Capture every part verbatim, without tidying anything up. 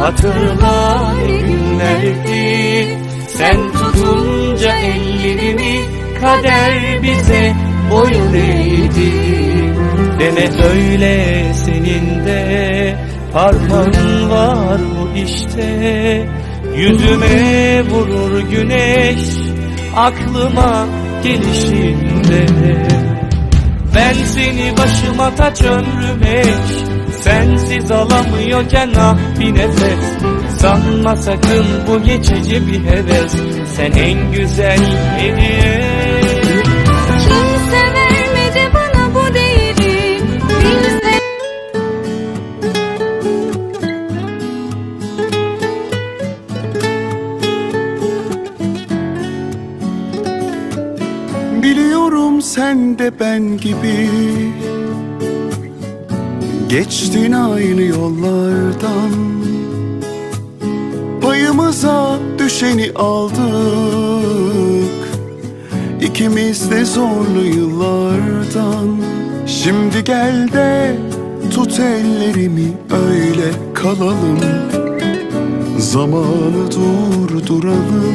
Hatırla ne günlerdi, sen tutunca ellerimi, kader bize boyun eğdi. Deme öyle, senin de parmağın var bu işte. Yüzüme vurur güneş aklıma gelişinde. Ben seni başıma taç ömrüm eş, sensiz alamıyorken ah bir nefes. Sanma sakın bu geçici bir heves, sen en güzel hediye. Kimse vermedi bana bu değeri, bilse. Biliyorum sen de ben gibi geçtin aynı yollardan. Payımıza düşeni aldık, İkimiz de zorlu yıllardan. Şimdi gel de tut ellerimi, öyle kalalım. Zamanı durduralım,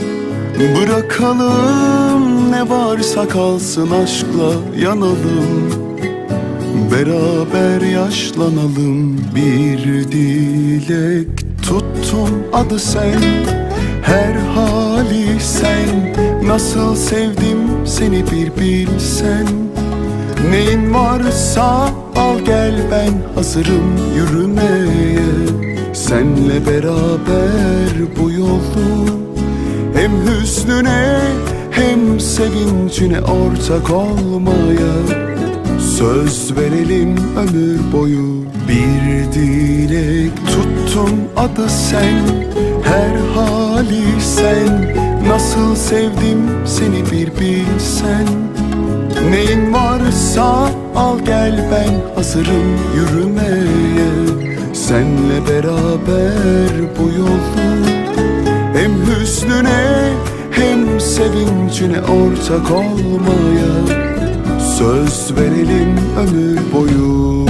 bırakalım ne varsa kalsın, aşkla yanalım. Beraber yaşlanalım. Bir dilek tuttum, adı sen, her hali sen. Nasıl sevdim seni bir bilsen. Neyin varsa al gel, ben hazırım yürümeye. Senle beraber bu yolu, hem hüznüne hem sevincine ortak olmaya. Söz verelim ömür boyu. Bir dilek tuttum, adı sen, her hali sen. Nasıl sevdim seni bir bilsen. Neyin varsa al gel, ben hazırım yürümeye. Senle beraber bu yolu, hem hüznüne hem sevincine ortak olmaya. Söz verelim ömür boyu.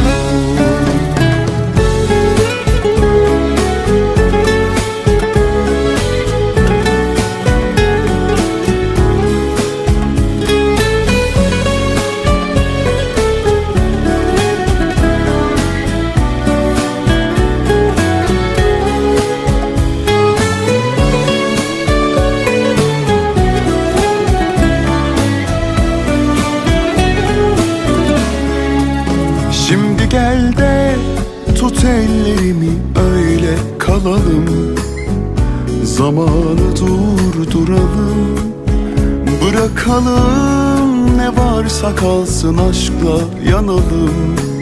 Şimdi gel de tut ellerimi, öyle kalalım. Zamanı durduralım, bırakalım ne varsa kalsın, aşkla yanalım.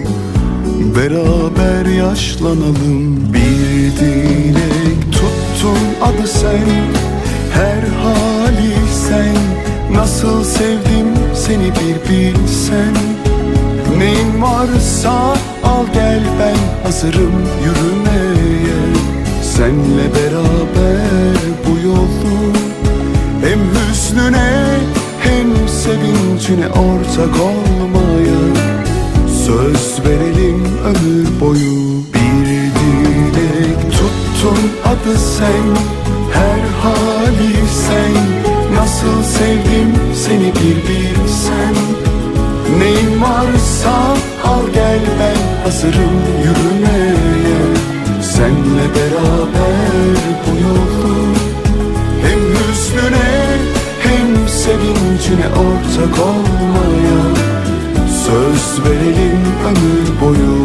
Beraber yaşlanalım. Bir dilek tuttum, adı sen, her hali sen. Nasıl sevdim seni bir bilsen. Neyin varsa al gel, ben hazırım yürümeye. Senle beraber bu yolu, hem hüznüne hem sevincine ortak olmaya. Söz verelim ömür boyu. Bir dilek tuttun, adı sen, her hali sen. Nasıl sevdim seni bir bilsen. Neyin varsa al gel, ben hazırım yürümeye. Senle beraber bu yolu, hem hüznüne hem sevincine ortak olmaya. Söz verelim ömür boyu.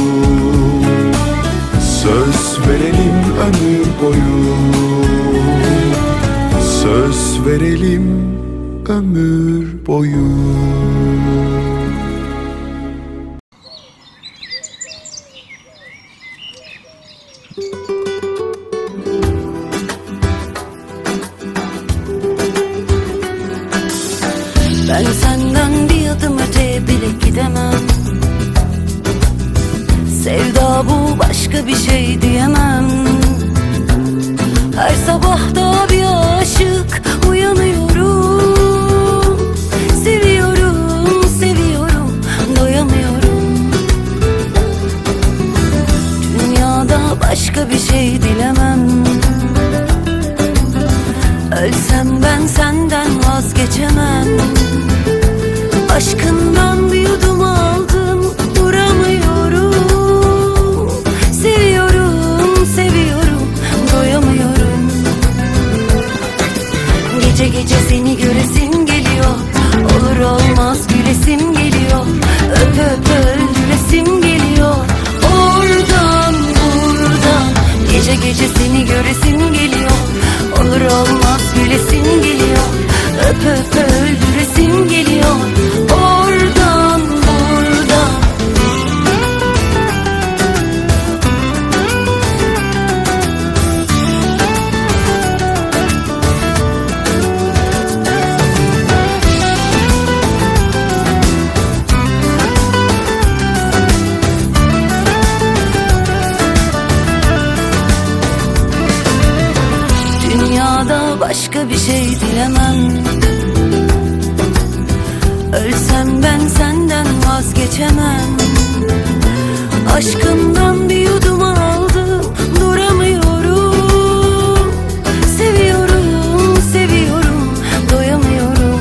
Söz verelim ömür boyu. Söz verelim ömür boyu. Ben senden bir adım öteye bile gidemem. Sevda bu, başka bir şey diyemem. Her sabah da bir aşık uyanıyorum. Seviyorum, seviyorum, doyamıyorum. Dünyada başka bir şey gece seni göresim geliyor. Olur olmaz gülesim geliyor. Öp öp öldüresim geliyor. Oradan buradan. Dünyada başka bir şey dilemem. Ölsem ben senden vazgeçemem. Aşkımdan bir yudum aldım, duramıyorum. Seviyorum, seviyorum, doyamıyorum.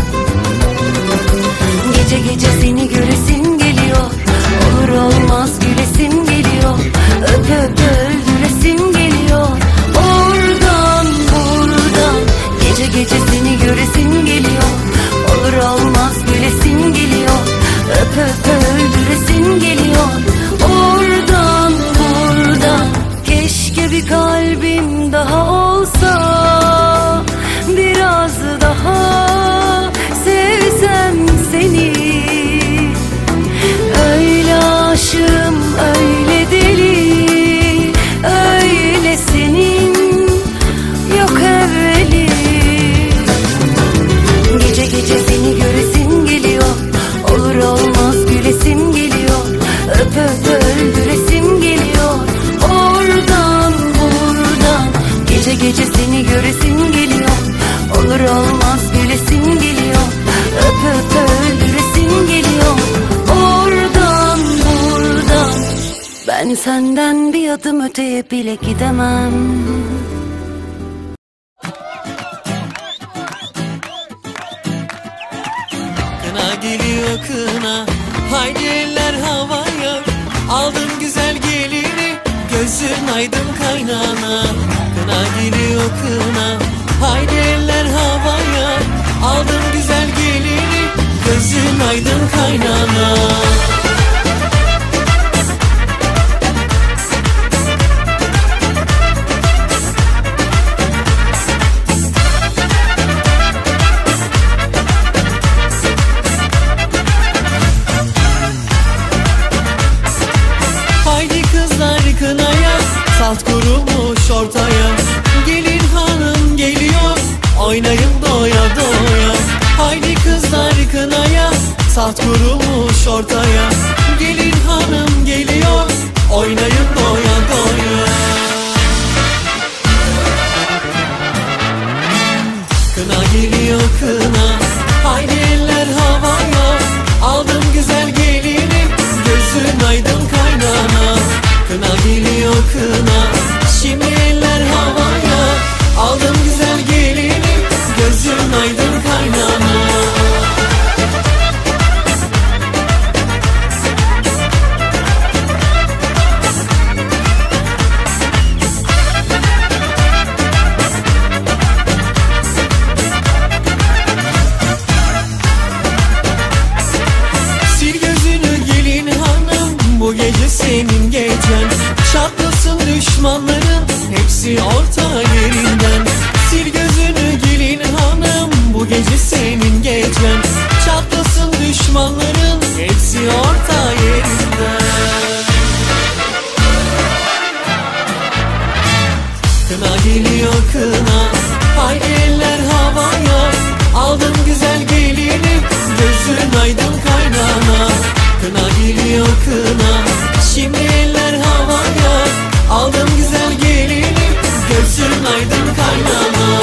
Gece gece seni göresim geliyor. Olur olmaz gülesim geliyor. Öp öp öldüresim geliyor. Oradan buradan. Gece gece seni göresim geliyor. Olur olmaz gülesim geliyor. Öp öp öldüresim geliyor. Oradan buradan. Keşke bir kalbim daha olsa, biraz daha sevsem seni. Öyle aşığım, öyle deli, öyle senin yok evveli. Gece gece seni göresim geliyor. Olur olmaz gülesim geliyor. Öp öp öldüresim geliyor. Oradan buradan. Gece gece seni göresim geliyor. Olur olmaz gülesim geliyor. Öp öp öldüresim geliyor. Oradan buradan. Ben senden bir adım öteye bile gidemem. Kına geliyor kına, haydi eller havaya. Aldım güzel gelini, gözün aydın kaynana. Kına geliyor kına, haydi eller havaya. Aldım güzel gelini, gözün aydın kaynana. Salt kurumuş ortaya, gelin hanım geliyor, oynayın doya doya. Haydi kızlar kınaya, salt kurumuş ortaya, gelin hanım geliyor, oynayın doya doya. Kına geliyor kına, haydi eller havaya. Aldım güzel gelini, gözün aydın kaynana. Kına geliyor kına, şimdi eller havaya. Aldım güzel gelini, gözün aydın kaynana. Sil gözünü gelin hanım, bu gece senin gecen. Çatlasın düşmanların, hepsi orta yerinden. Sil gözünü gelin hanım, bu gece senin gecen. Çatlasın düşmanların, hepsi orta yerinden. Kına geliyor kına, haydi eller havaya. Aldım güzel gelini, gözün aydın kaynana. Kına geliyor kına, şimdi eller havaya. Aldım güzel gelini, gözün aydın kaynana.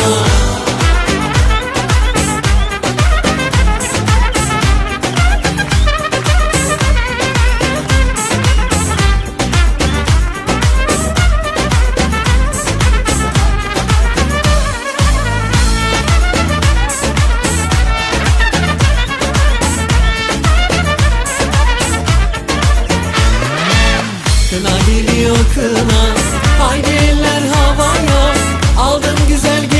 Kına geliyor kına, haydi eller havaya. Aldım güzel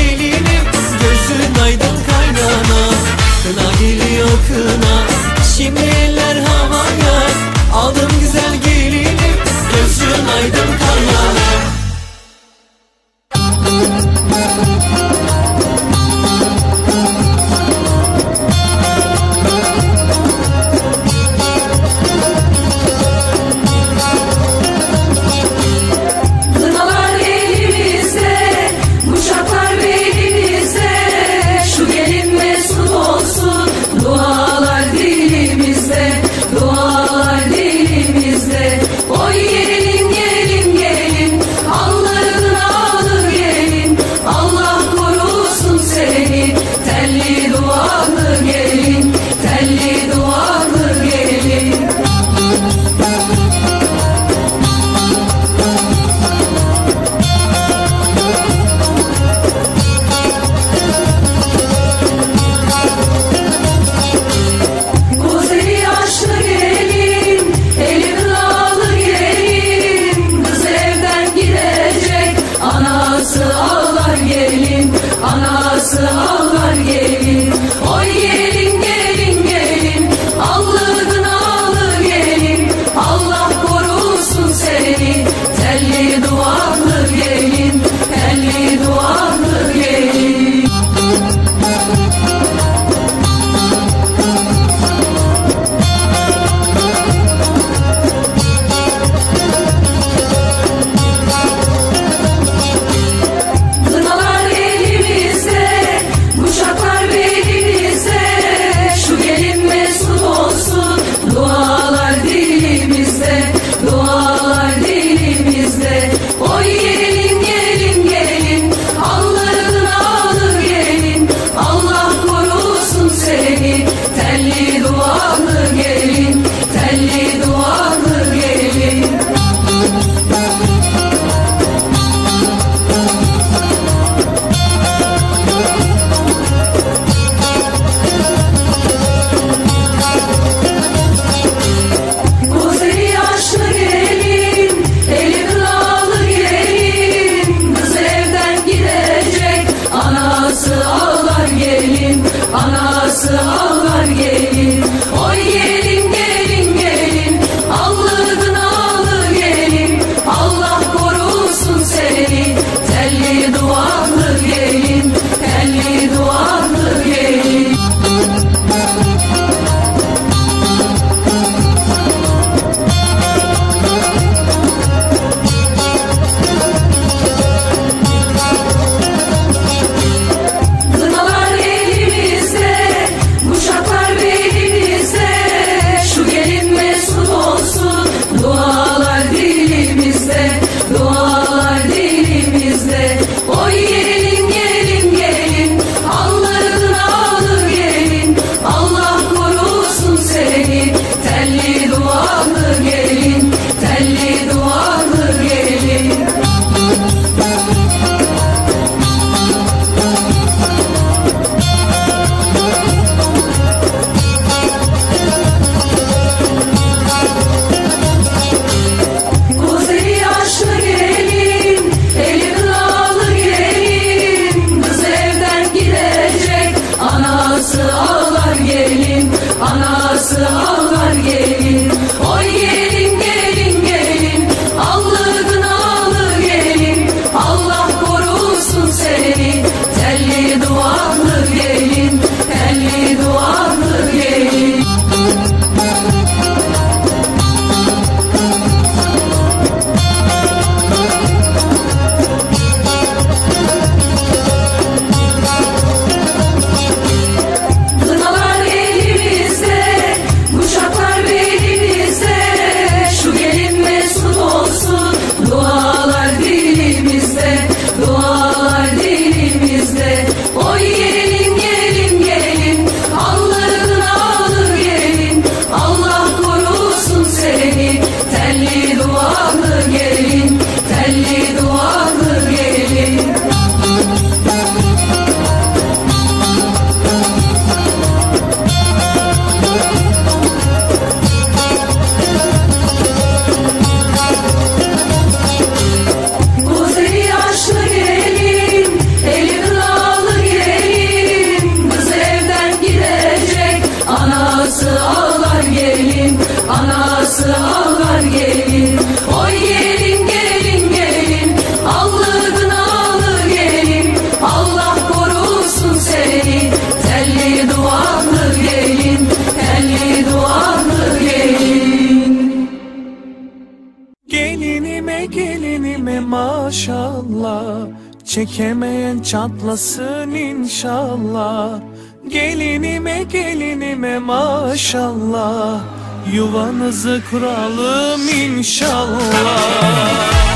çekemeyen çatlasın inşallah. Gelinime gelinime maşallah, yuvanızı kuralım inşallah.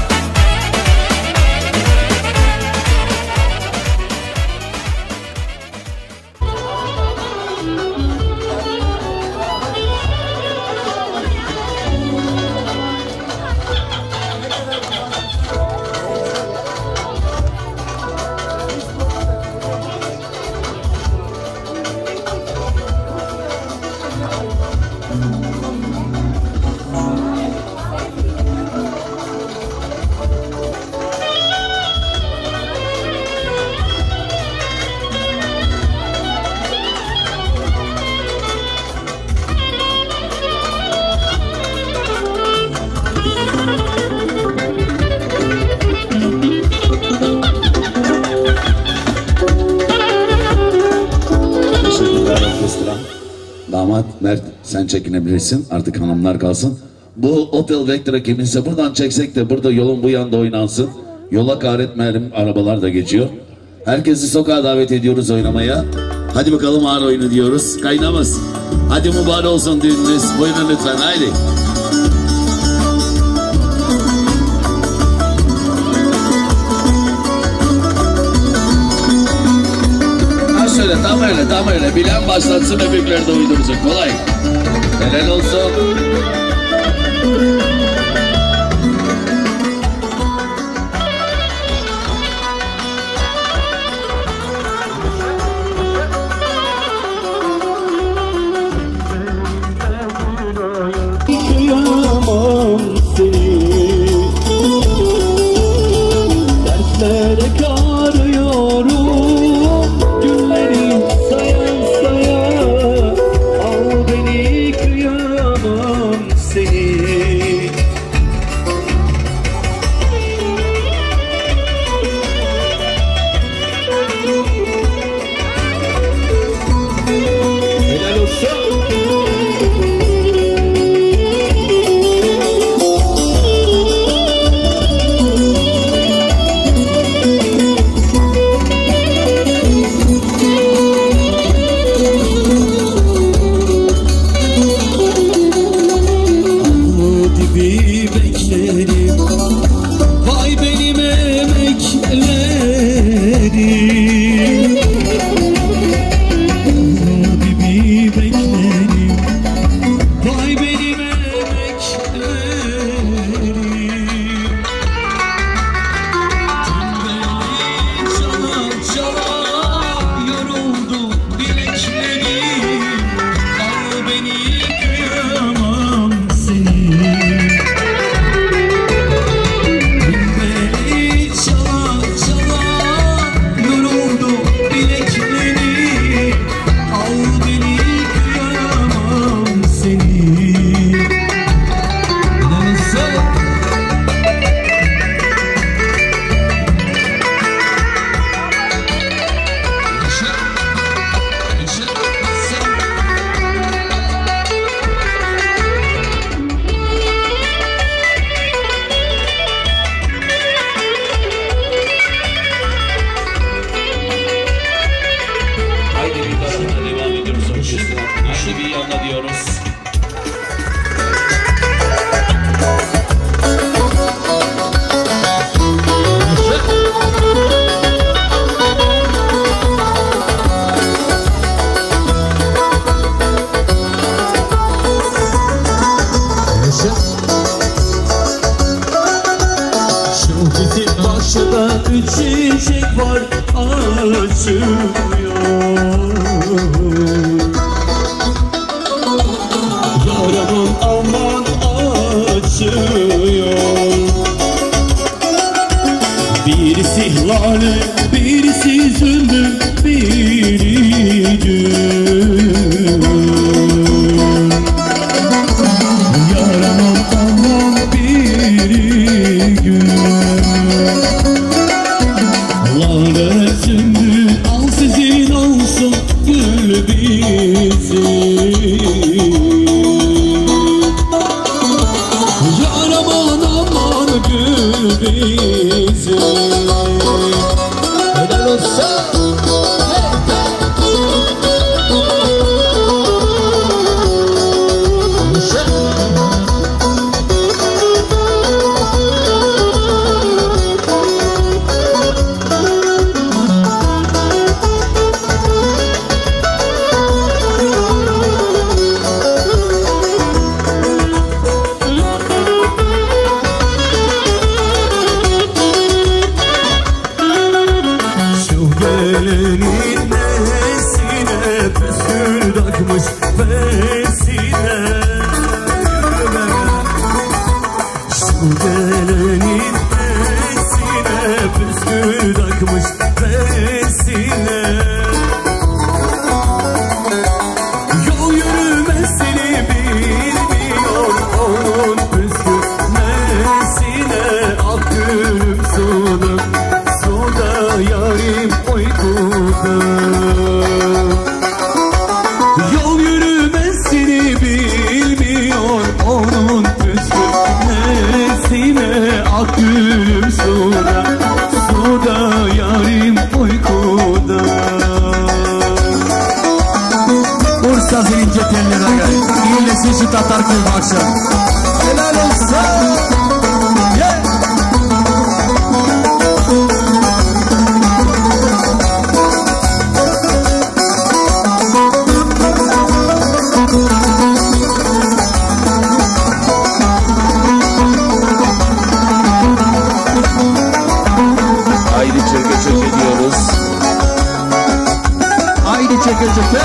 Damat Mert, sen çekinebilirsin, artık hanımlar kalsın. Bu Opel Vectra kiminse buradan çeksek de burada yolun bu yanda oynansın. Yola kahretmeyelim, arabalar da geçiyor. Herkesi sokağa davet ediyoruz oynamaya. Hadi bakalım ağır oyunu diyoruz. Kaynamız. Hadi mübarek olsun düğününüz. Buyurun lütfen, haydi. Şöyle tam öyle tam öyle bilen başlatsın, öbürleri de uydursun, kolay. Helal olsun. Kıyamam seni, dertlere karıyorum. Günleri sayan saya, al beni, kıyamam seni. Helal olsun. üç çiçek var açmıyor. Yaramın aman açıyor. Birisi lale, birisi zümbül, biri gül. Yaramın aman biri gül. Lale zümbül al sizin olsun, gül bizim. Yaramın aman gül bizim. gelenin nesine püskül takmış besine. Şu gelenin nesine püskül takmış besine. Yol yürümesini bilmiyor onun püskürmesine. Ak gülüm suda, suda yarim uykuda. Yol yürümesini bilmiyor onun püskürmesine. Ak gülüm suda, suda yarim uykuda. Bursa zilince tellere gel. İyilesin şu Tatar köy marşı. Helal olsun. Yeah. Haydi çeke çeke diyoruz. Haydi çeke çeke.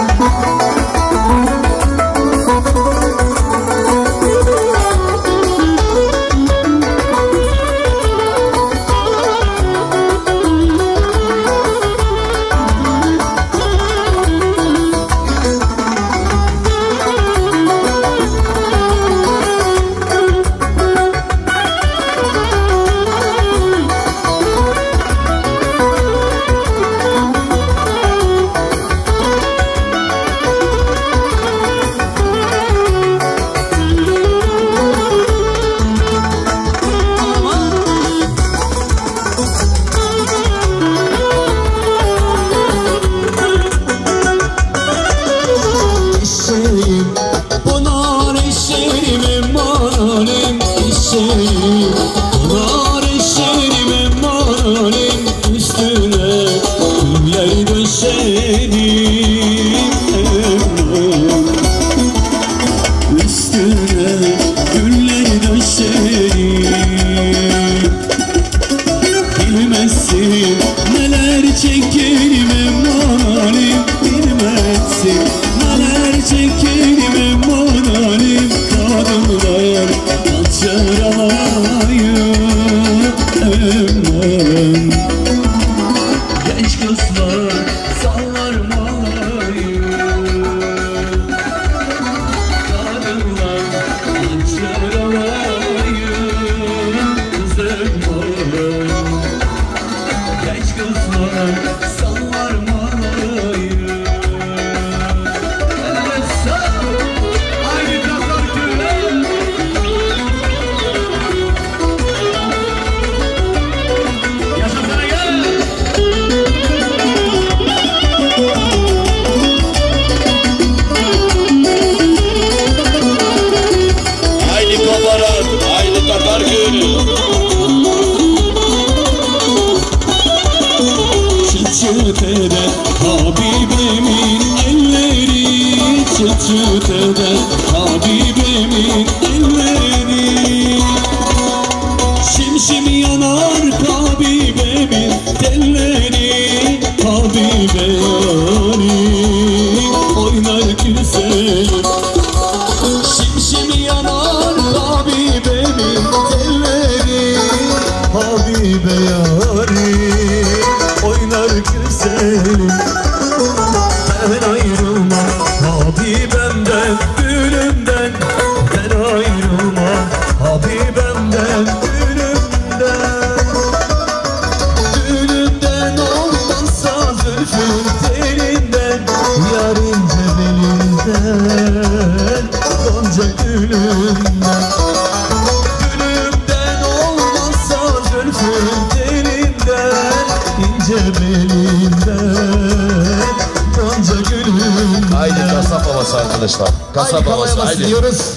Haydi kasap havası arkadaşlar. Kasap havası haydi. Diyoruz.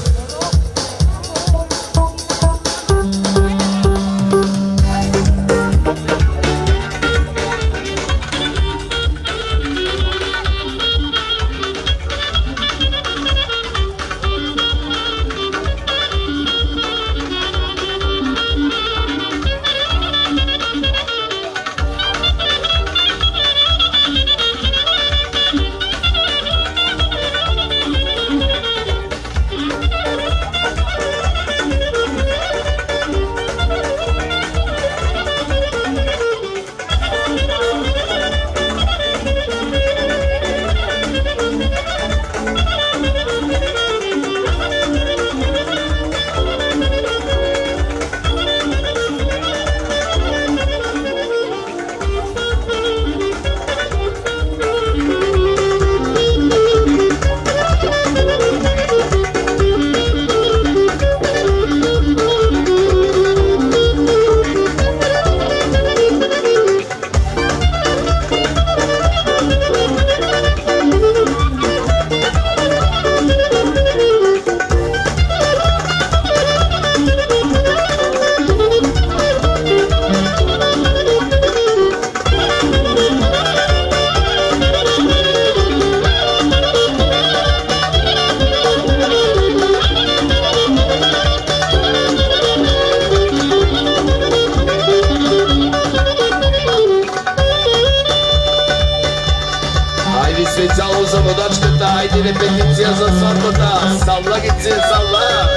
Zawodeczka ta, haydi repetycja za sarkota. Salla gitsin salla.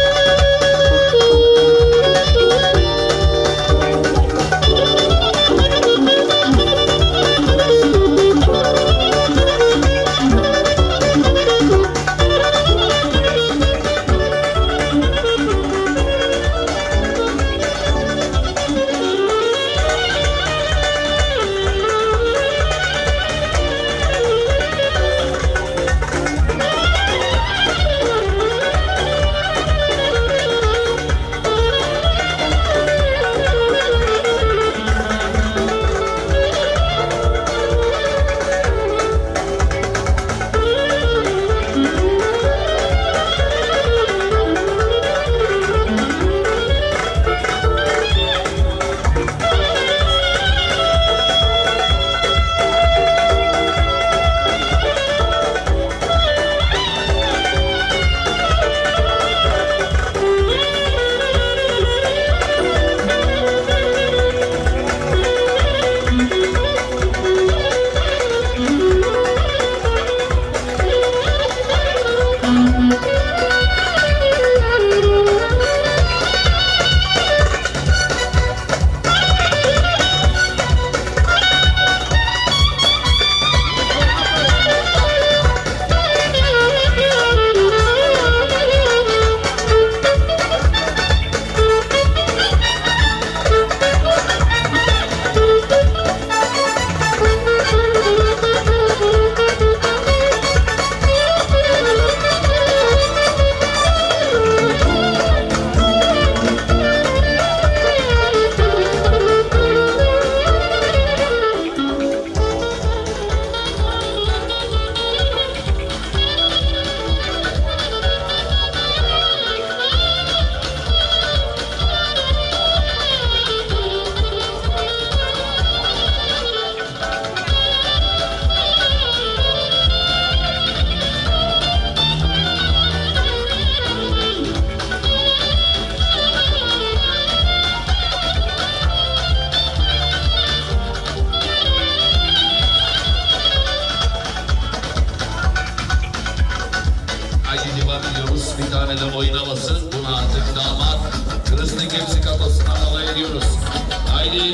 Bir tane de oynamasın. Bunu artık damat Kırıslık hepsi kafasından alay ediyoruz. Haydi.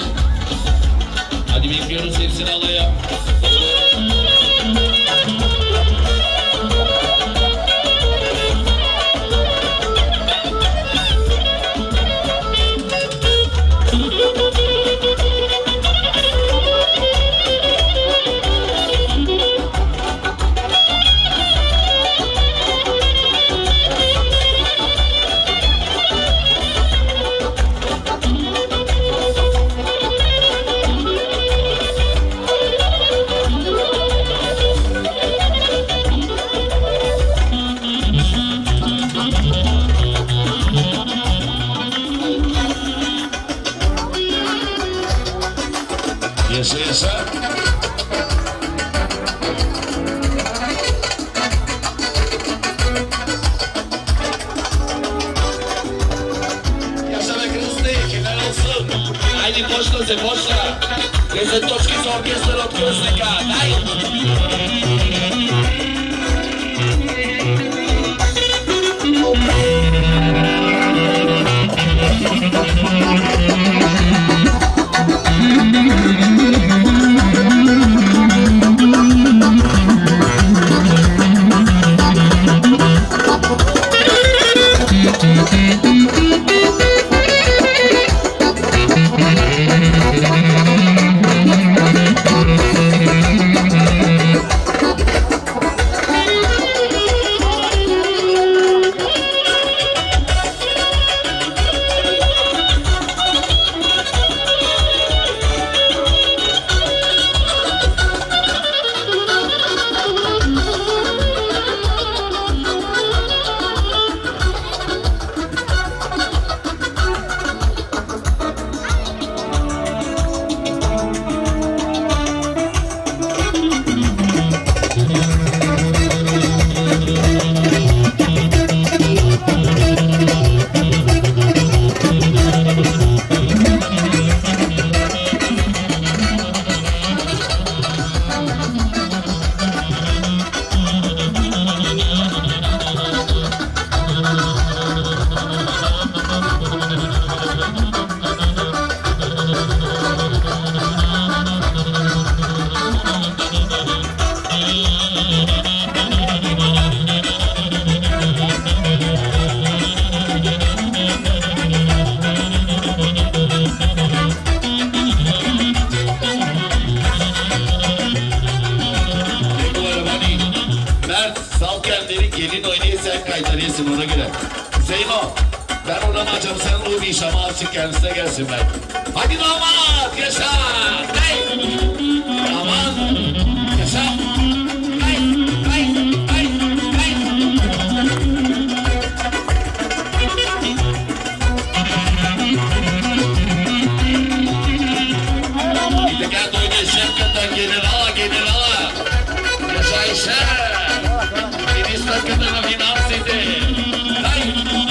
Hadi bekliyoruz hepsini alaya. Yaşa yaşa. Yaşa be Kırıslık, kimler olsun? Haydi poşta se poşta. Gezentoczki z orkiestrą od Kırıslık'a. kayıtları yesin ona göre. Zeyno, ben oradan açarım, sen o bir işama açık kendisine gelsin ben. Hadi damat, yaşa! Hey! Damat, yaşa! Hey! Hey! Hey! Hey! Bir de gel doydu şefkatten gelir ala, gelir ala! Yaşa işe! Deniz takımına finans edin! Hey!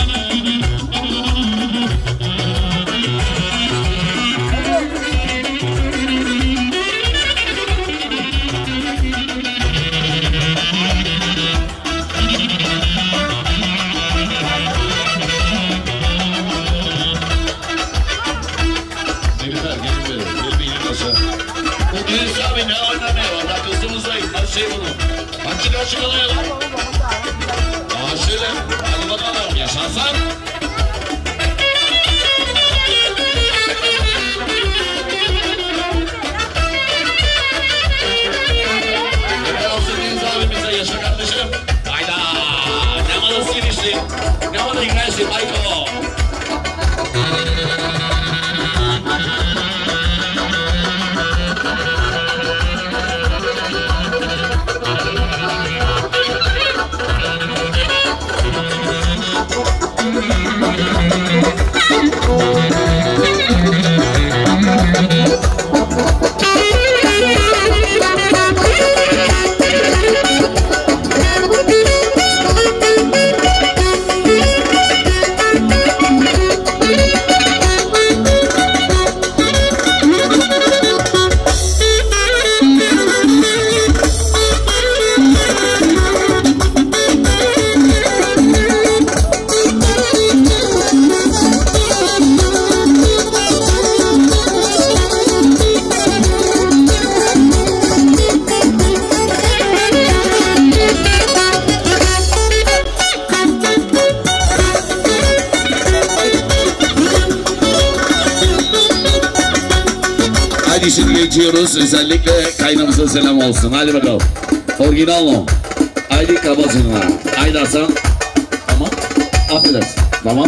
Abi ne oynamıyor? Orada kızımızdayız. Nasıl şey bunu? Kaçı kaçı kalıyor lan? Aa şöyle. Hadi bakalım. Yaşansan. Ne olsun Deniz abimize, yaşa kardeşim. Hayda. Ne malı sinirsin. Ne malı girersin Michael. Hadi şimdi geçiyoruz. Özellikle kaynamıza selam olsun. Hadi bakalım. Orijinal mı? Haydi kabazınlar. Haydi Hasan. Tamam. Affedersin. Tamam.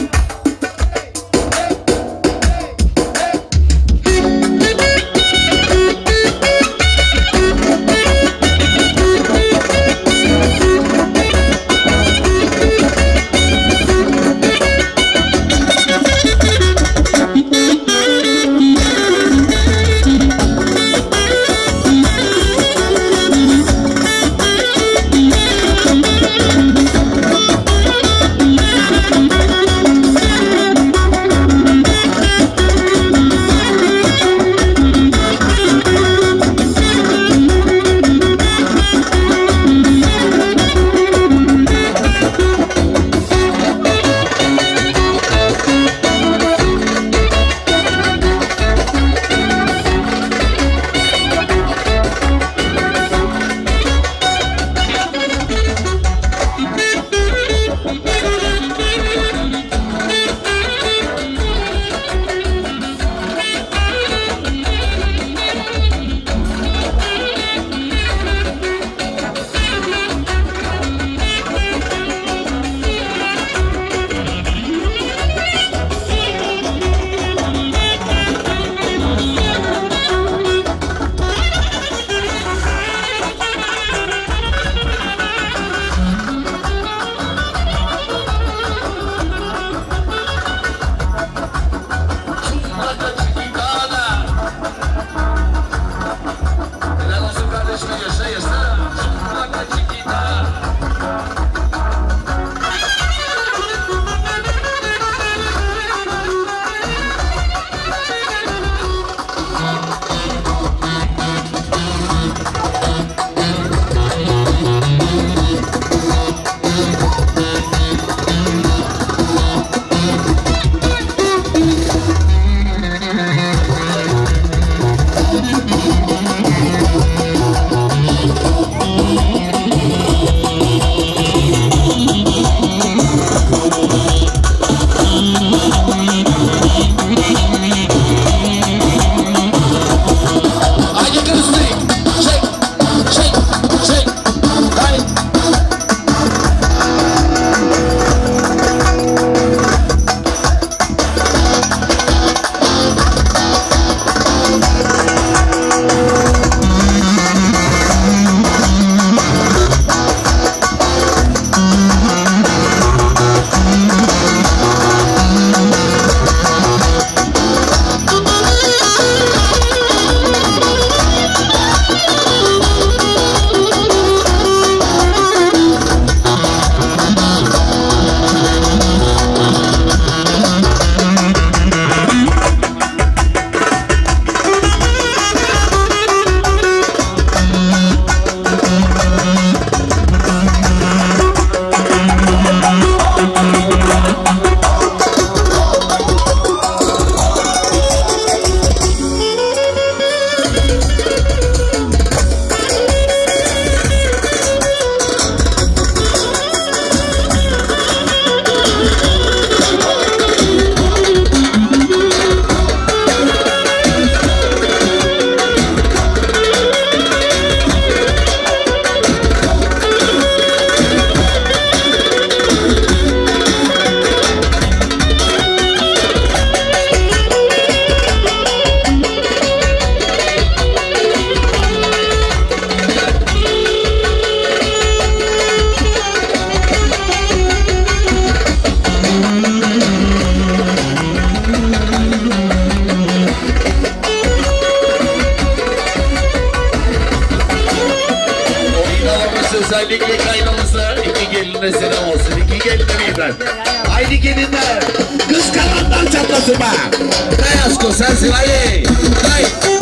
özellikle kaynanası iki geline selam olsun. İki geline birden. Haydi gelinler. Kız kalandan çatlasın be. Hay aşkım sensin haydi. Haydi.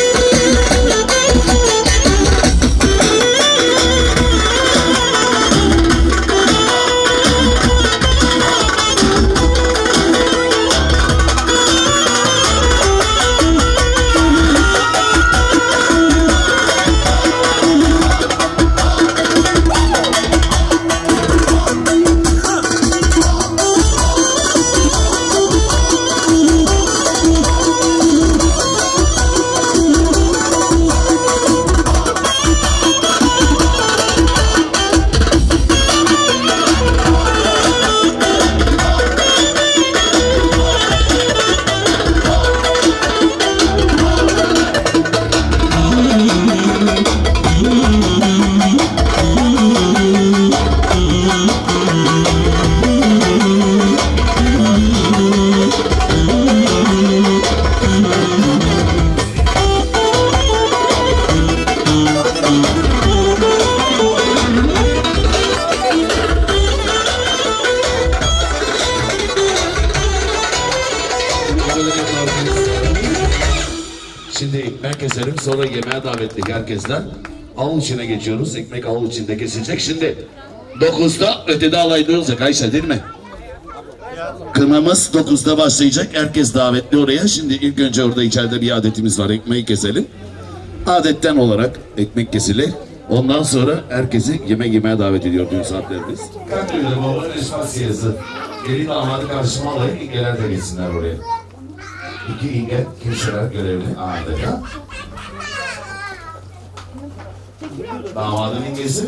Şimdi ekmek keselim, sonra yemeğe davetlik herkesten. Avul içine geçiyoruz, ekmek avul içinde kesilecek. Şimdi dokuzda ötede alayda olacak Ayşe değil mi? Kınamız dokuzda başlayacak, herkes davetli oraya. Şimdi ilk önce orada içeride bir adetimiz var, ekmeği keselim. Adetten olarak ekmek kesilir. Ondan sonra herkesi yemek yemeye davet ediyor düğün saatlerimiz. Kaktüyle babanın esmasiyesi. Gelin damadı karşıma alayım, ingeler de geçsinler oraya. İki inge kimseler görevli adeta. Damadın ingesi.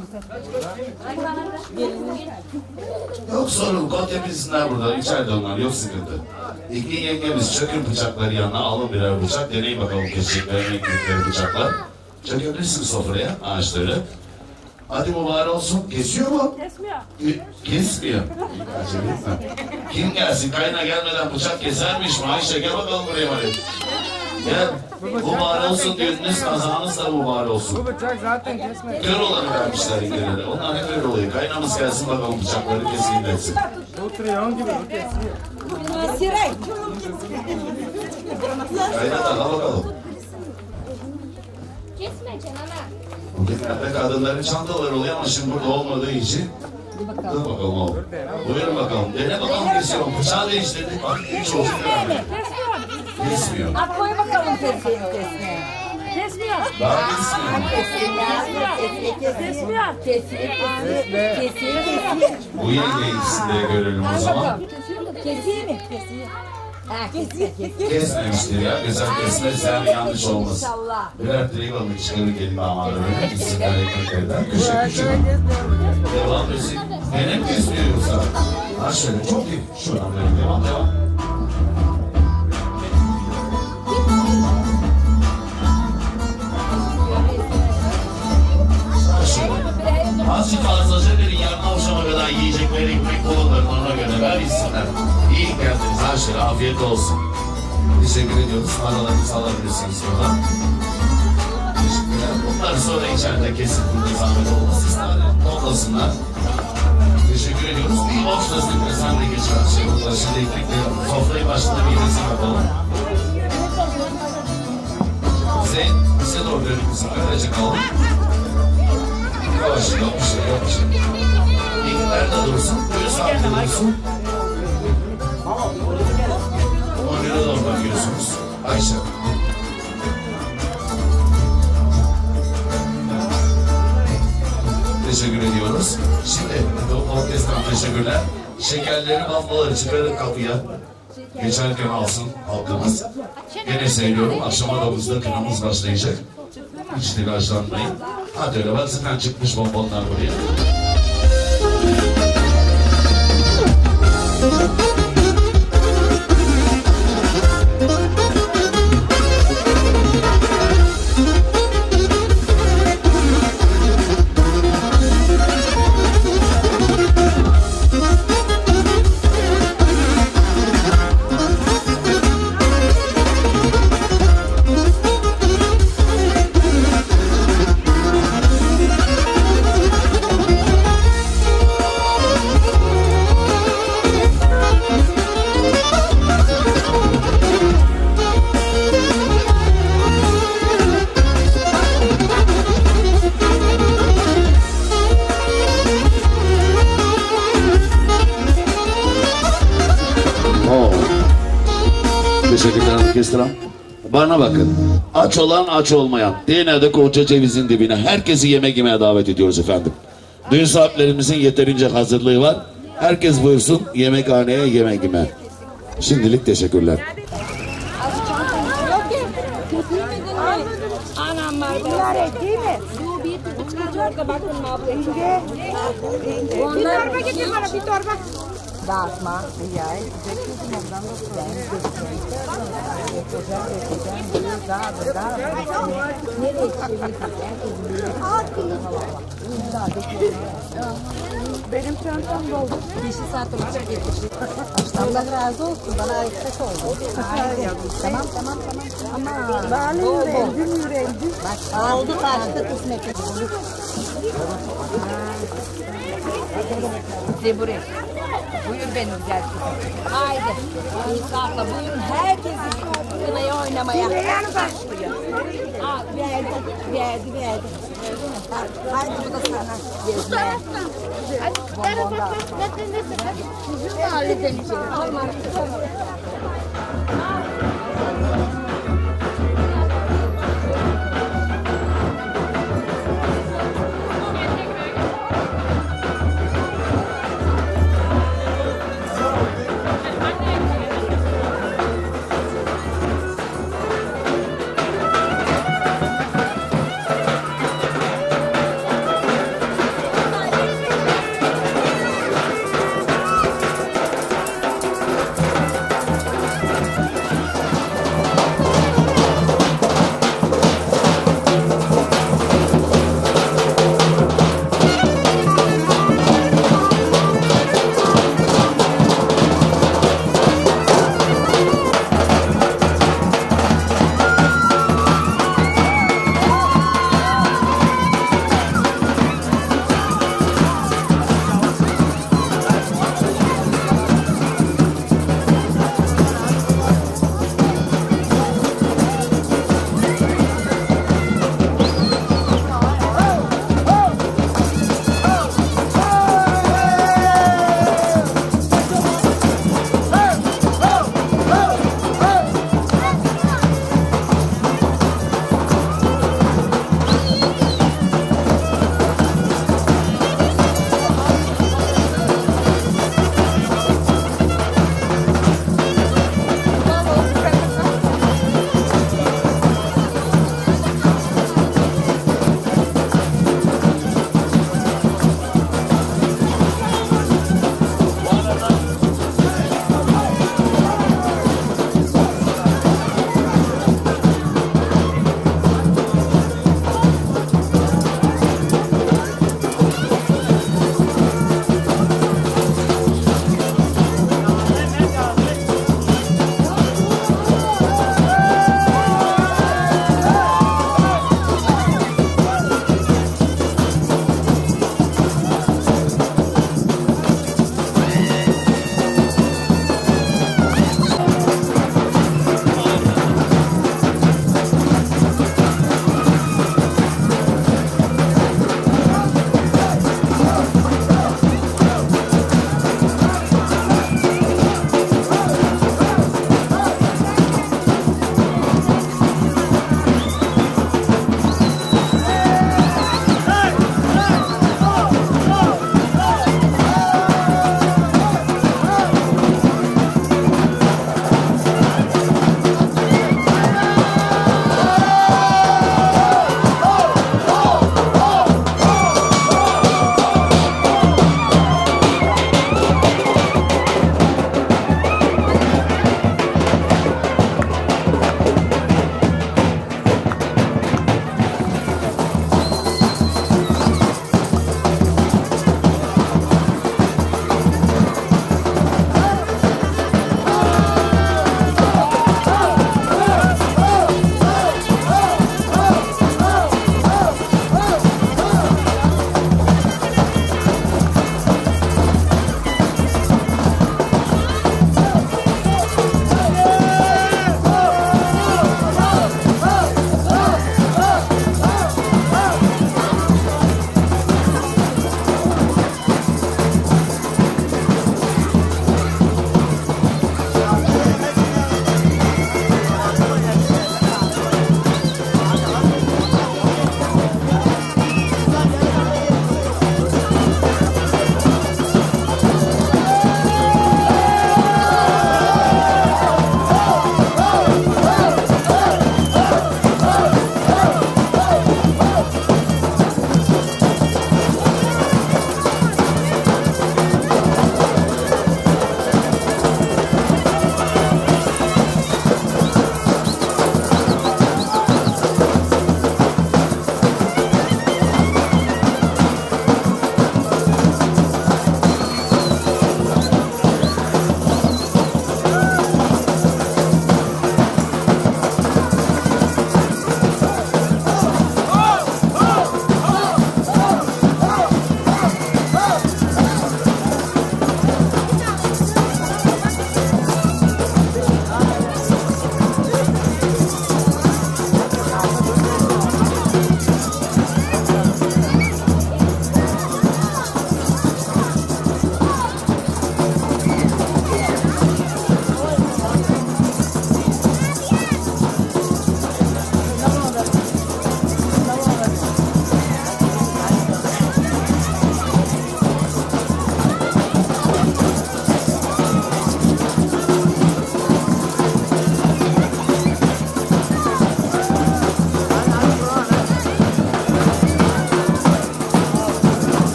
Yok sorun, kol temizsinler burada, içeride onlar, yok sıkıntı. İki yengemiz çökün bıçakları yanına, alın birer bıçak, deneyin bakalım kesecekler, renklikleri bıçaklar. Çökebilirsin sofraya, ağaçları. Hadi mübarek olsun, kesiyor mu? Kesmiyor. Kesmiyor. Kim gelsin, kayna gelmeden bıçak kesermiş mi? Ayşe gel bakalım buraya hadi. Gel. Mübarek olsun düğününüz, kazanınız da mübarek olsun. Bu bıçak zaten kesmiyor. Kör olanı vermişler İngilizlere. Onlar hep öyle oluyor. Kaynamız gelsin bakalım bıçakları keseyim dersin. Bu triyon gibi bu kesiyor. Kayna da al bakalım. Kesmeyeceksin ana. Bugünlerde kadınların çantaları oluyor ama şimdi burada olmadığı için. Dur bakalım oğlum. Buyurun bakalım. Dene bakalım kesiyorum. Bıçağı değiştirdik. Bak hiç olsun. Kesmiyor. At koy bakalım keseyim kesmeye. Kesmiyor. Daha kesmiyor. Kesmiyor. Kesmiyor. Kesmiyor. Bu yenge ikisini de görelim o zaman. Kesiyor mi? Kesiyor. Ha kesiyor. Kesmemiştir ya. Güzel kesmez. Yani yanlış olmaz. İnşallah. Birer direk alın. Çıkarın gelin damadları. İsimler ekmeklerden. Köşe köşe. Devam etsin. Gene mi kesmiyor yoksa? Ha şöyle çok iyi. Şuradan böyle devam devam. Azıcık fazlaca verin, yarın akşama kadar yiyecekleri ekmek bulunların ona göre ver gitsinler. İyi geldiniz, her şey afiyet olsun. Teşekkür ediyoruz, paralarınızı alabilirsiniz sonra. Teşekkürler. Bunlar sonra içeride kesin burada zahmet olmasın, toplasınlar. Teşekkür ediyoruz. Bir boşlasın, sen de geç karşıya burada. Şimdi ekmekleri, sofrayı başında bir resim yapalım. Bize, bize doğru dönüp bizim böylece kalın. Yavaş, yok bir şey, yok bir şey. İlkler de dursun, böyle saatte dursun. on lira da oradan giriyorsunuz. Ayşe. Teşekkür ediyoruz. Şimdi, orkestram teşekkürler. Şekerleri, baflaları çıkarın kapıya. Geçerken alsın halkımız. Gene söylüyorum, akşama dokuzda kınamız başlayacak. Hiç telaşlanmayın. Hadi öyle bak zaten çıkmış bonbonlar buraya. orkestra. Bana bakın. Aç olan aç olmayan. Yine koca cevizin dibine. Herkesi yemek yemeye davet ediyoruz efendim. Düğün sahiplerimizin yeterince hazırlığı var. Herkes buyursun yemekhaneye yemek yemeye. Şimdilik teşekkürler. Anam var. Bunlar et değil mi? Bu bir çıkacak da bakın ne yapayım. Bir torba getir bana bir torba. Dağıtma. Yay. Benim çantam doldu. Dişi saatim açık getirdi. Allah razı olsun. Bana ekmek oldu. Tamam tamam tamam. Ama bağlıyım rendim yürendim. Bak aldı taştı kısmeti. Size buraya. Buyur benim güzel kızım. Haydi. İnşallah buyurun herkesi kınayı oynamaya. Nereye başlıyor? Aa, verdi, verdi, verdi. Haydi bu da sana gezmeye. Bonbon da. Kuzu halledelim. Tamam.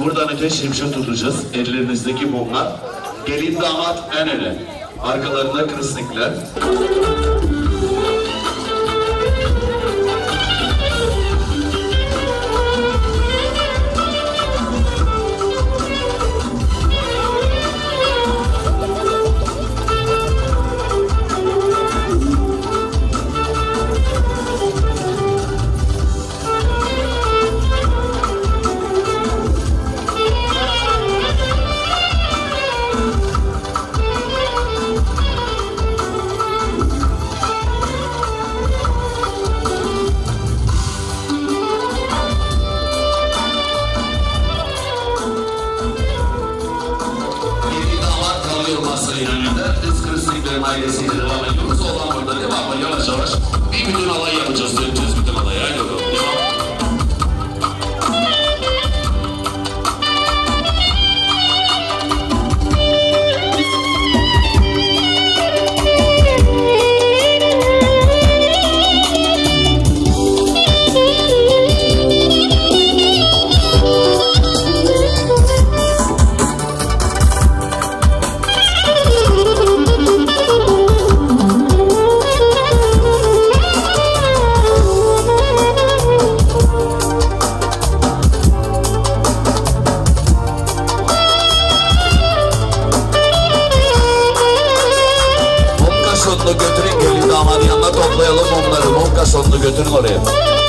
buradan öte şimşek tutacağız. Ellerinizdeki mumlar. Gelin damat en öne. Arkalarında kristikler. Ailesiyle devam ediyoruz. Olan burada devamlı yavaş yavaş bir bütün alay yapacağız. Döneceğiz bütün alayı. Haydi bakalım. Devam. Götürün gelin damadın yanına toplayalım onları. Monka sonunu götürün oraya.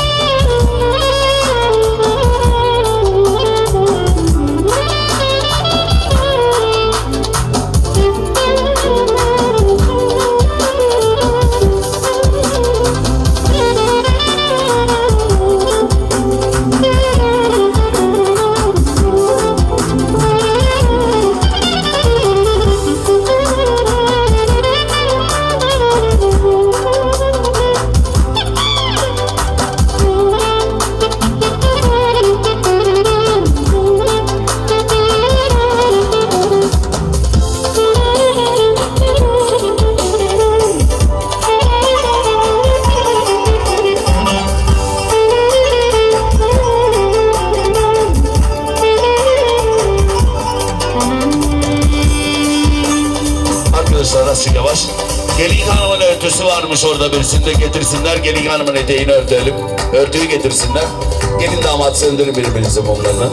Arkadaşlar yavaş. Gelin hanımın örtüsü varmış orada birisinde, getirsinler. Gelin hanımın eteğini örtelim. Örtüyü getirsinler. Gelin damat söndürün birbirinizin mumlarını.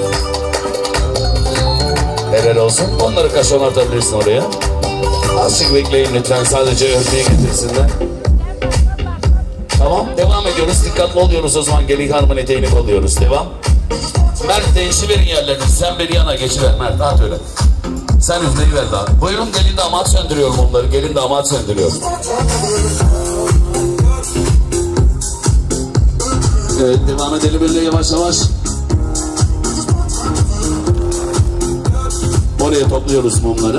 Helal olsun. Onları kaşon atabilirsin oraya. Azıcık bekleyin lütfen. Sadece örtüyü getirsinler. Tamam. Devam ediyoruz. Dikkatli oluyoruz o zaman. Gelin hanımın eteğini kolluyoruz. Devam. Mert değişi verin yerlerini. Sen bir yana geçiver Mert. At öyle. Sen üfleyi ver daha. Buyurun gelin damat söndürüyorum onları. Gelin damat söndürüyor. Evet devam edelim böyle yavaş yavaş. Oraya topluyoruz mumları.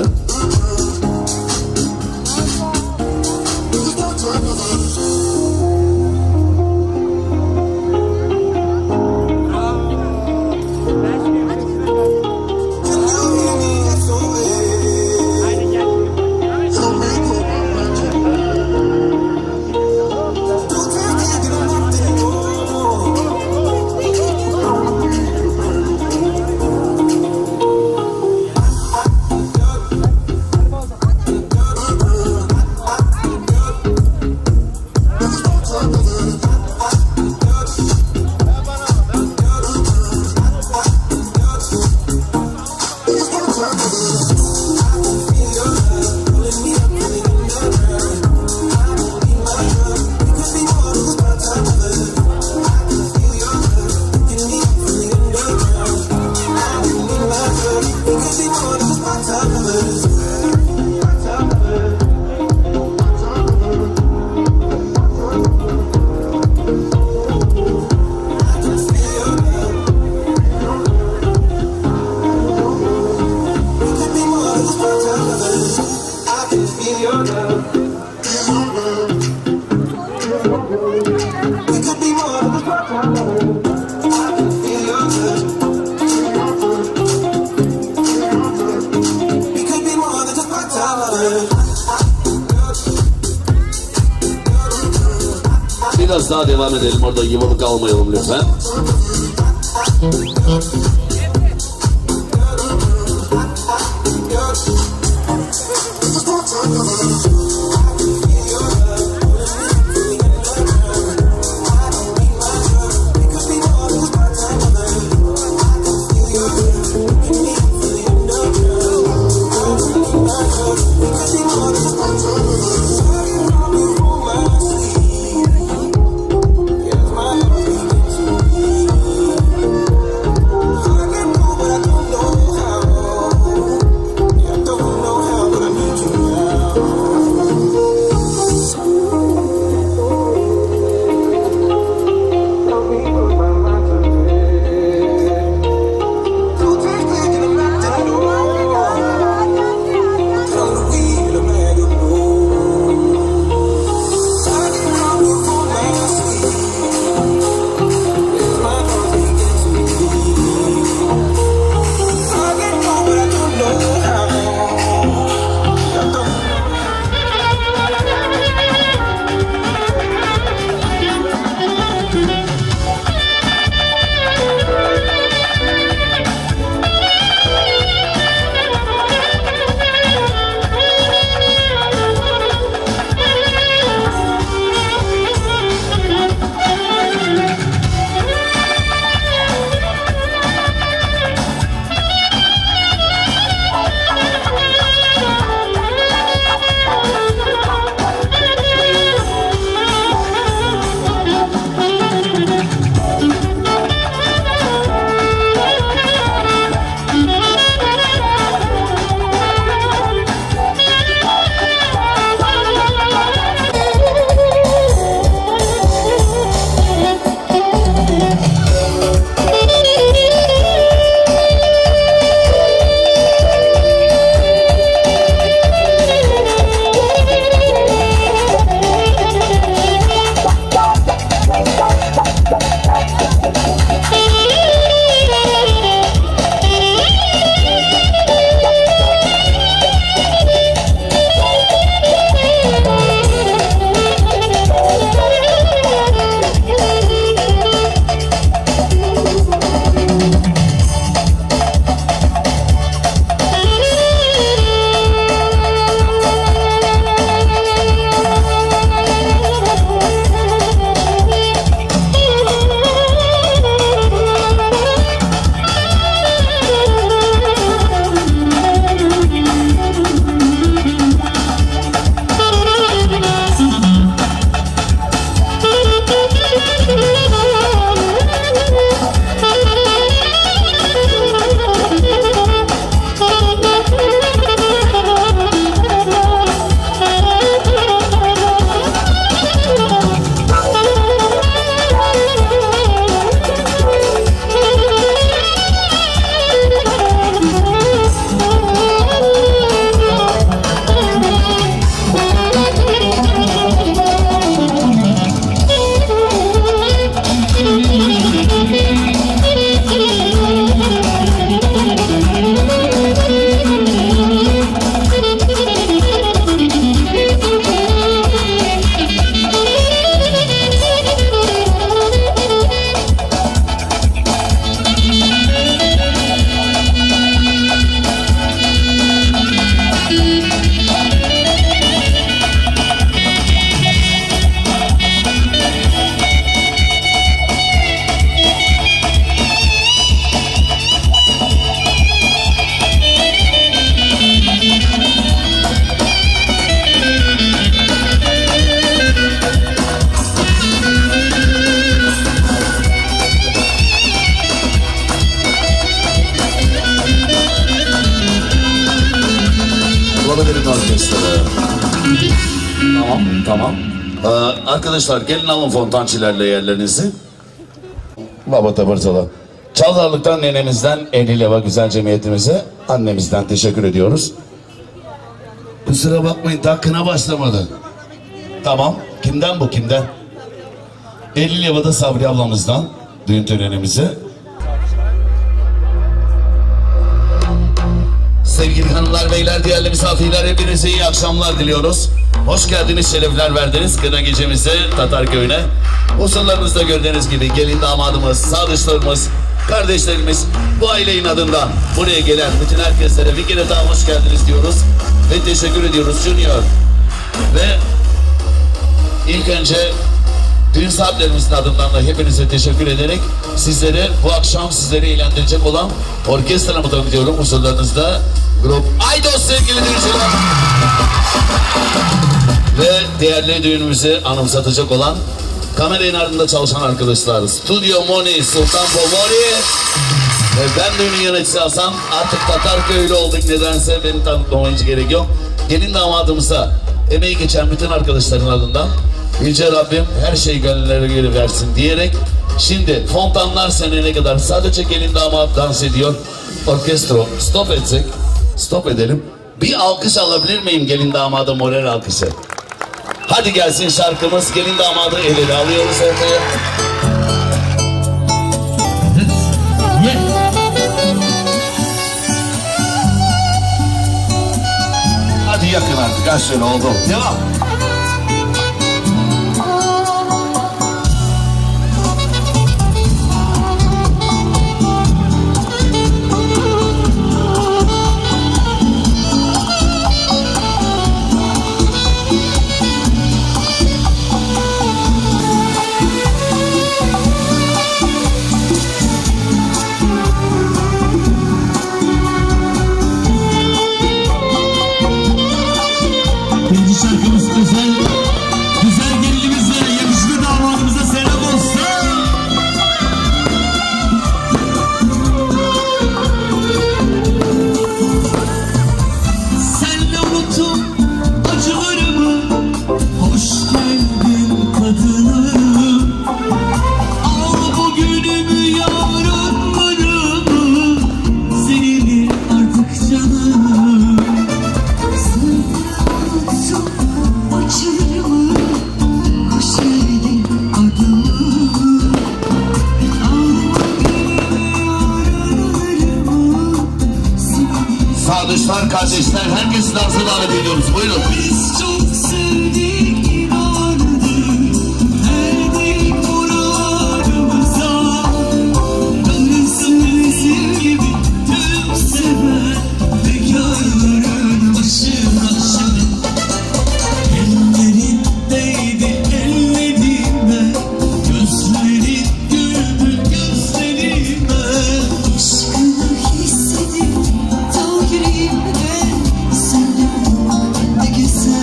Biraz daha devam edelim, orada yuvalı kalmayalım lütfen. Tamam, tamam. Ee, arkadaşlar gelin alın fontançilerle yerlerinizi. Baba tabırtılı. Çaldarlıktan nenemizden Ehli Leva Güzel Cemiyetimize, annemizden teşekkür ediyoruz. Kusura bakmayın, daha kına başlamadı. Tamam, kimden bu, kimden? Ehli Leva'da Sabri ablamızdan düğün törenimize. Sevgili hanımlar, beyler, değerli misafirler, hepinize iyi akşamlar diliyoruz. Hoş geldiniz, şerefler verdiniz kına gecemize, Tatarköy'üne. Husurlarınızda gördüğünüz gibi gelin damadımız, sadıçlarımız, kardeşlerimiz, bu ailenin adından buraya gelen bütün herkeslere bir kere daha hoş geldiniz diyoruz. ve teşekkür ediyoruz Junior. Ve ilk önce düğün sahiplerimizin adından da hepinize teşekkür ederek sizlere bu akşam sizleri eğlendirecek olan orkestramı tanıtıyorum huzurlarınızda. Grup Aydos sevgili düğüncüler. Ve değerli düğünümüzü anımsatacak olan kameranın ardında çalışan arkadaşlar Studio Moni, Sultan Pomori ve ben düğünün yöneticisi Hasan. Artık Tatarköylü olduk, nedense beni tanıtmama hiç gerek yok. Gelin damadımıza emeği geçen bütün arkadaşların adından Yüce Rabbim her şeyi gönüllere göre versin diyerek şimdi fontanlar senene kadar sadece gelin damat dans ediyor. Orkestro stop etsek, stop edelim. Bir alkış alabilir miyim gelin damada, moral alkışı? Hadi gelsin şarkımız, gelin damadı el ele alıyoruz ortaya. Hadi yakın artık, kaç şöyle oldu. Devam. Şarkımız özel, güzel gelinimize, yakışıklı damadımıza selam olsun. Senle unutup acılarımı, hoş geldin kadınım. Al bugünümü yarınlarımı, seninle artık canım. Sadıçlar, kardeşler, herkesi dansa davet ediyoruz. Buyurun. Biz çok sevdik, inandık, erdik muradımıza. Darısı bizim gibi tüm sever bekarların başına. Ellerin değdi ellerime, gözlerin güldü gözlerime. Aşkını hissedip ta yüreğimde, senle ne güzel.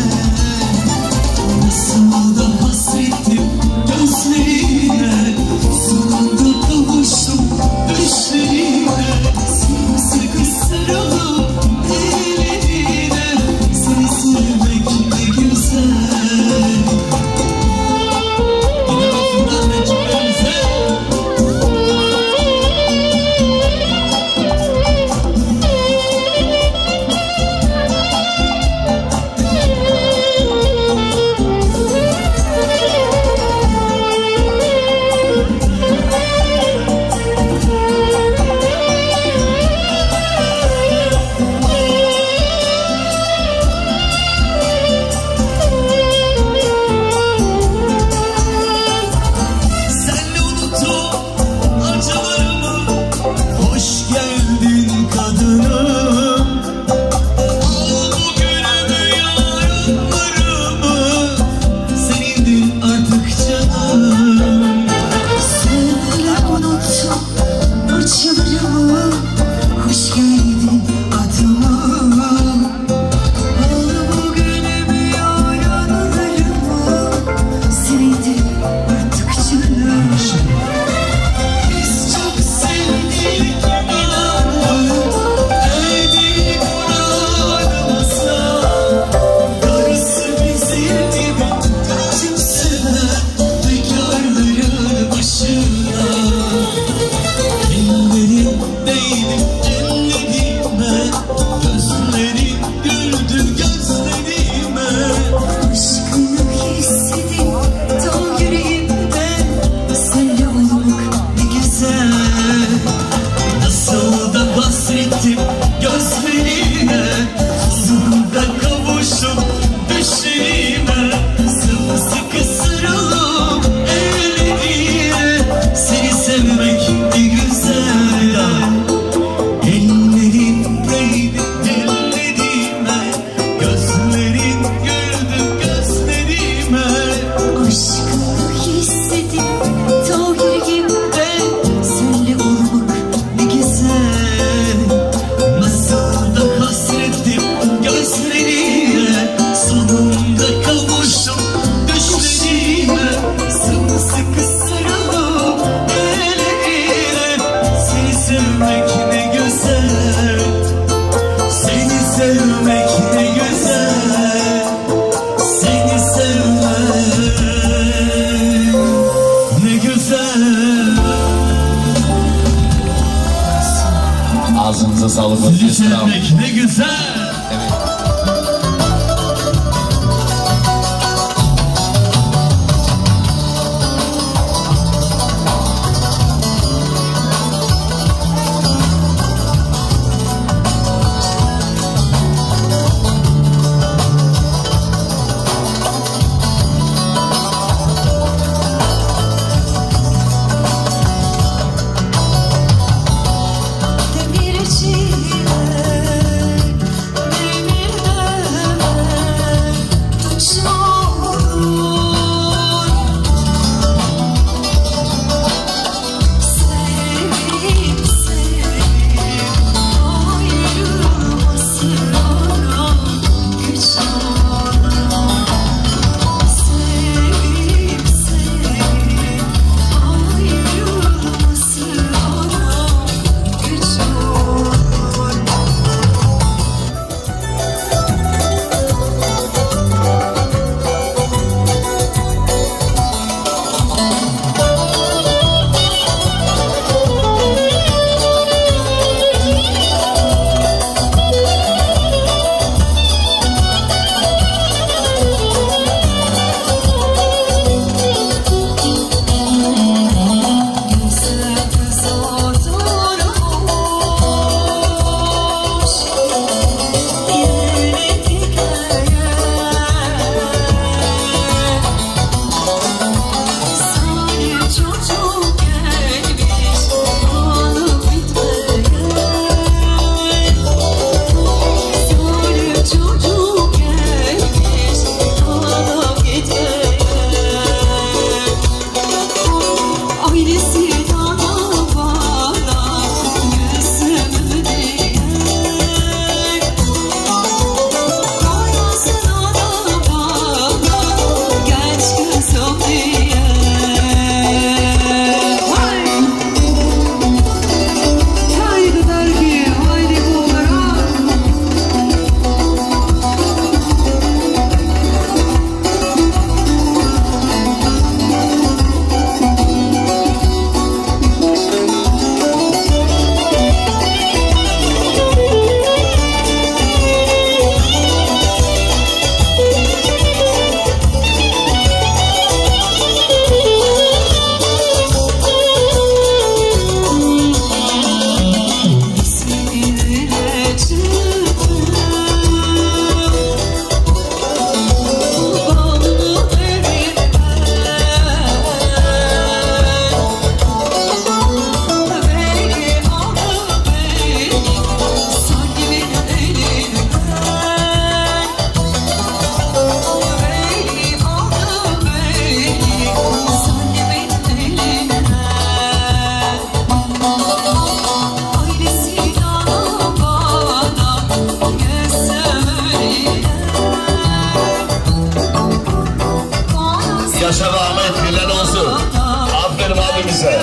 Yaşa rahmet filan olsun. Aferin abimize.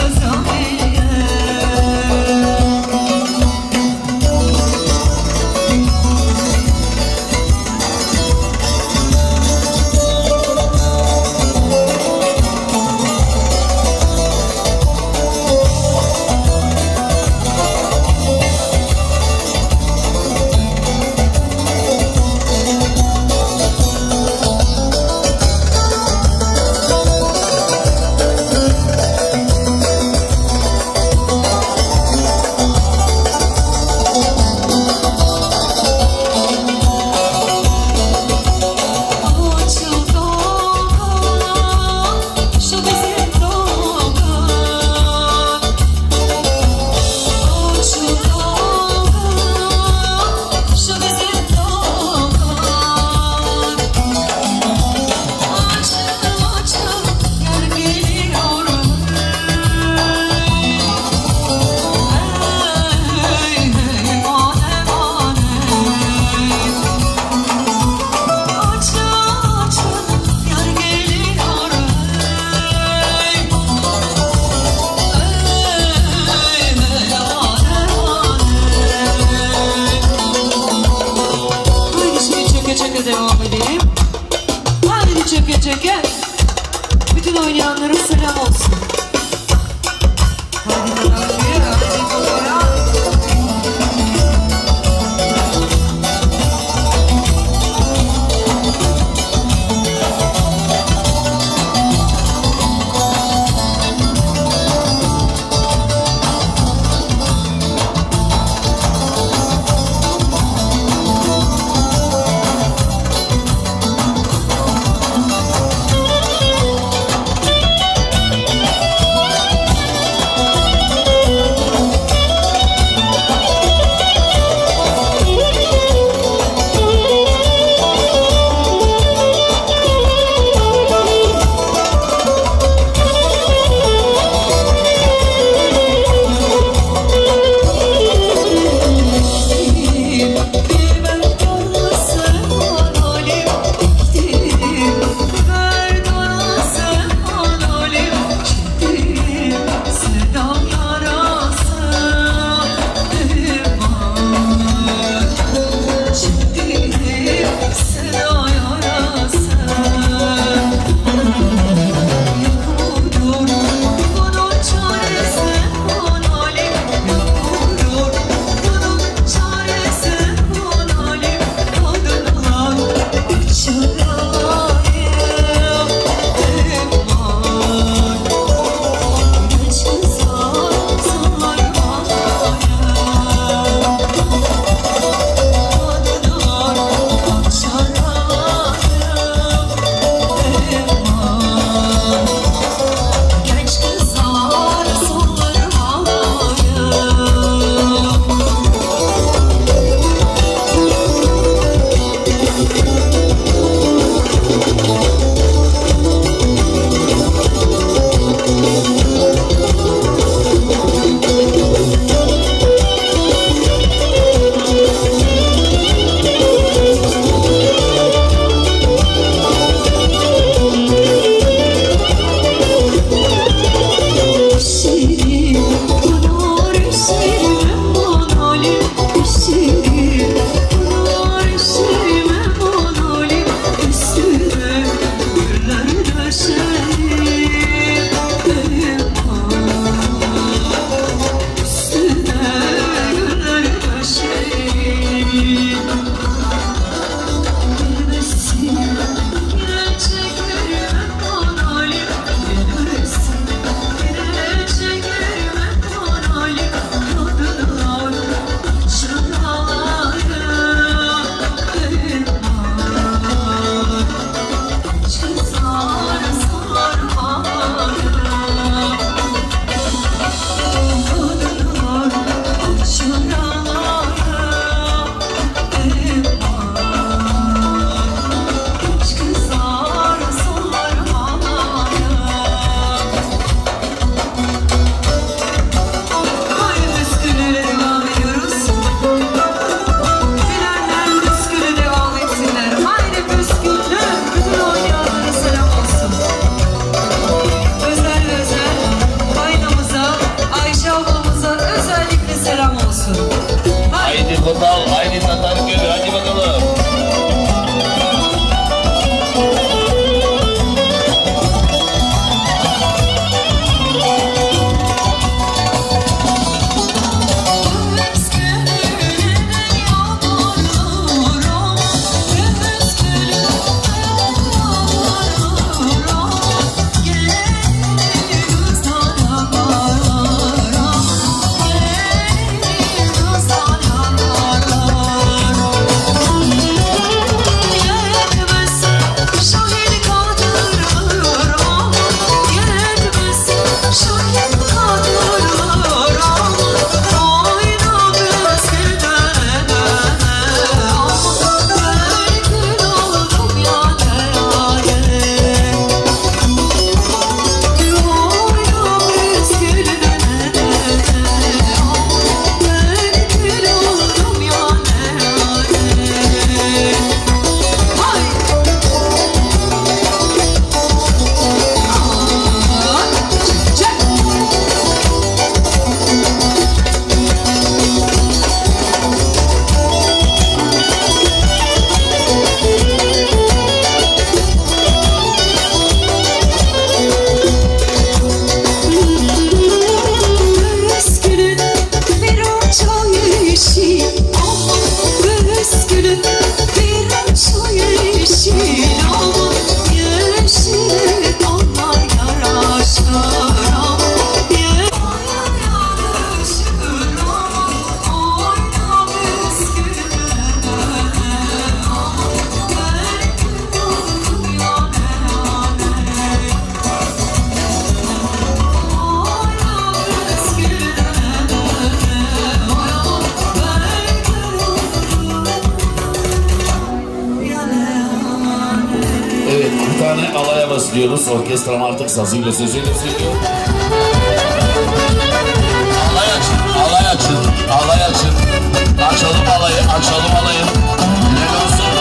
Bütün oynayanlara selam olsun. Hadi bakalım. tane alaya basıyoruz. Orkestram artık sazıyla sözüyle söylüyor. Alay açın, alay açın, alay açın. Açalım alayı, açalım alayı. Ne olsun?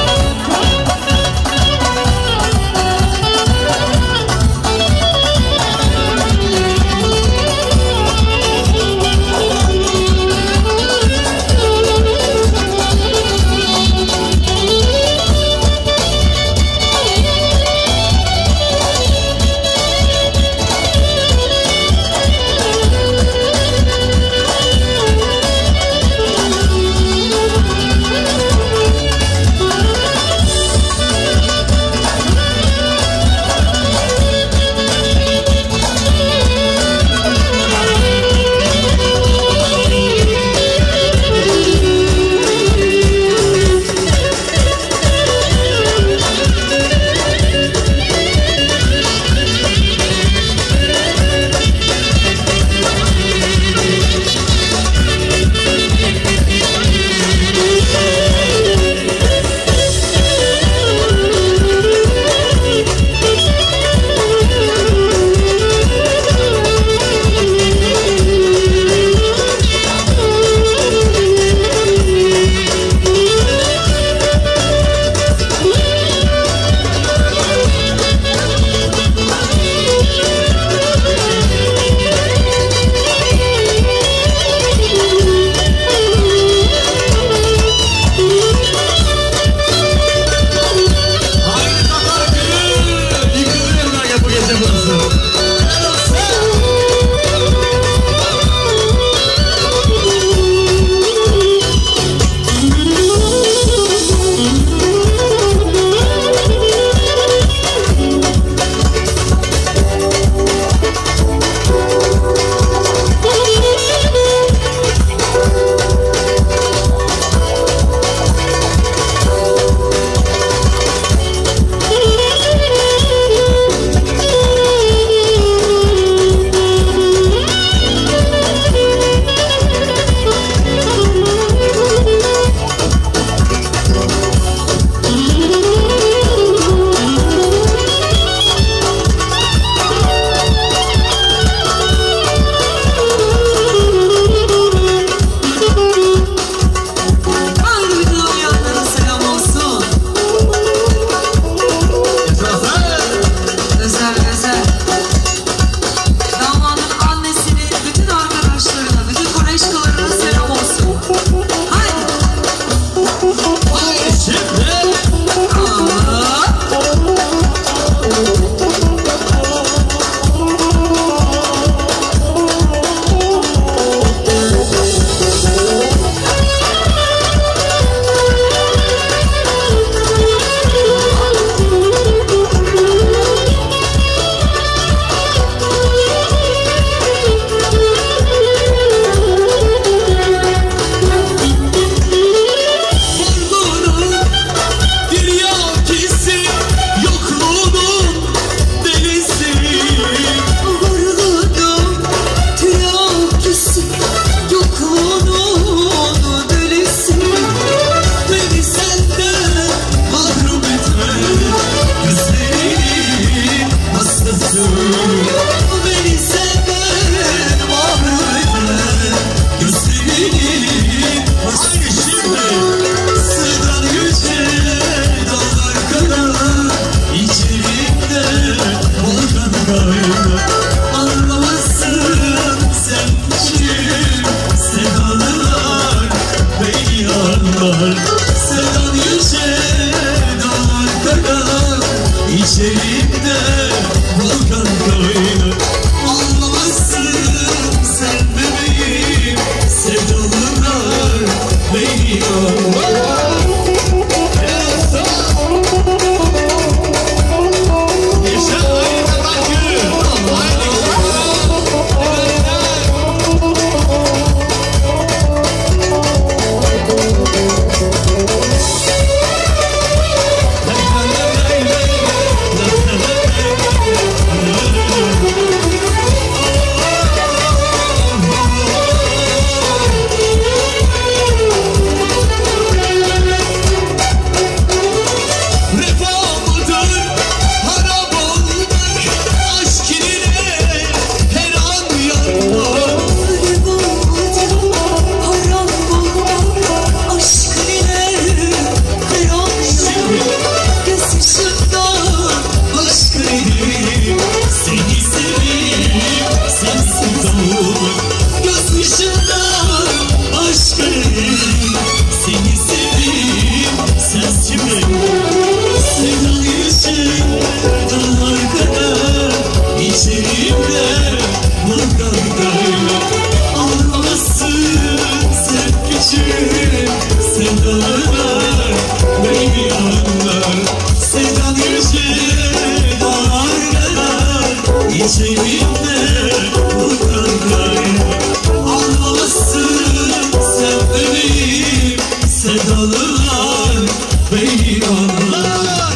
Hey, cebimde mutluluklar. Almalısın sen benim sevdalılar, beni anlar.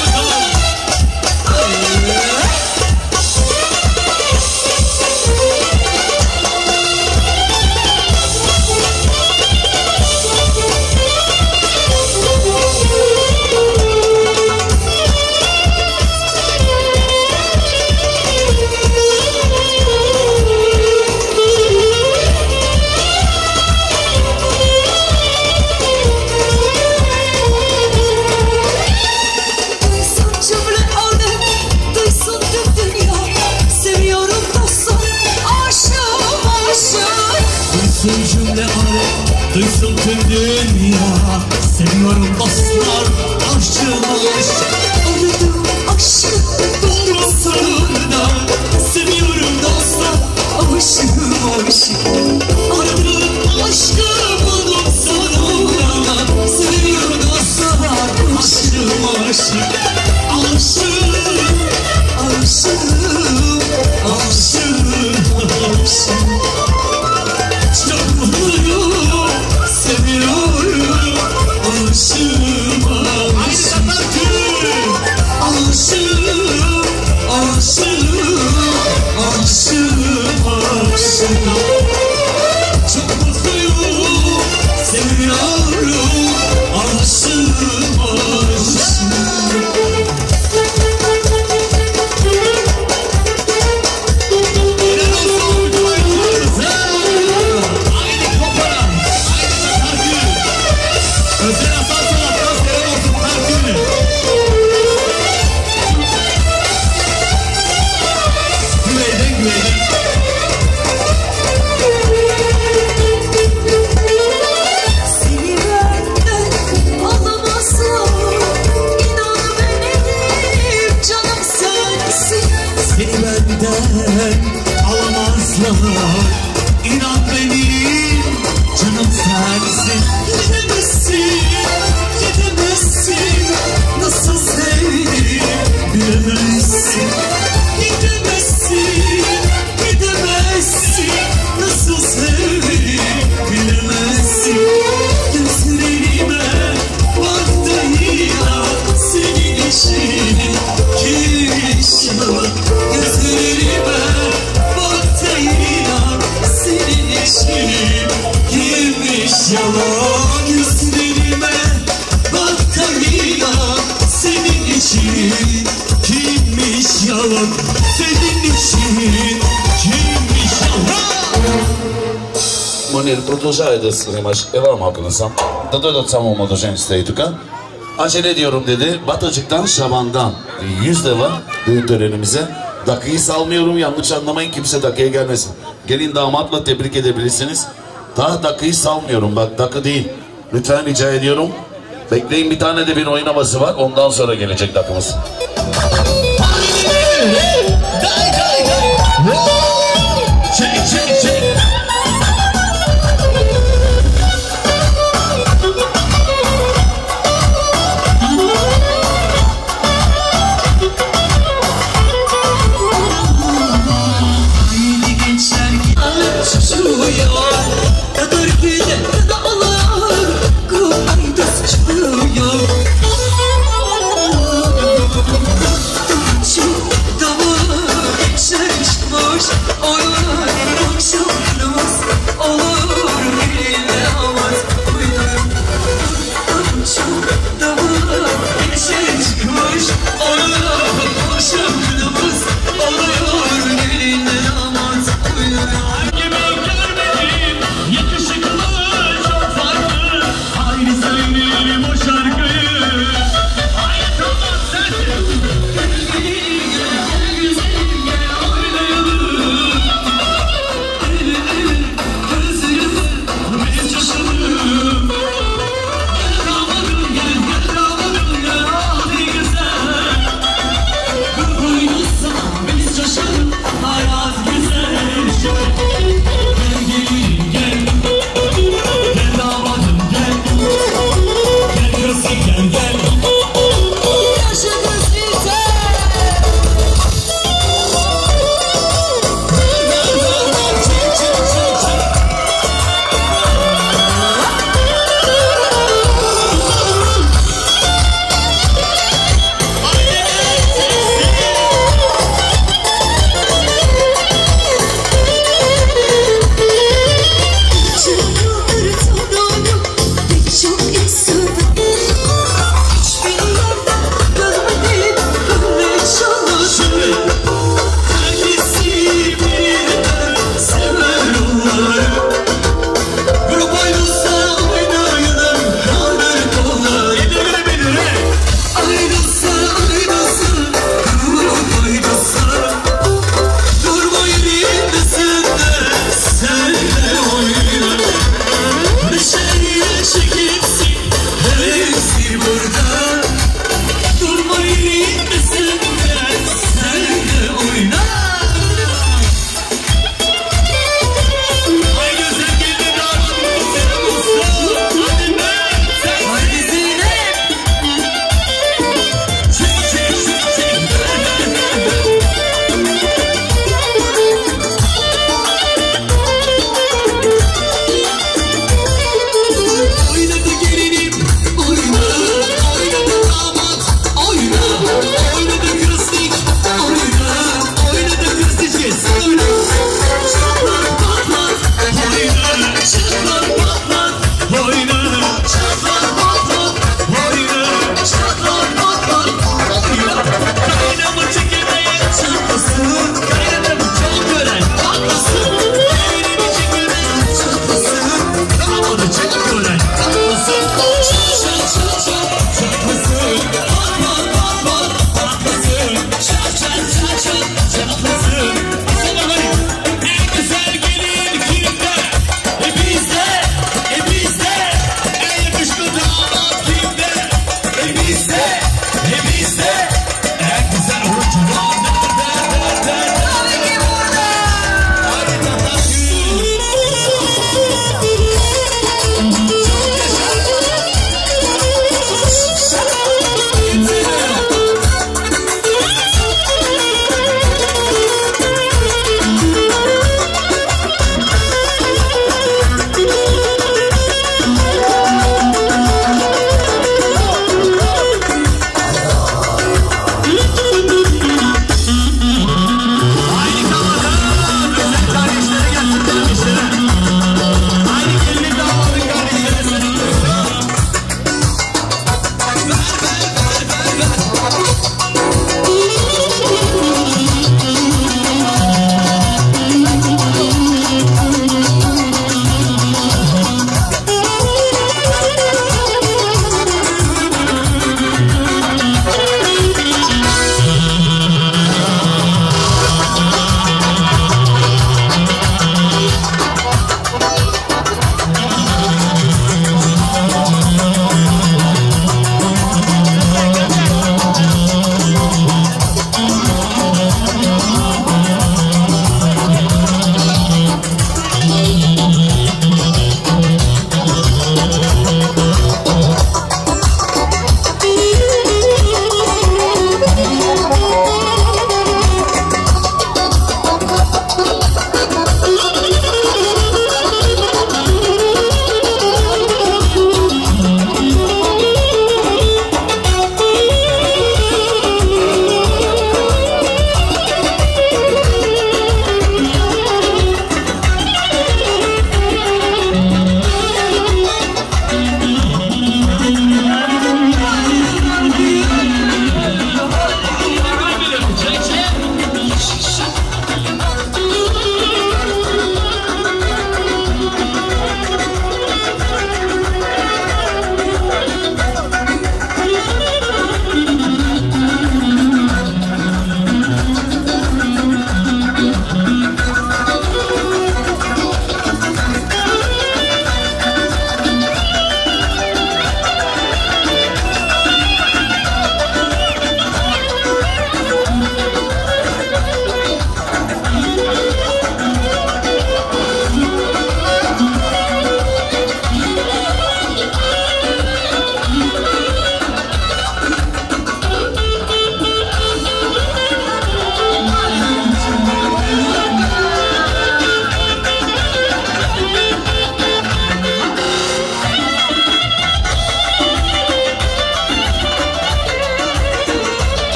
Duysun tüm dünya, seviyorum dostlar, aşığım aşık. Aradım aşkı buldum sonunda, seviyorum dostlar, aşığım aşık. Aradım aşkı buldum sonunda, seviyorum dostlar, aşığım aşık. Aşığım, aşığım, aşığım, aşığım. Çok mutluyum, seviyorum, aşığım, aşığım, aşığım, aşığım, aşığım. Çok mutluyum, seviyorum, aşığım, aşığım. İnan benim canım sensin. Gidemezsin, gidemezsin, nasıl sevdim bilemezsin. Gidemezsin, gidemezsin, nasıl sevdim bilemezsin. Gözlerime bak da inan, senin için kimmiş yalan. Gözlerime bak da inan, senin için kimmiş yalan. Gözlerime bak da inan, senin için kimmiş yalan. Senin için kimmiş yalan. Monir, продолжаю да снимаш. Ева малко насам. Да дойдат само младоженците и тук. Acele ediyorum dedi. Batacık'tan Şaban'dan yüz lira düğün törenimize. Dakikayı salmıyorum, yanlış anlamayın, kimse dakikaya gelmesin. Gelin damatla tebrik edebilirsiniz. Daha dakikayı salmıyorum, bak dakika değil. Lütfen rica ediyorum. Bekleyin, bir tane de bir oyun havası var, ondan sonra gelecek dakikamız. Çek çek çek. Boş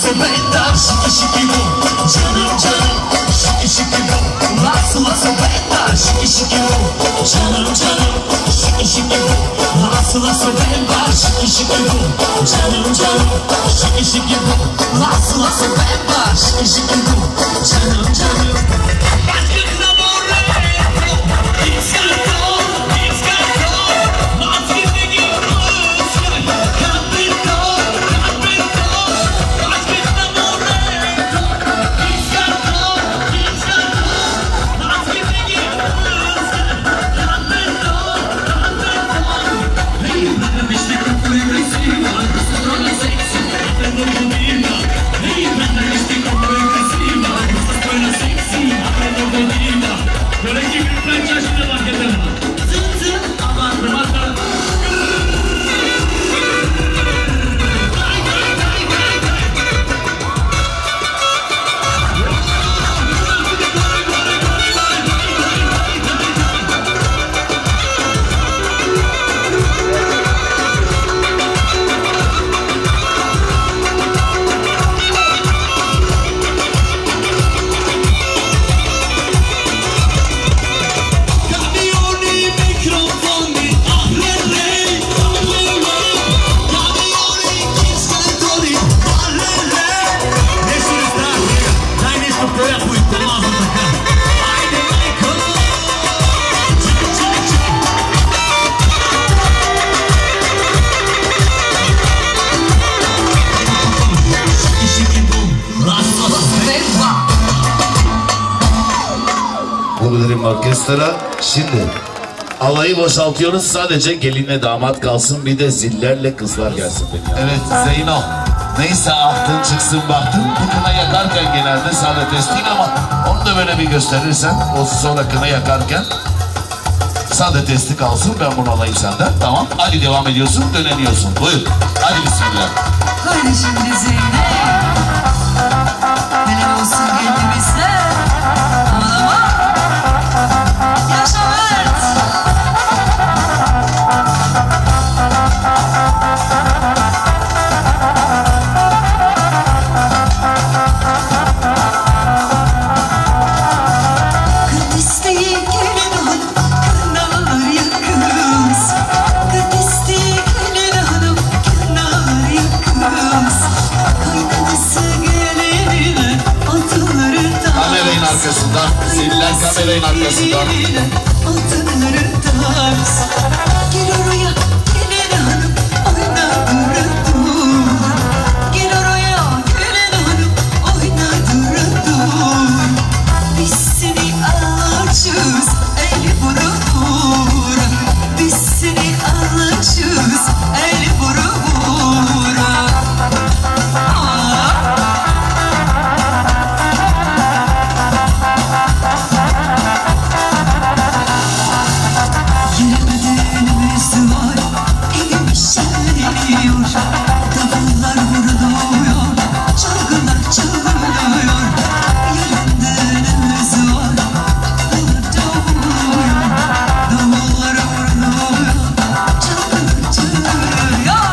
so bella, şiki şiki bu. Canım canım, şiki şiki bu. Nasıl nasıl bella, şiki şiki bu. Canım canım, şiki şiki bu. Nasıl nasıl bella, şiki şiki bu. Canım canım, şiki şiki bu. Nasıl nasıl bella, şiki şiki bu. Canım canım. Orkestra. Şimdi alayı boşaltıyoruz, sadece gelinle damat kalsın, bir de zillerle kızlar gelsin. Evet Zeyno, neyse aklın çıksın baktın, bu kına yakarken genelde saadet değil ama onu da böyle bir gösterirsen, o sonra kına yakarken saadet testi kalsın, ben bunu alayım senden, tamam. Hadi devam ediyorsun, döneniyorsun, buyur. Hadi bismillah. Haydi şimdi Zeynep, helal olsun kendimize. Arkasından, ziller kamerayın arkasından. Altınları tars. Gel oraya, gelin hanım, oyna durun dur. Gel oraya, gelin hanım, oyna durun dur. Biz seni alacağız, el vura vura. Biz seni alacağız, el vura vura. Davullar vuruluyor, çalgılar çalınıyor. Yarın düğünümüz var, davullar vuruluyor, çalgılar çalınıyor.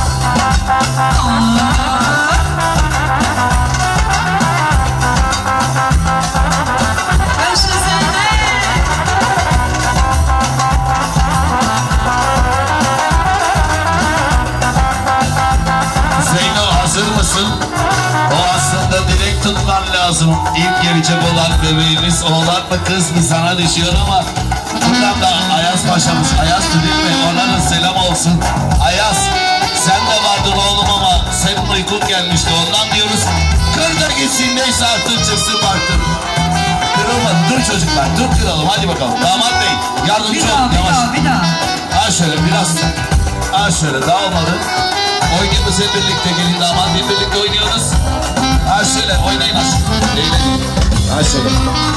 O aslında direkt tutman lazım. İlk gelecek olan bebeğimiz oğlan mı kız mı sana düşüyor ama buradan da Ayaz Paşa'mız, Ayaz'dı değil mi? Ona da selam olsun. Ayaz, sen de vardın oğlum ama senin uykun gelmişti, ondan diyoruz. Kır da gitsin, neyse artık çıksın baktın. Kırılma, dur çocuklar, dur kıralım, hadi bakalım. Damat Bey, yardımcı olun, yavaş. Bir daha, bir daha. Ha şöyle biraz, ha şöyle, dağılmadı. Oynuyoruz hep birlikte, gelin damat hep birlikte oynuyoruz. Ha şöyle oynayın aşkım. Eğlenin. Ha şöyle.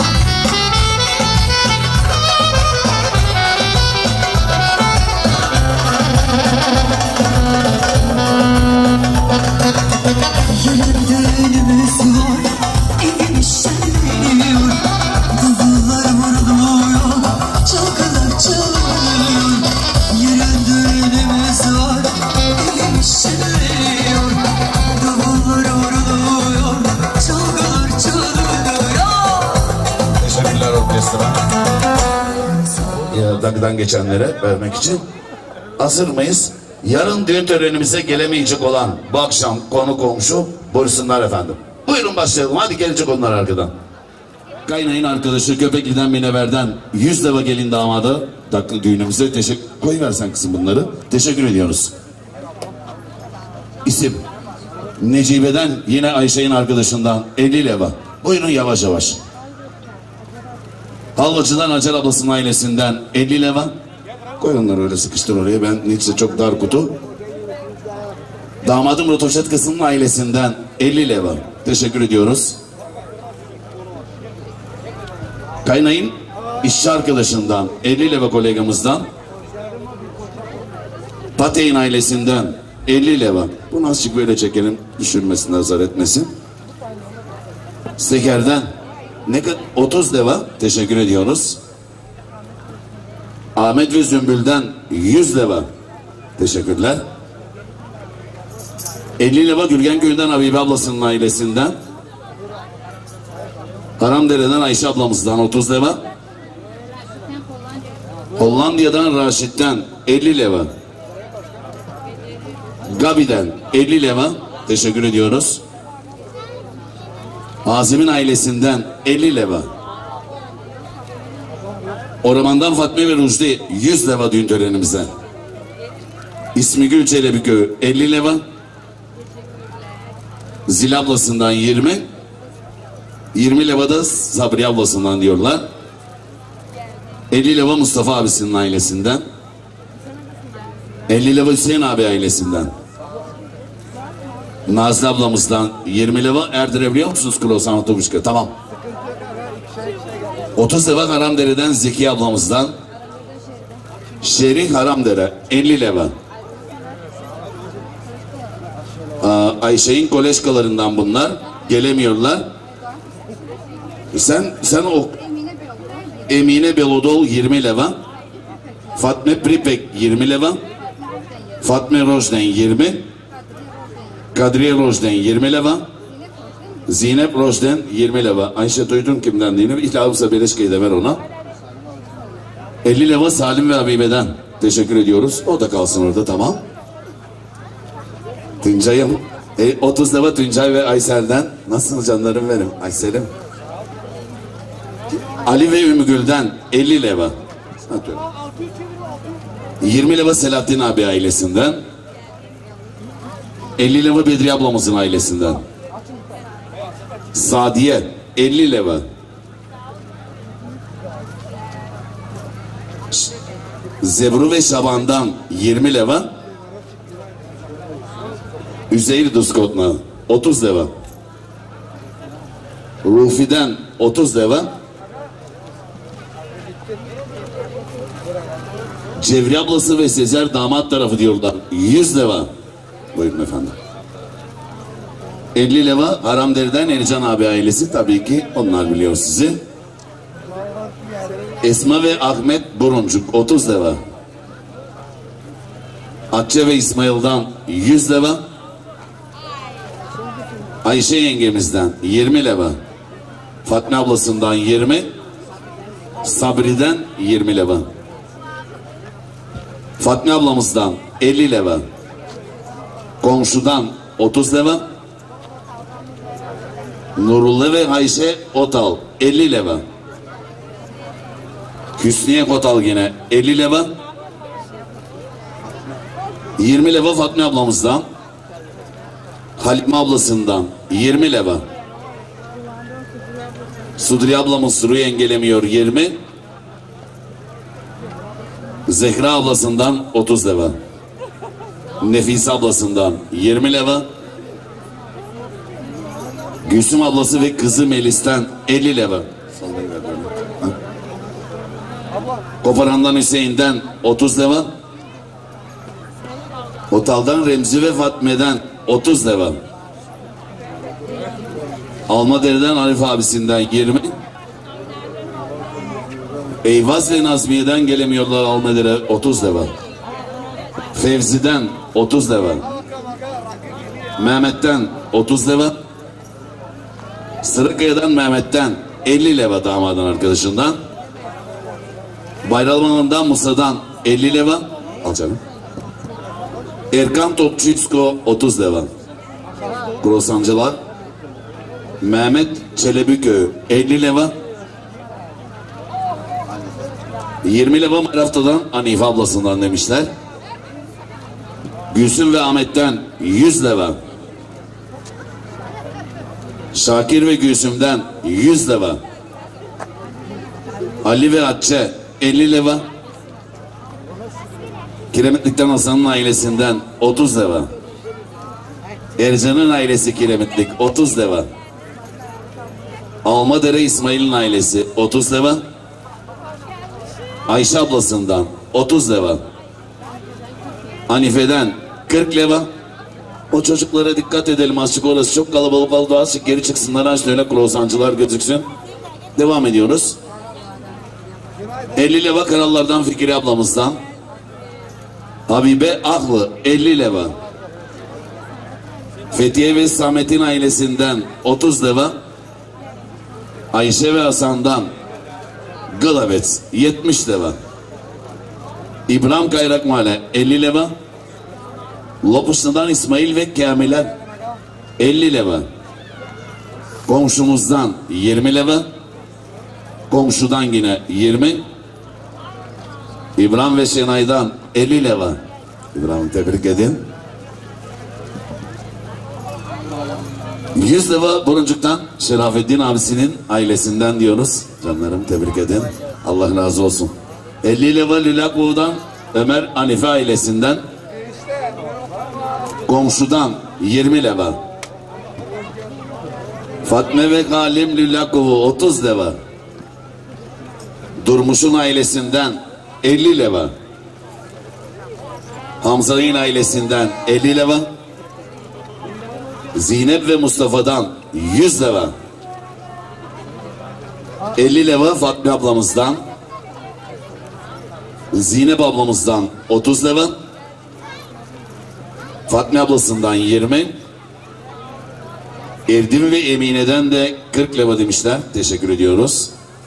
Yarın düğünümüz var, evimiz şenleniyor. Davullar vuruluyor, çalgılar çalınıyor. Yarın düğünümüz var, evimiz şenleniyor. Davullar vuruluyor. bardaktan geçenlere vermek için. Hazır mıyız? Yarın düğün törenimize gelemeyecek olan bu akşam konu komşu buyursunlar efendim. Buyurun başlayalım. Hadi gelecek onlar arkadan. Kaynayın arkadaşı Köpekli'den Minever'den yüz leva gelin damadı taklı düğünümüze teşekkür... Koyuversen kızım bunları. Teşekkür ediyoruz. İsim Necibe'den yine Ayşe'nin arkadaşından elli leva. Buyurun yavaş yavaş. Halvacı'dan Hacer ablasının ailesinden elli leva. Koy onları öyle sıkıştır oraya. Ben Nietzsche çok dar kutu. Damadım Rotoşet kızının ailesinden elli leva. Teşekkür ediyoruz. Kaynayın işçi arkadaşından elli leva kolegamızdan. Pateyn ailesinden elli leva. Bunu azıcık böyle çekelim. Düşürmesin, nazar etmesin. Seker'den ne kadar? otuz leva. Teşekkür ediyoruz. Ahmet ve Zümbül'den yüz leva. Teşekkürler. elli leva Gürgenköy'den Habibe ablasının ailesinden. Haramdere'den Ayşe ablamızdan otuz leva. Hollandiya'dan Raşit'ten elli leva. Gabi'den elli leva. Teşekkür ediyoruz. Azim'in ailesinden elli leva. Orman'dan Fatma ve Rujdi yüz leva düğün törenimize. İsmi Gül Çelebiköy elli leva. Zil ablasından yirmi. yirmi leva da Sabri ablasından diyorlar. elli leva Mustafa abisinin ailesinden. elli leva Hüseyin abi ailesinden. Nazlı ablamızdan yirmi leva. Erdirebiliyor musunuz Kulosan Otobüskö? Tamam. otuz leva Haramdere'den Zeki ablamızdan. Şerih Haramdere elli leva. Ayşe'nin koleşkalarından bunlar. Gelemiyorlar. Sen sen o Emine Belodol yirmi leva. Fatma Pripek yirmi leva. Fatma Rojden yirmi. Kadriye Rojden yirmi leva. Zeynep Rojden yirmi leva. Ayşe duydun kimden değil mi? İlahımsa Beleşke'yi de ver ona. elli leva Salim ve Habibe'den. Teşekkür ediyoruz. O da kalsın orada, tamam. Tuncay'ım. E, otuz leva Tuncay ve Aysel'den. Nasıl canlarım benim? Aysel'im. Ali ve Ümmügül'den elli leva. yirmi leva Selahattin abi ailesinden. elli leva Bedriye ablamızın ailesinden. Sadiye elli leva. Zebru ve Şaban'dan yirmi leva. Üzeyir Duskotna otuz leva. Rufi'den otuz leva. Cevri ablası ve Sezer damat tarafı diyorlar. yüz leva. Buyurun efendim. elli leva Haramdere'den Ercan abi ailesi, tabii ki onlar biliyor sizi. Esma ve Ahmet Buruncuk otuz leva. Atça ve İsmail'dan yüz leva. Ayşe yengemizden yirmi leva. Fatma ablasından yirmi. Sabri'den yirmi leva. Fatma ablamızdan elli leva. Komşudan otuz leva. Nurullah ve Ayşe Otal elli leva. Hüsniye Kotal yine elli leva. yirmi leva Fatma ablamızdan. Halime ablasından yirmi leva. Sudri ablamız Suru yengelemiyor yirmi. Zehra ablasından otuz leva. Nefise ablasından yirmi leva. Gülsüm ablası ve kızı Melis'ten elli leva. Koparan'dan Hüseyin'den otuz leva. Otal'dan Remzi ve Fatme'den otuz leva. Almadere'den Arif abisinden yirmi. Eyvaz ve Nazmiye'den gelemiyorlar Almadere otuz leva. Fevzi'den otuz leva. Mehmet'ten otuz leva. Sırıkaya'dan Mehmet'ten elli leva damadın arkadaşından. Bayramlı'ndan Musa'dan elli leva. Al canım. Erkan Topçuitsko otuz leva. Krosancılar. Mehmet Çelebiköy elli leva. yirmi leva Marafta'dan Hanife ablasından demişler. Gülsüm ve Ahmet'ten yüz leva. Şakir ve Gülsüm'den yüz leva. Ali ve Hatçe elli leva. Kiremitlik'ten Hasan'ın ailesinden otuz leva. Ercan'ın ailesi Kiremitlik otuz leva. Almadere İsmail'in ailesi otuz leva. Ayşe ablasından otuz leva. Hanife'den kırk leva. O çocuklara dikkat edelim, azıcık orası çok kalabalık oldu, azıcık geri çıksınlar, azıcık öyle krosancılar gözüksün. Devam ediyoruz. elli leva Krallardan Fikri ablamızdan. Habibe Ahlı elli leva. Fethiye ve Samet'in ailesinden otuz leva. Ayşe ve Hasan'dan Gılavet yetmiş leva. İbrahim Kayrakmale elli leva. Lopuslu'dan İsmail ve Kamiler elli leva. Komşumuzdan yirmi leva. Komşudan yine yirmi. İbrahim ve Şenay'dan elli leva. İbrahim tebrik edin. yüz leva Buruncuk'tan Şerafettin abisinin ailesinden diyoruz. Canlarım tebrik edin. Allah razı olsun. elli leva Lülakov'dan Ömer Hanife ailesinden. Komşudan yirmi leva. Fatme ve Galim Lülakov'u otuz leva. Durmuş'un ailesinden elli leva. Hamza'nın ailesinden elli leva. Zeynep ve Mustafa'dan yüz leva. elli leva Fatma ablamızdan. Zeynep ablamızdan otuz leva. Fatma ablasından yirmi. Erdin ve Emine'den de kırk leva demişler. Teşekkür ediyoruz.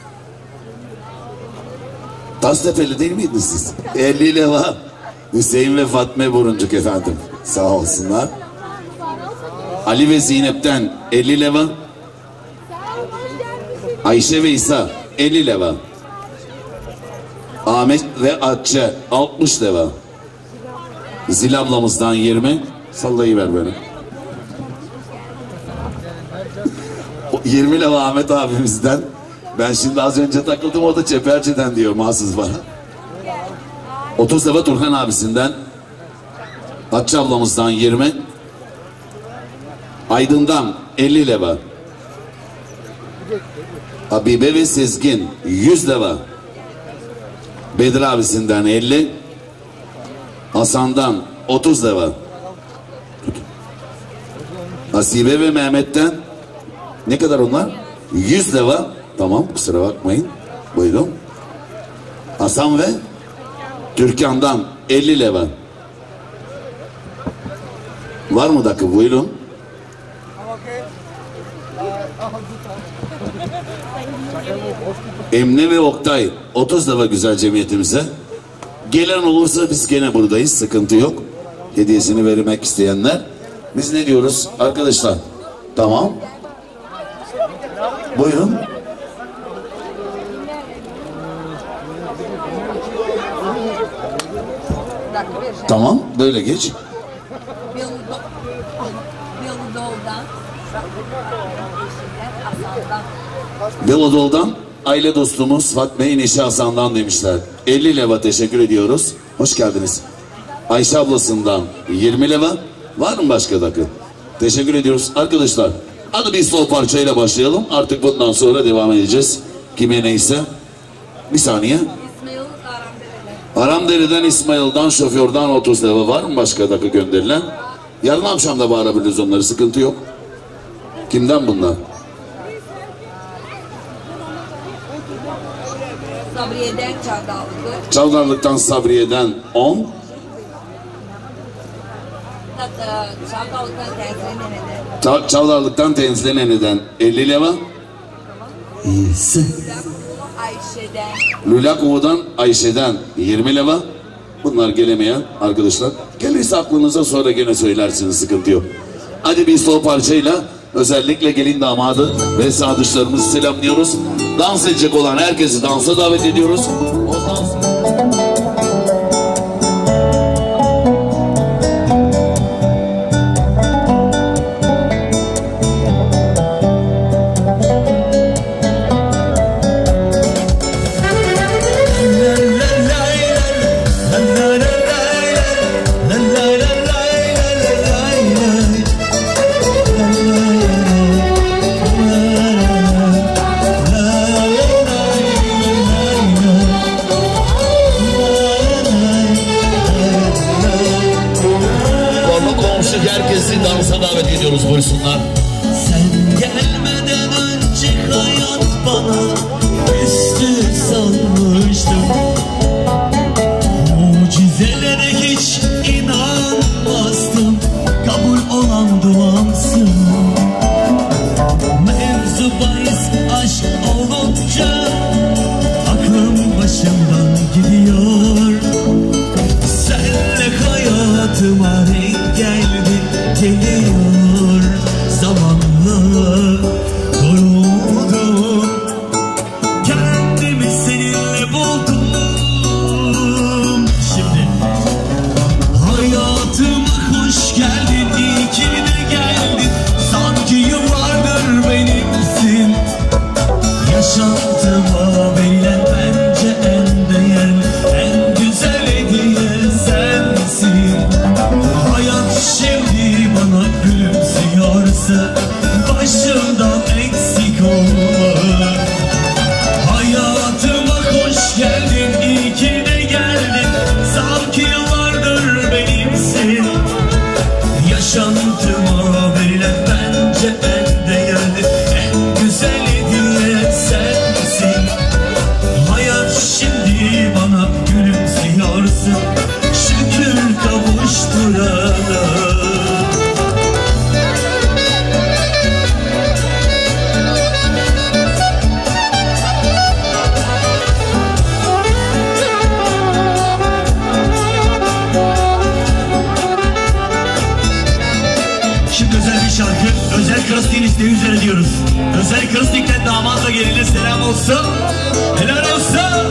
Taztepeli değil miydiniz siz? elli leva Hüseyin ve Fatma Buruncuk efendim. Sağ olsunlar. Ali ve Zeynep'ten elli leva. Ayşe ve İsa elli leva. Ahmet ve Atçe altmış leva. Zil ablamızdan yirmi. Sallayıver böyle. yirmi leva Ahmet abimizden. Ben şimdi az önce takıldım, o da Çeperci'den diyor mahsus bana. otuz leva Turhan abisinden. Hatçı ablamızdan yirmi. Aydın'dan elli leva. Habibe ve Sezgin yüz leva. Bedir abisinden elli. Hasan'dan otuz leva. Hasibe ve Mehmet'ten ne kadar onlar? yüz leva. Tamam, kusura bakmayın. Buyurun. Hasan ve Türkan'dan elli leva. Var mı dakika? Buyurun. Emine ve Oktay otuz leva güzel cemiyetimize. Gelen olursa biz gene buradayız. Sıkıntı yok. Hediyesini vermek isteyenler. Biz ne diyoruz arkadaşlar? Tamam. Buyurun. Tamam. Böyle geç. Belodol'dan aile dostumuz Fatma Neşe Hasan'dan demişler. elli leva teşekkür ediyoruz. Hoş geldiniz. Ayşe ablasından yirmi leva. Var mı başka dakika? Teşekkür ediyoruz. Arkadaşlar hadi bir sol parçayla başlayalım. Artık bundan sonra devam edeceğiz. Kime neyse. Bir saniye. Aramdere'den İsmail'dan şoförden otuz leva. Var mı başka dakika gönderilen? Yarın akşam da bağırabiliriz onları. Sıkıntı yok. Kimden bunlar? Sabriye'den Çavdarlık. Çavdarlık'tan Sabriye'den on. Çavdarlık'tan Tenzile Çavdarlık'tan Tenzile Nene'den elli leva. Ayşe Ayşe'den. Lulakova'dan Ayşe'den yirmi leva. Bunlar gelemeyen arkadaşlar. Gelirse aklınıza sonra gene söylersiniz, sıkıntı yok. Hadi biz o parçayla özellikle gelin damadı ve sadıçlarımızı selamlıyoruz. Dans edecek olan herkesi dansa davet ediyoruz. O dans... Herkesi dansa davet ediyoruz, buyursunlar. Sen gelmeden önce hayat bana üstü sanmıştım. Mucizelere hiç inanmazdım. Kabul olan duamsın. Mevzu bahis aşk olunca aklım başımdan gidiyor. Senle hayatıma renk geldi, geliyor zamanla doruldum. Kendimi seninle buldum. Şimdi hayatıma hoş geldin, iyi ki de geldin. Sanki yıllardır benimsin. Yaşantıma verilen bence en değerli, en güzel hediye sensin. Hayat şimdi bana gülümsüyorsa başımdan eksik olma. Hayatıma hoş geldin, iyi ki de geldin. Sanki yıllardır benimsin. Yaşantıma verilen bence en değerli, en güzel hediye sensin. Hayat şimdi bana gülümsüyorsun. Şükür kavuşturana. Şimdi özel bir şarkı, özel Krastik'in isteği üzere diyoruz. Özel Krastik'ten damatla geline selam olsun. Helal olsun.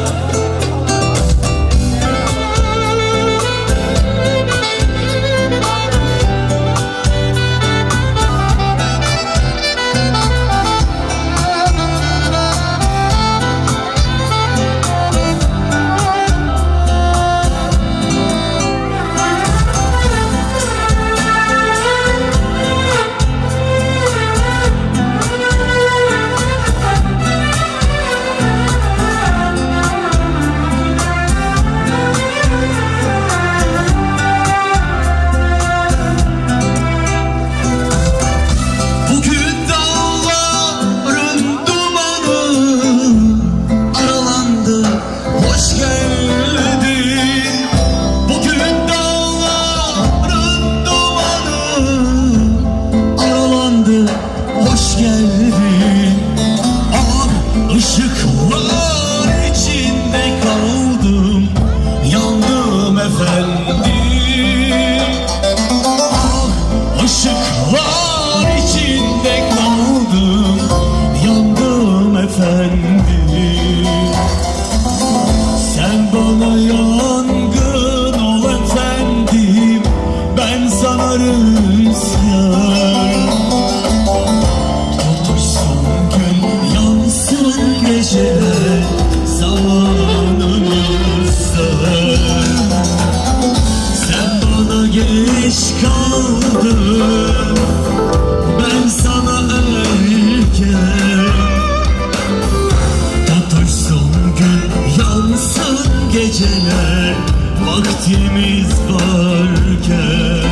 Geceler vaktimiz varken.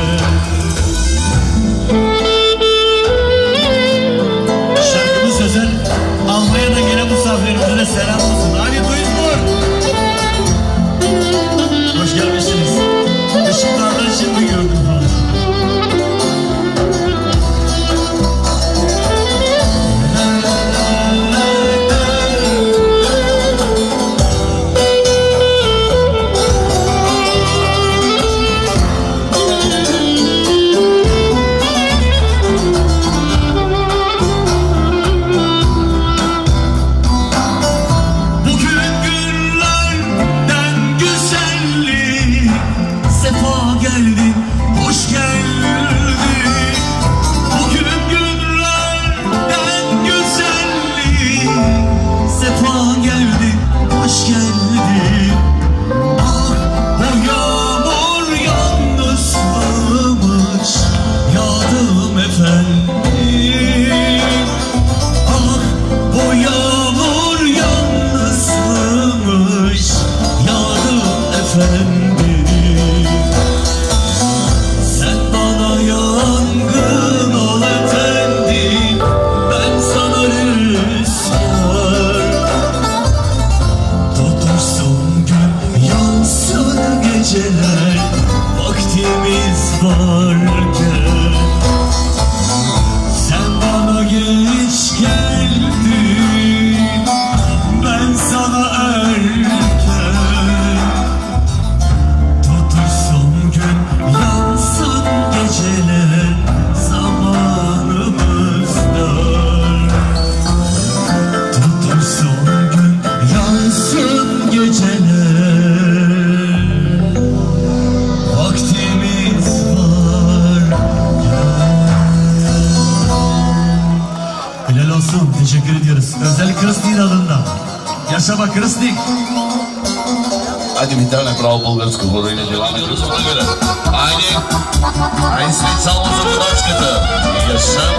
Şarkımız özel Almanya'dan gelen misafirlerimize de selam olsun. Hadi Duisburg. Hoş gelmişsiniz. Işıklardan şimdi gördüm. Özel Krıstik adında. Yaşa bak Krıstik. Hadi bir tane bravo Bulgarsku horuyla devam ediyoruz ona göre. Haydi. Haydi svet salmasın bu dans katı. Yaşa.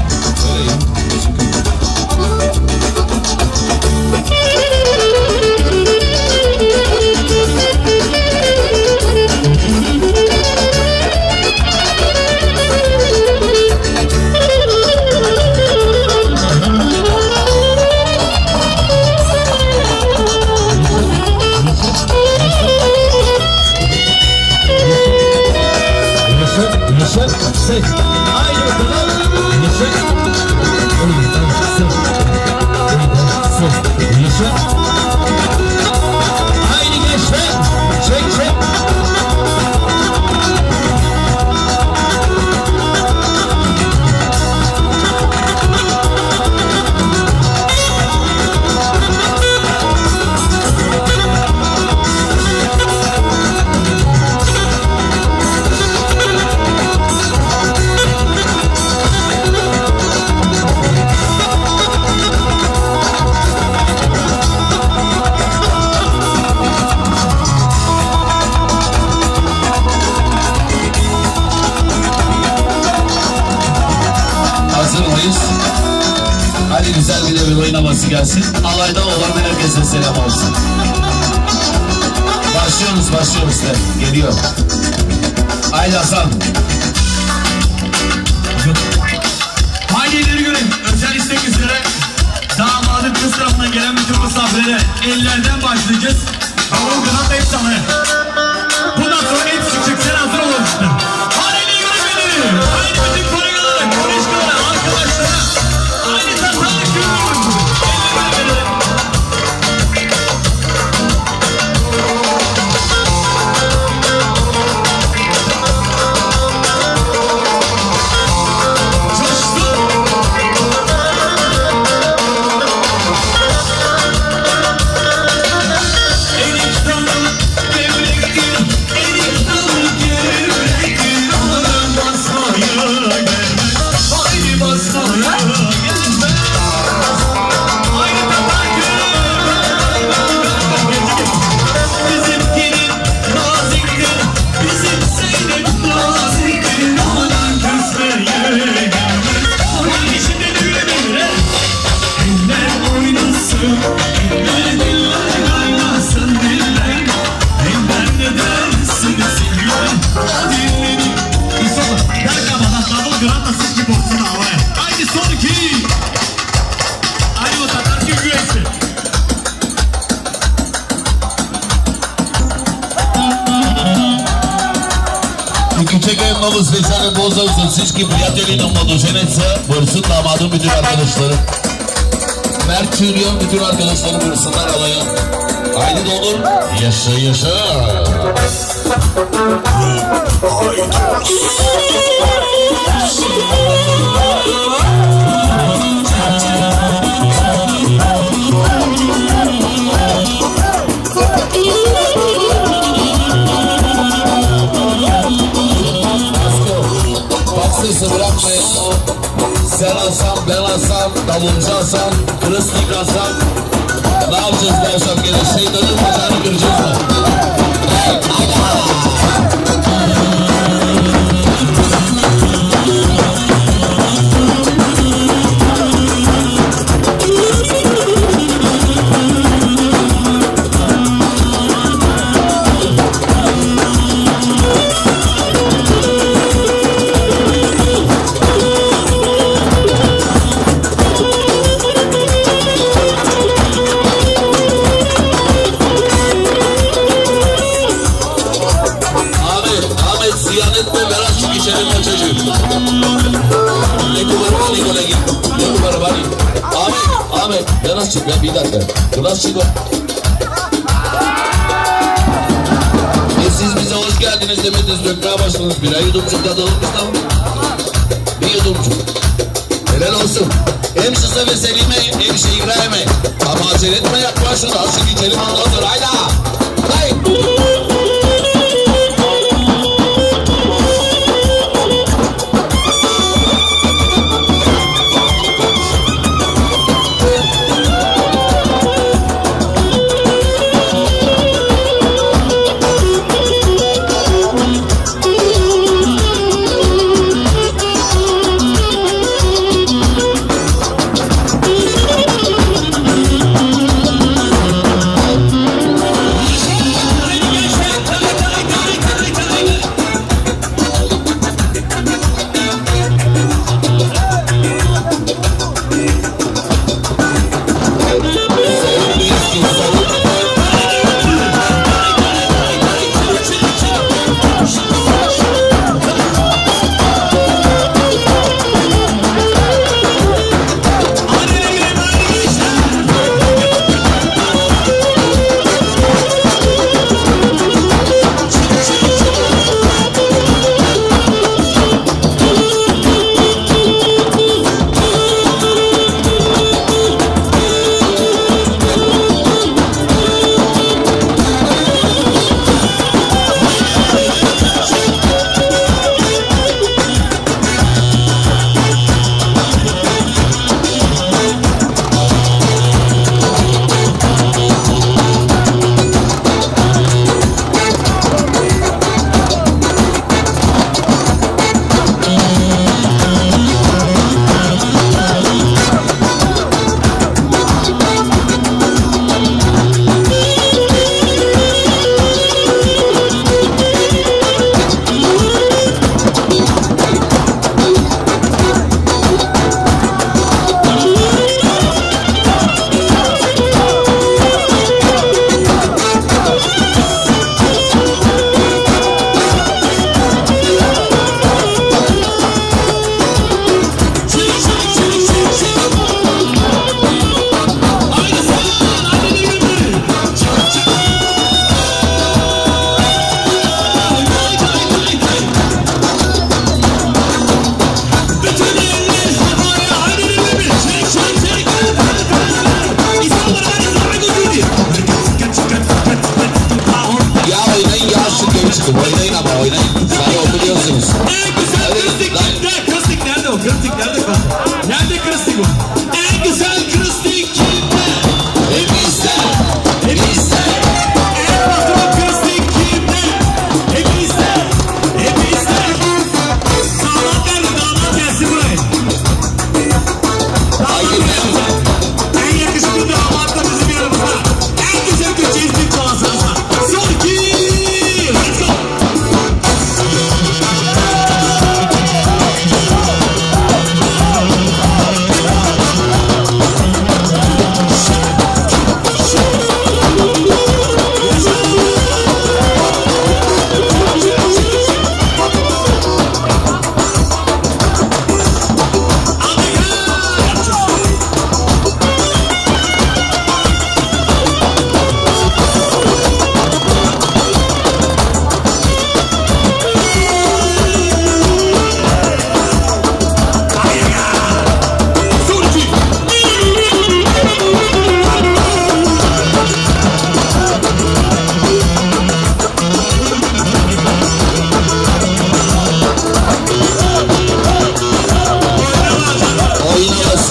Hadi güzel bir de bir oynaması gelsin. Alayda olan herkese selam olsun. Başlıyoruz, başlıyoruz de. Geliyor. Haydi Hasan. Haydi ileri görün. Özel istek üzere damadın kız tarafından gelen bütün misafirlere ellerden başlayacağız. Davul kanat hep sana. Bundan sonra hep çıkacak. Sen hazır olun. Haydi ileri görün beni. Haydi bütün koregalara, koreşkalara, arkadaşlara. Haydi tatarlık görün. Имamo специален поздрав за всички приятели на младоженеца. Бърсат дамадın bütün arkadaşları. Mert Çürüyen bütün arkadaşları buyursunlar alaya. Haydi doldur. Yaşa yaşa. Sesi bırakmayın. Sen Hasan, ben Hasan, davulcu Hasan, Kırıslık Hasan. Ne yapacağız bu akşam gene? Şeytanın bacağını kıracağız mı? Evet, haydi. Biraz çık ya bir dakika. Biraz çık. E siz bize hoş geldiniz demediniz. Dökmeye başladınız. Birer yudumcuk tadalım biz tamam. Bir yudumcuk. Helal olsun. Hem Şıza ve Selim'e hem şey İbrahim'e. Ama acele etme yakma şunu. Azıcık içelim ondan sonra. Hayda. Haydi.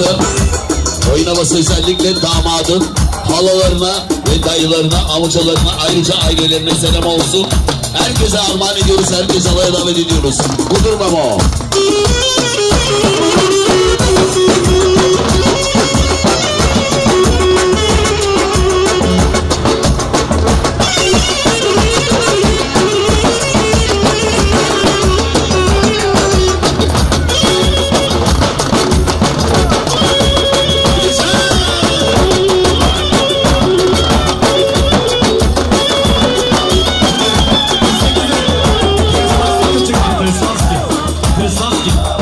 havası. Oyun havası özellikle damadın halalarına ve dayılarına, amcalarına, ayrıca ailelerine selam olsun. Herkese armağan ediyoruz, herkese alaya davet ediyoruz. Budur Memo. Krasavski.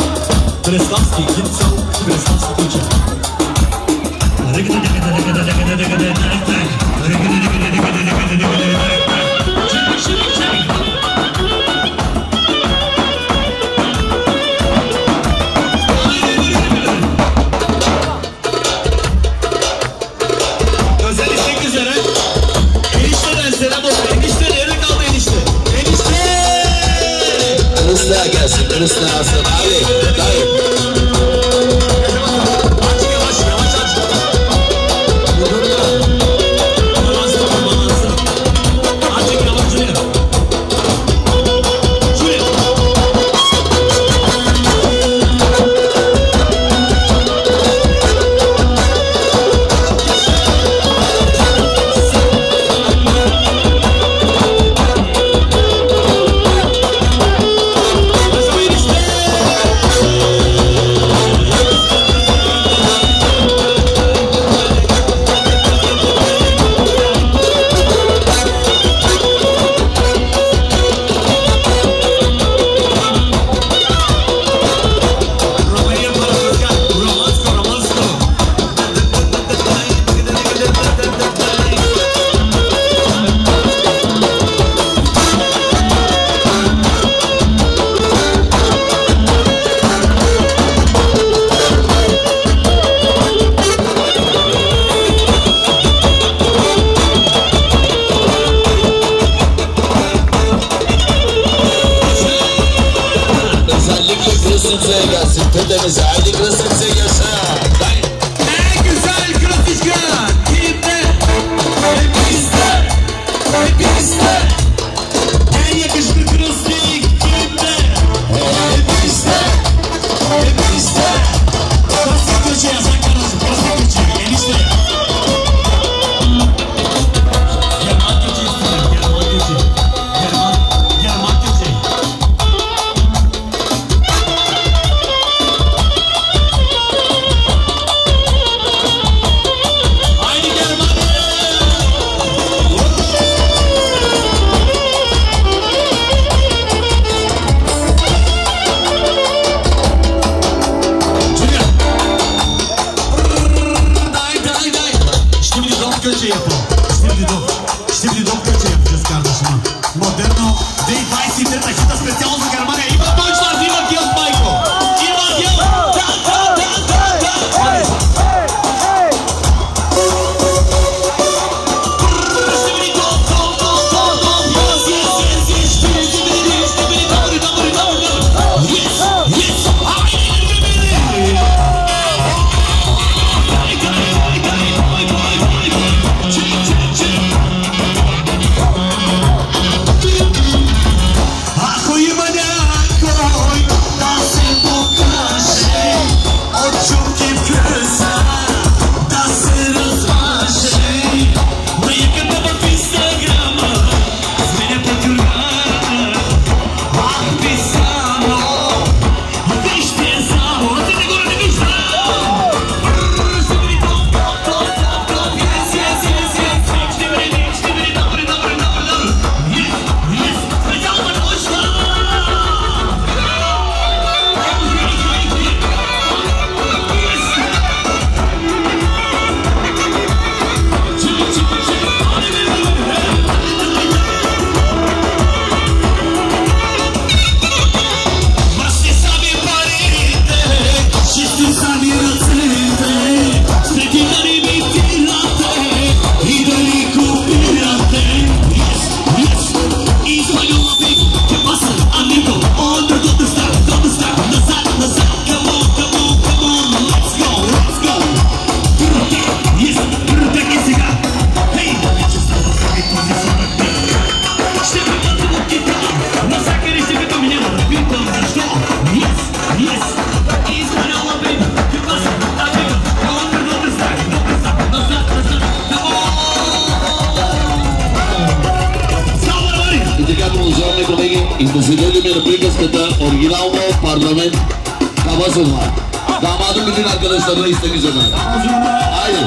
inclusive le replicas que da original o parlament Kabazulma. Damadım bütün arkadaşlarına istek üzerine. Hayır.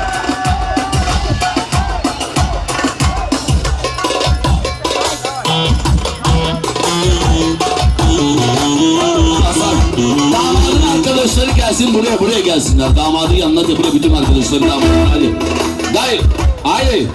Damadın arkadaşları gelsin buraya, buraya gelsinler. Damadın yanına da buraya bütün arkadaşları damadın. Hadi. Hayır. Hayır.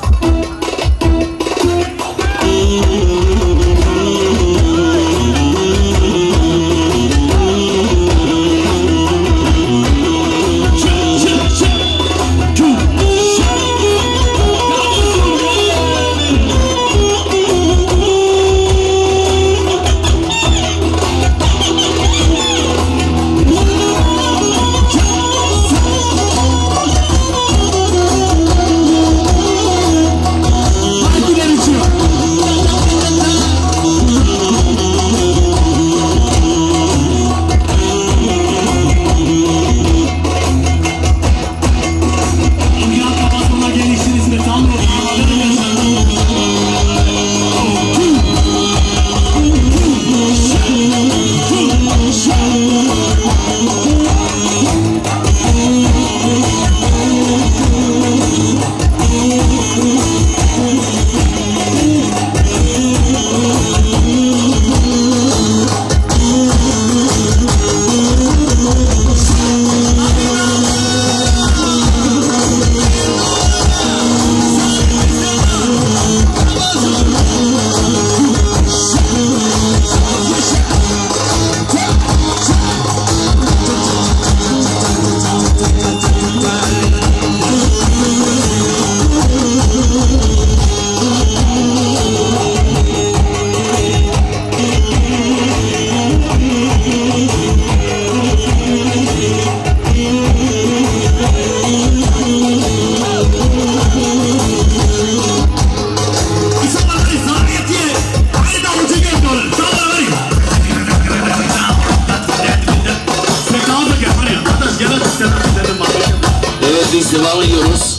Biz devam ediyoruz.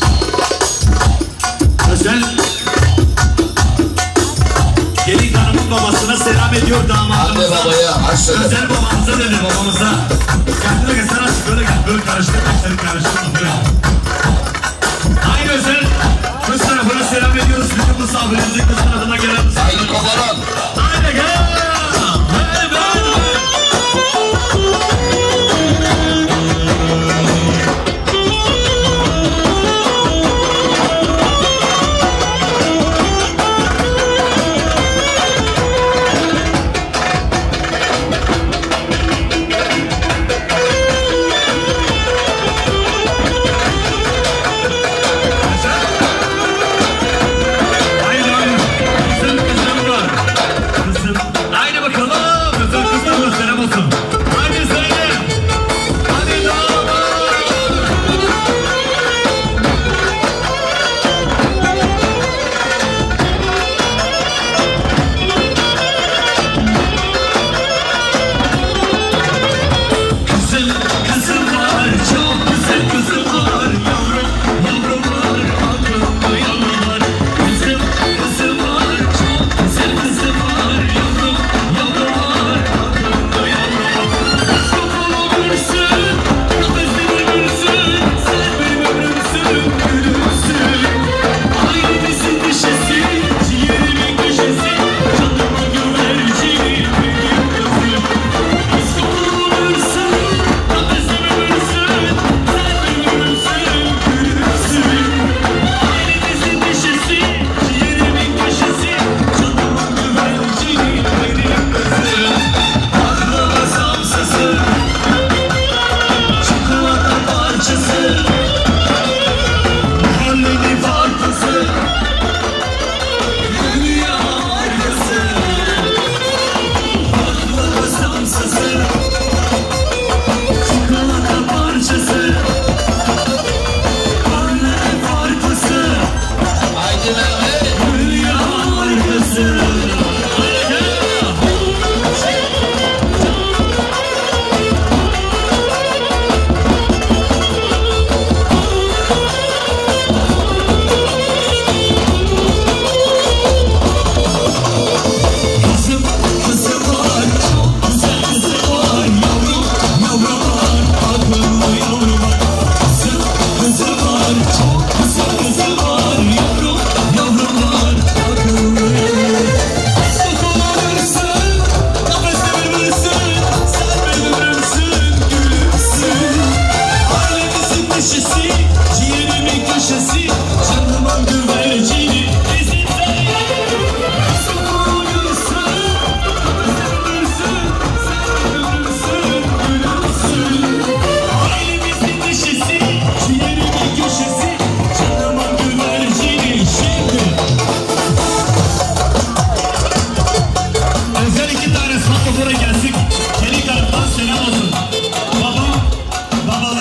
Özel gelin hanımın babasına selam ediyor damadımıza. Anne babaya aç söyle. Özel babamıza dedi babamıza. Kendine gel sen aç böyle gel. Böyle karıştırma seni karıştırma. Aynı özel kız tarafına selam ediyoruz. Bütün misafirimizi kız tarafına gelen misafirimizi. Haydi koparan. Haydi gel.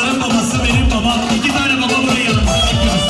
babaların babası benim babam. İki tane baba buraya yanımıza bekliyoruz.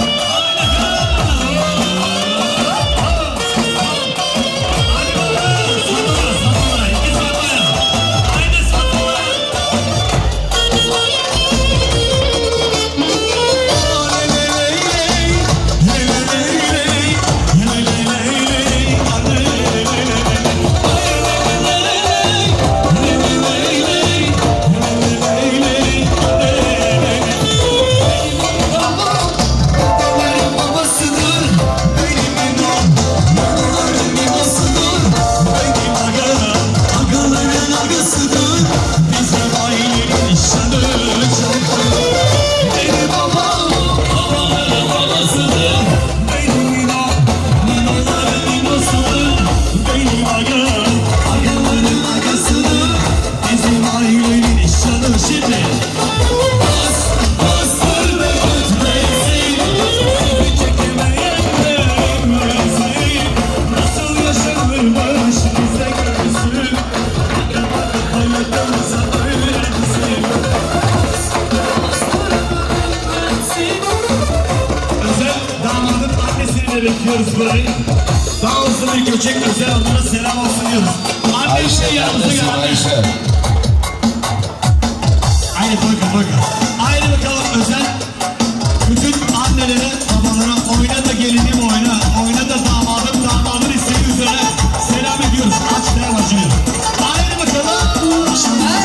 Bekliyoruz burayı. Sağ olsun bir göçek özel adına selam olsun diyoruz. Annesi yanımıza geldi. Ayşe. Haydi bakın bakın. Haydi bakalım özel. Bütün annelere, babalara oyna da gelinim oyna. Oyna da damadım, damadın isteği üzere selam ediyoruz. Açmaya başlıyoruz. Haydi bakalım. Şimdi.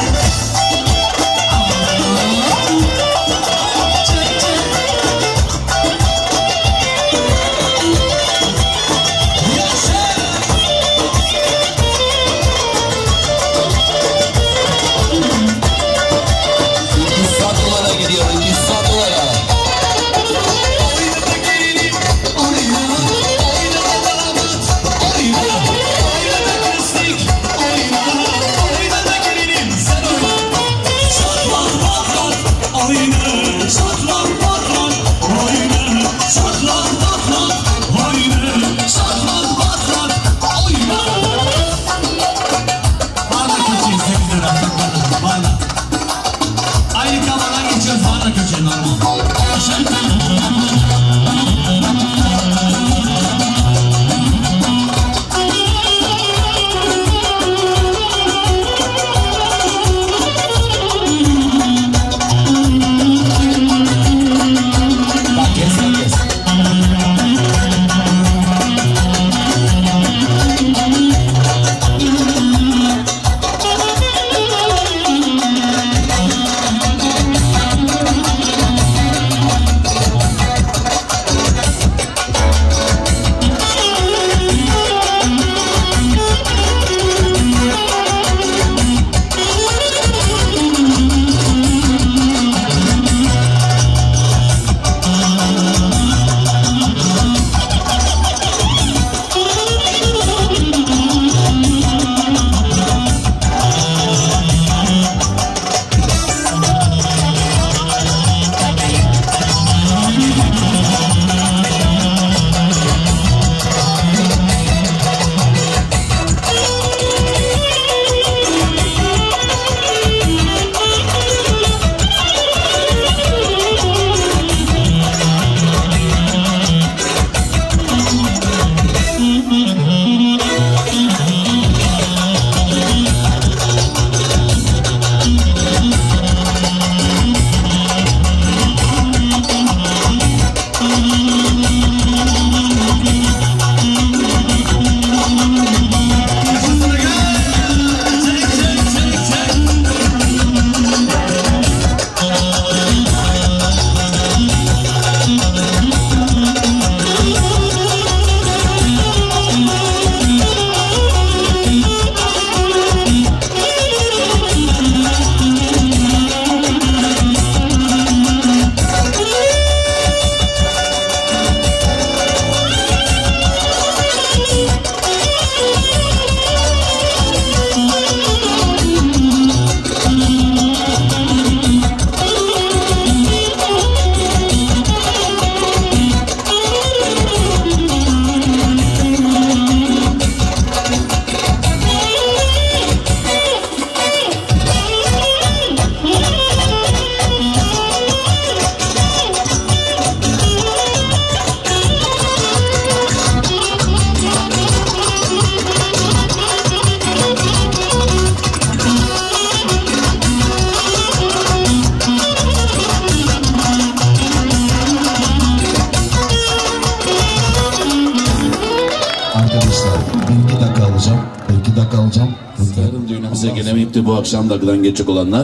kalacağım. Yarın düğünümüze gelemeyip de bu akşam Dagı'dan geçecek olanlar.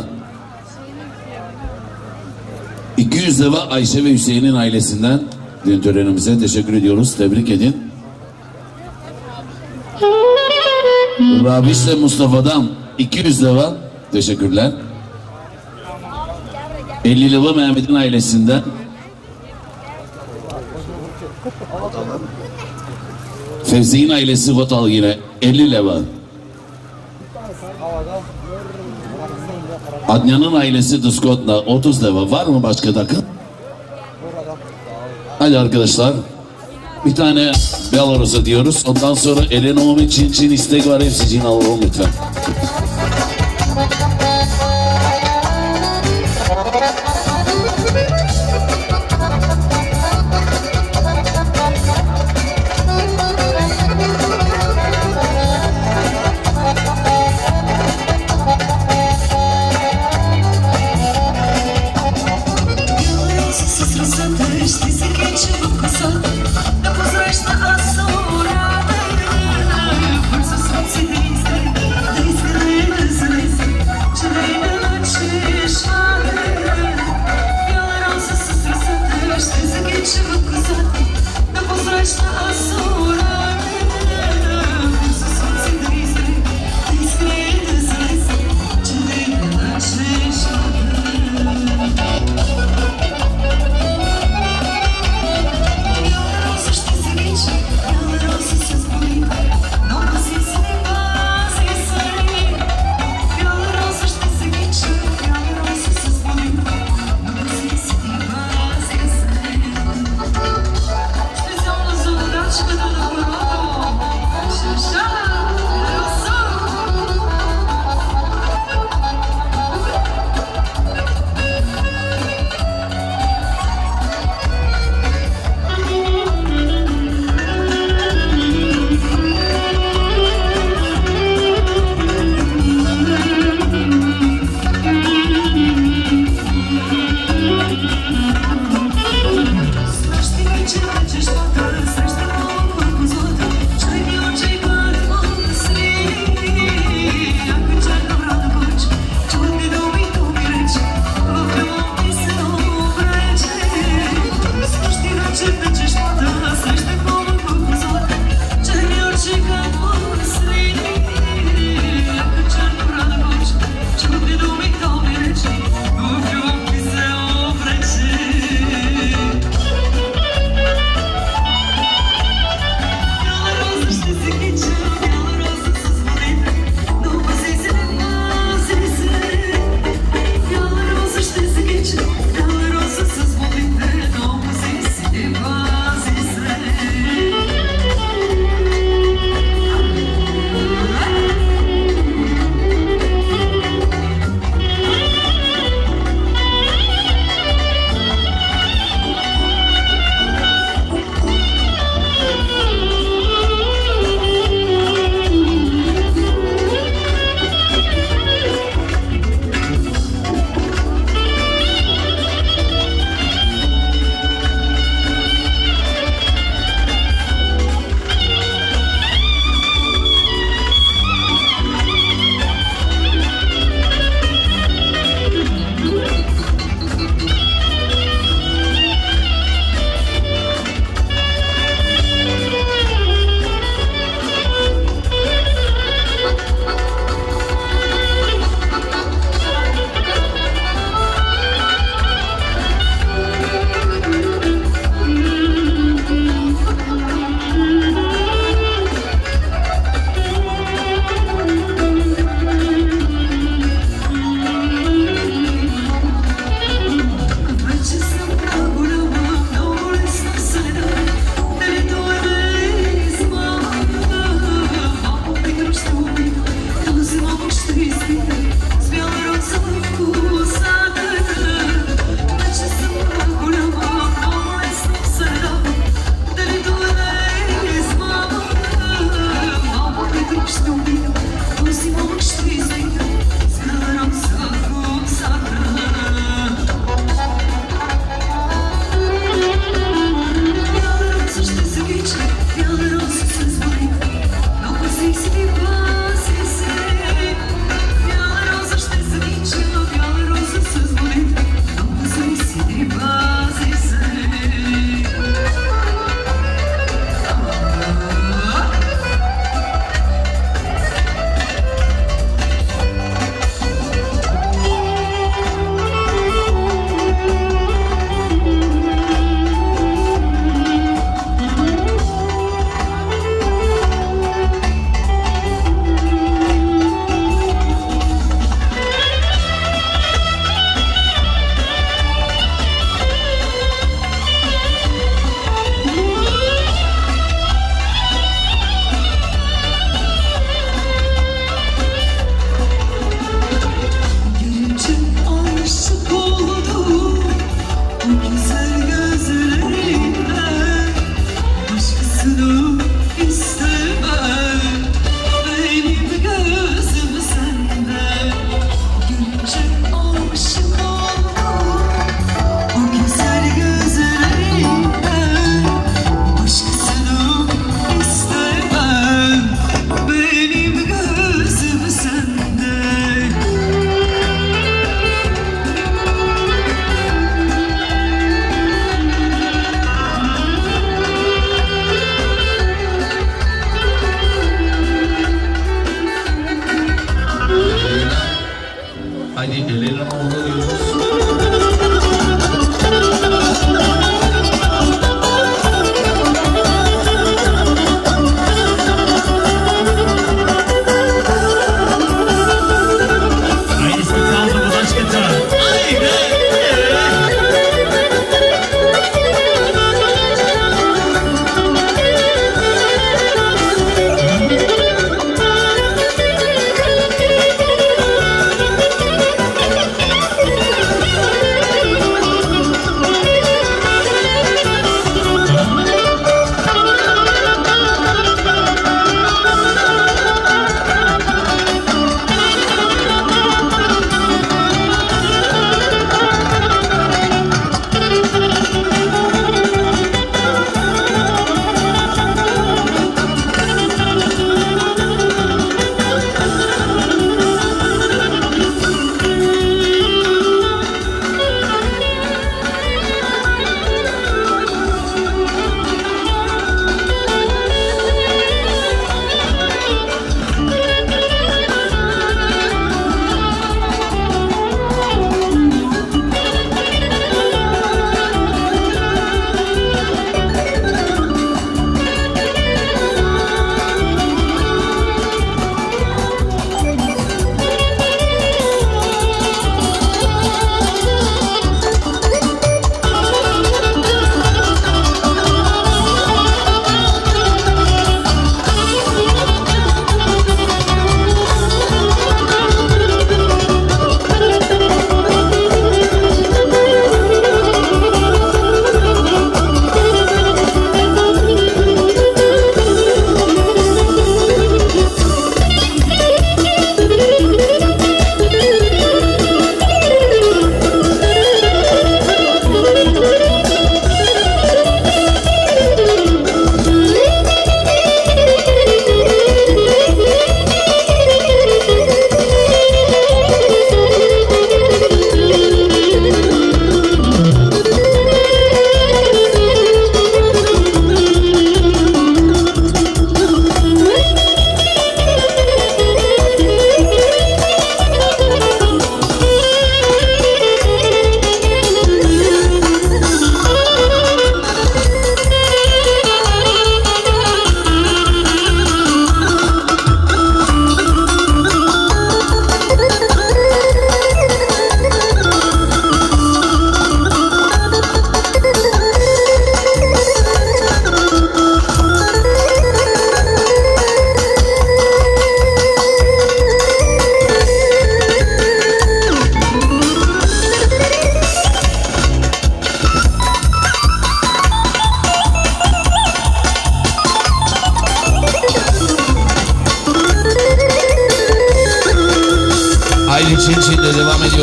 iki yüz lira Ayşe ve Hüseyin'in ailesinden düğün törenimize teşekkür ediyoruz. Tebrik edin. Rabiş ve Mustafa'dan iki yüz lira teşekkürler. elli lira Mehmet'in ailesinden. Fevzi'nin ailesi Vatal yine elli lira. Adnan'ın ailesi Diskot'la otuz lira. Var mı başka takım? Hadi arkadaşlar. Bir tane Belarus'a diyoruz. Ondan sonra Elenomi Çin Çin istek var. Hepsi Çin alalım lütfen. Just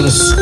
ediyoruz.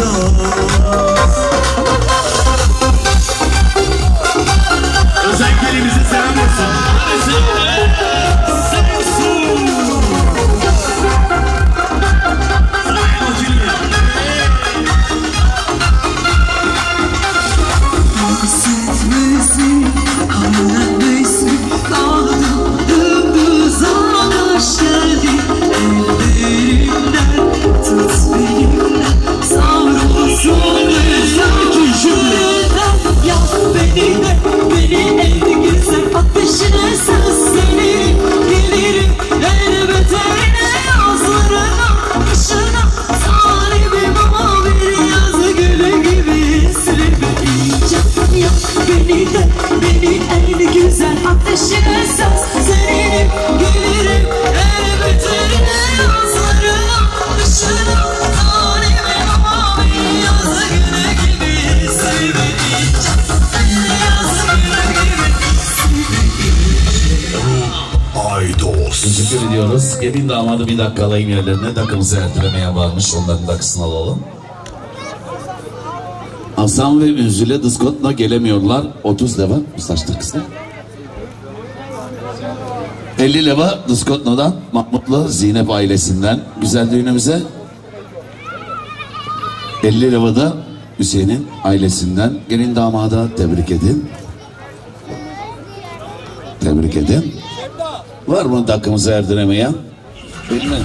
Özellikle Teşekkür ediyoruz. Gelin damadı bir dakika alayım yerlerine. Takımızı ertelemeye varmış. Onların dakikasını alalım. Hasan ve Üzüle Diskot'la gelemiyorlar. otuz leva. Bu saç takısı. elli leva Diskot'dan Mahmutlu Zeynep ailesinden güzel düğünümüze. elli leva da Hüseyin'in ailesinden. Gelin damada tebrik edin. Tebrik edin. Var mı takımızı erdiremeyen? Bilmem.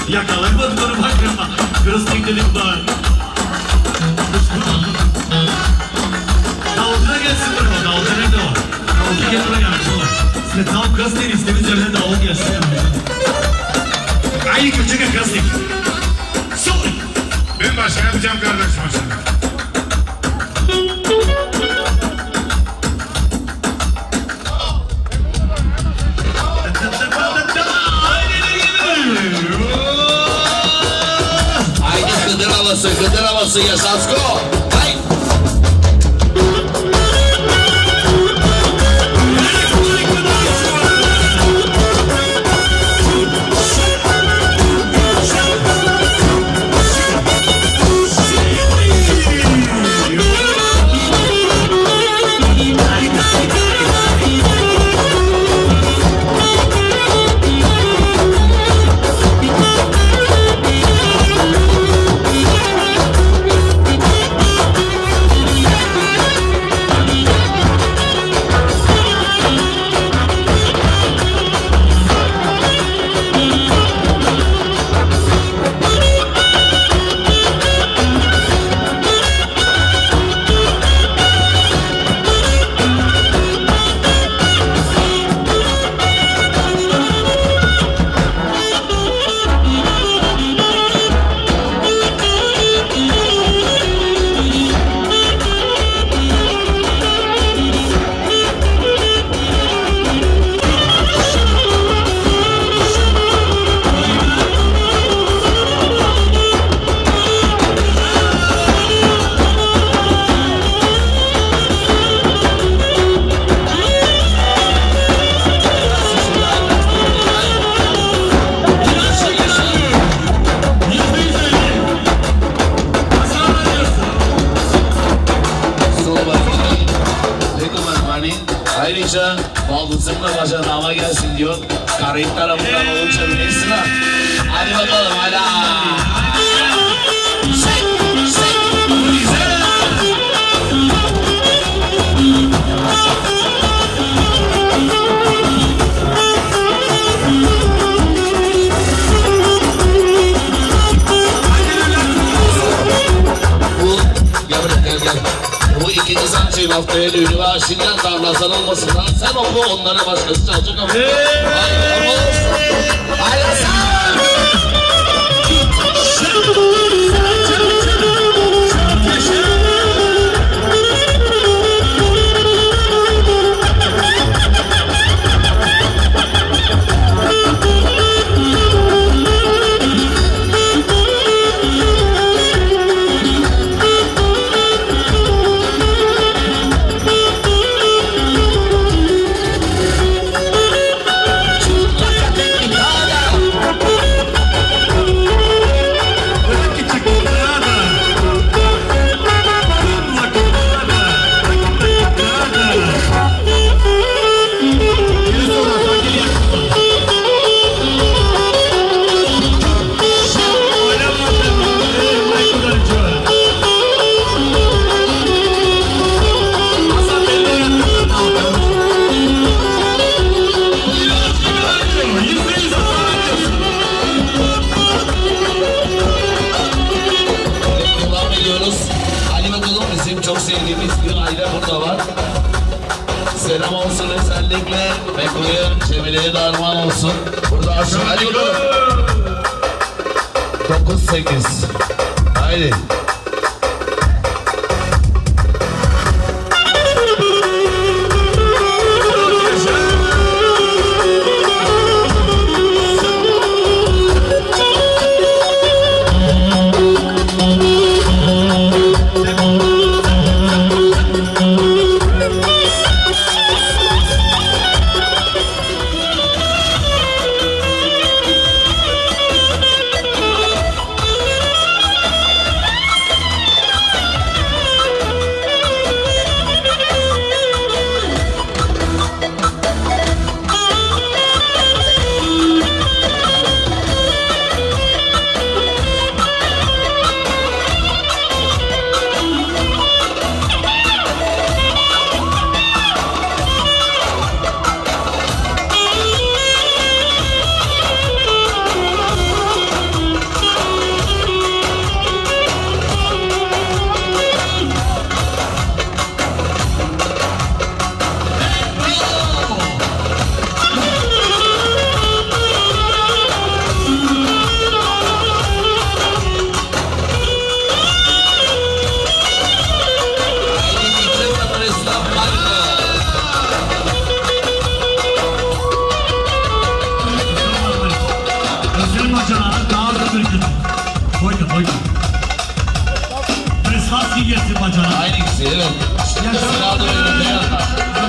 Yakalayamadım onu bak ya. Kırıstık dedim bana. Davulcuna gelsin buraya. Davulcu nerede o? Davulcu gel buraya yani. Size tam kız değil. İstediğiniz yerine davul gelsin. Aynı küçük kızlık. Sol. Ben başka yapacağım kardeşim şimdi. Haydi Kıdır havası, Kıdır havası Yasasko. Haydi. Ayrıca baldızımla başa dama gelsin diyor. Karayip tarafından olunca bilirsin ha. Hadi bakalım hala. Bu gel buraya gel gel. Bu ikinci sanatçıyım haftaya düğünü var. Şimdiden tarlasan olmasın lan. Sen oku onlara başkası çalacak ama. Haydi olsun. Haydi sen. Çok sevdiğimiz bir aile burada var. Selam olsun özellikle Beku'ya, Cemile'ye darman olsun. Burada aşağı hadi bakalım. dokuz sekiz. Haydi. ikisi bacana. Aynı ikisi evet. Sırada önünde yanlar.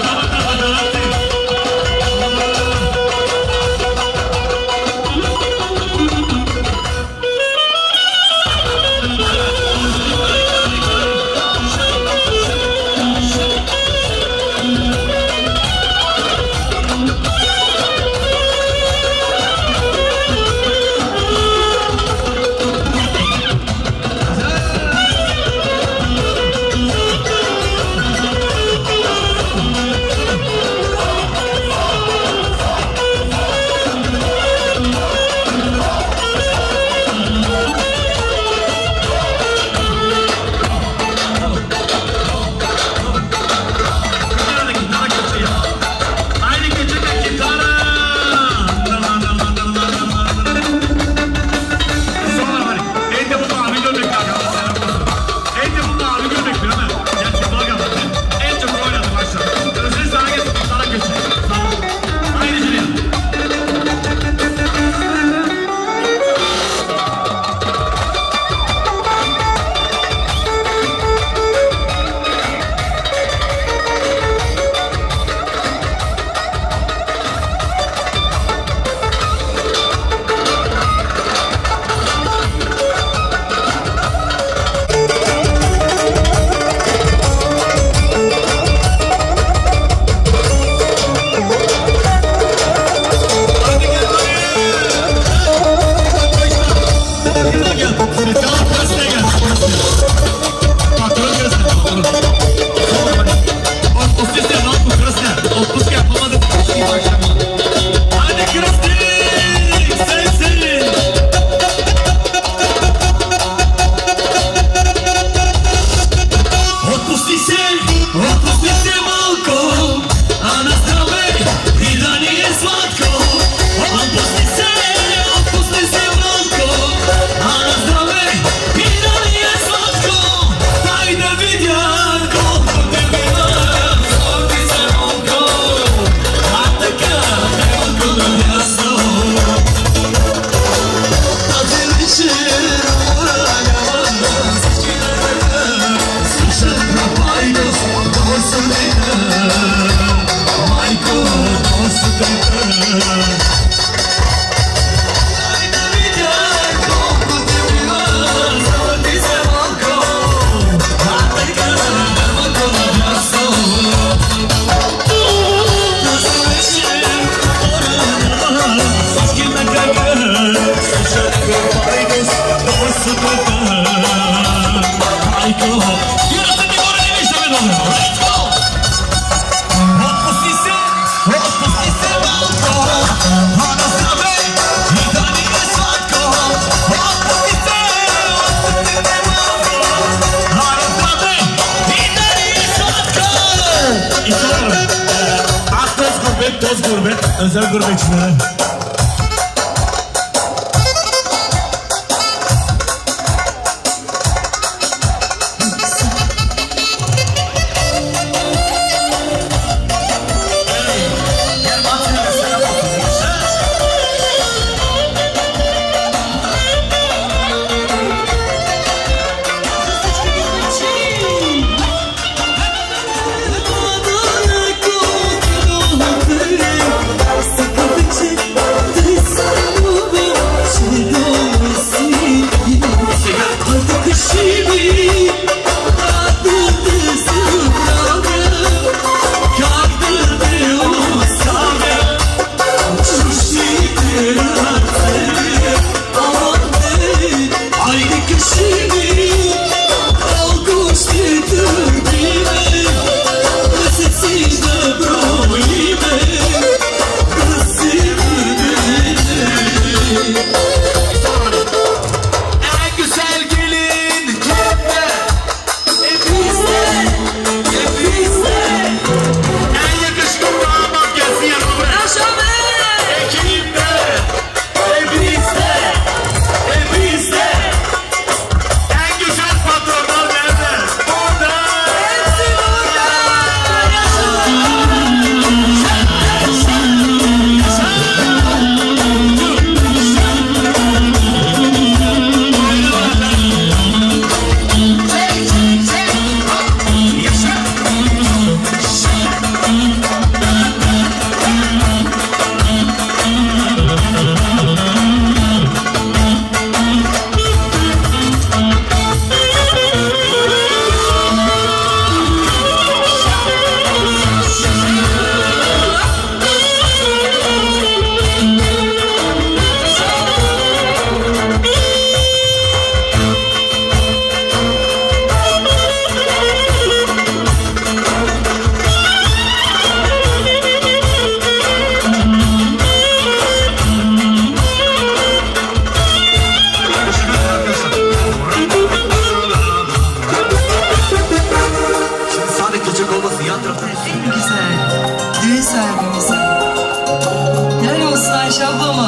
Özel gurbetçilere. Sıkı tiyatroda en güzel düğün sahibimize. Helal olsun Ayşe ablama.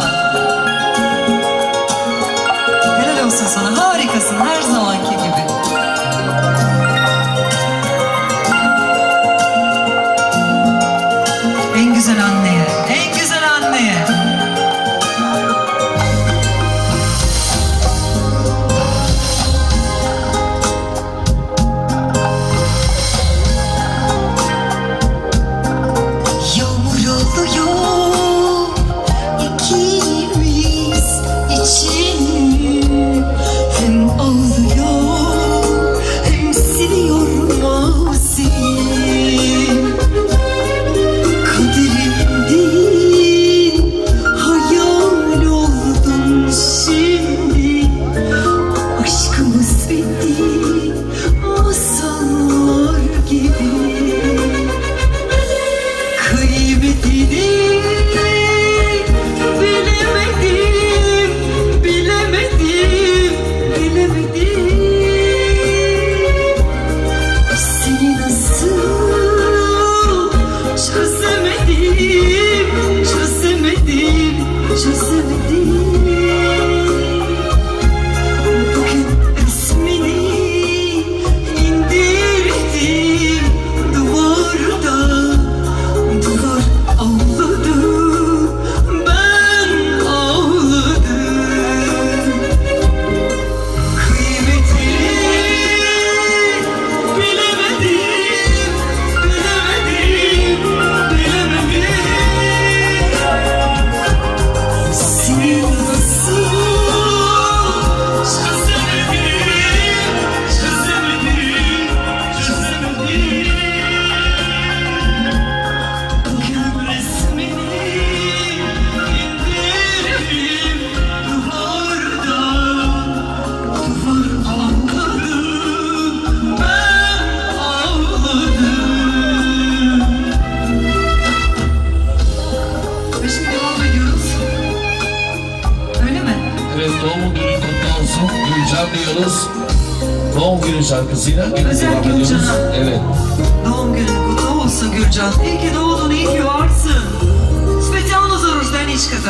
Helal olsun sana, harikasın her zamanki gibi. En güzel anneye, en güzel anneye. Doğum günü şarkısıyla özel Gülcan'a. Evet. Doğum günün kutlu olsun Gülcan. İyi ki doğdun, iyi ki varsın. Specjalno za roždeničkата.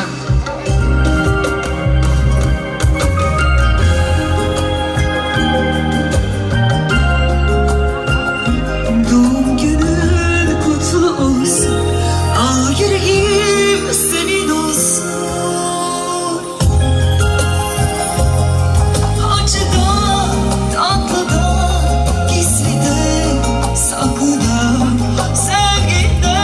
Doğum günün kutlu olsun. Al yüreğim senin olsun. Tatlıda, gizlide, saklıda, sevgide.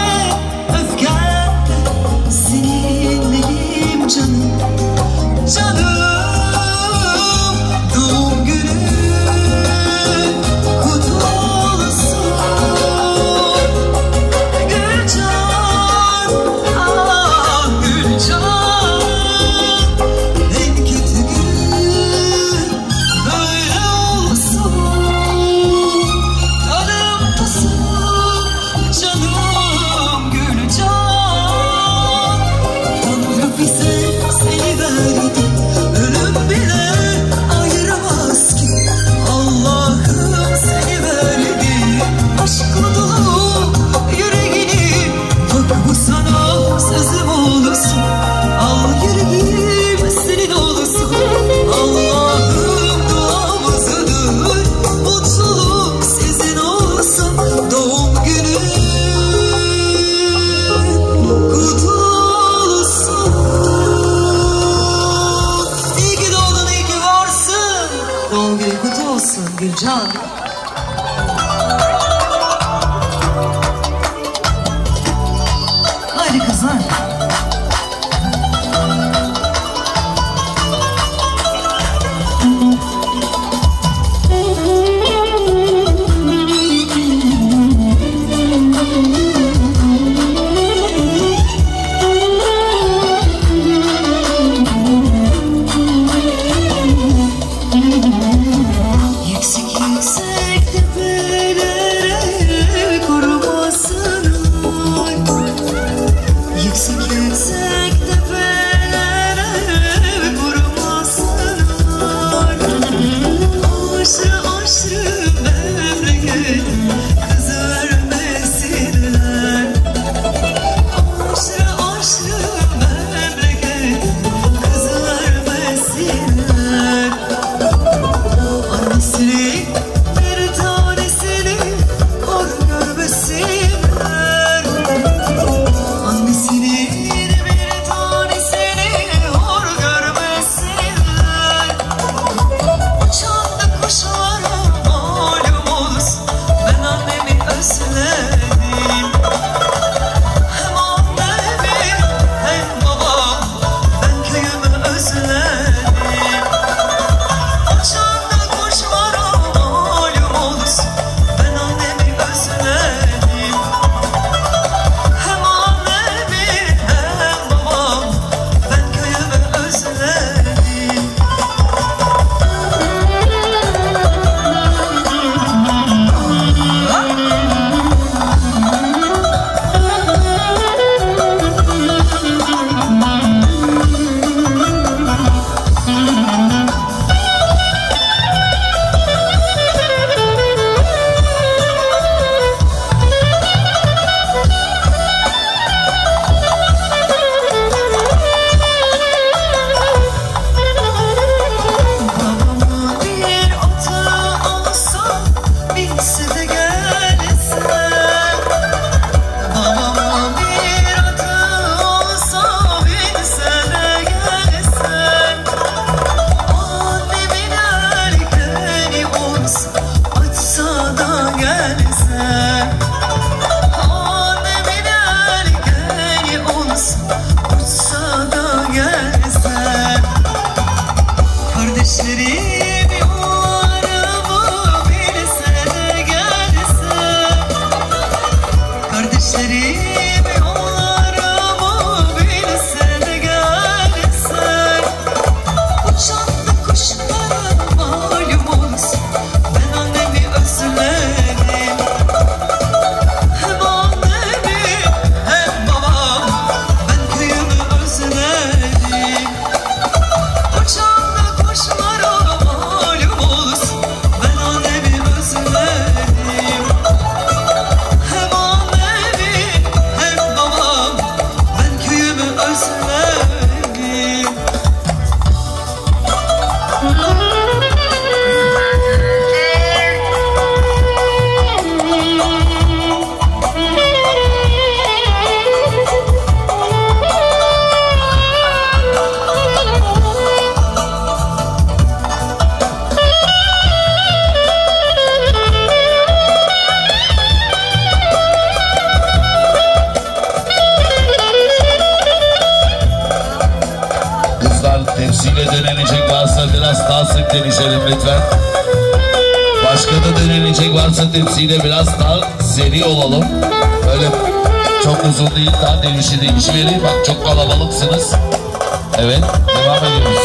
deneyeceğim lütfen. Başka da denenecek varsa tepsiyle biraz daha seri olalım. Öyle çok uzun değil, daha değişi değişi vereyim. Bak çok kalabalıksınız. Evet, devam ediyoruz.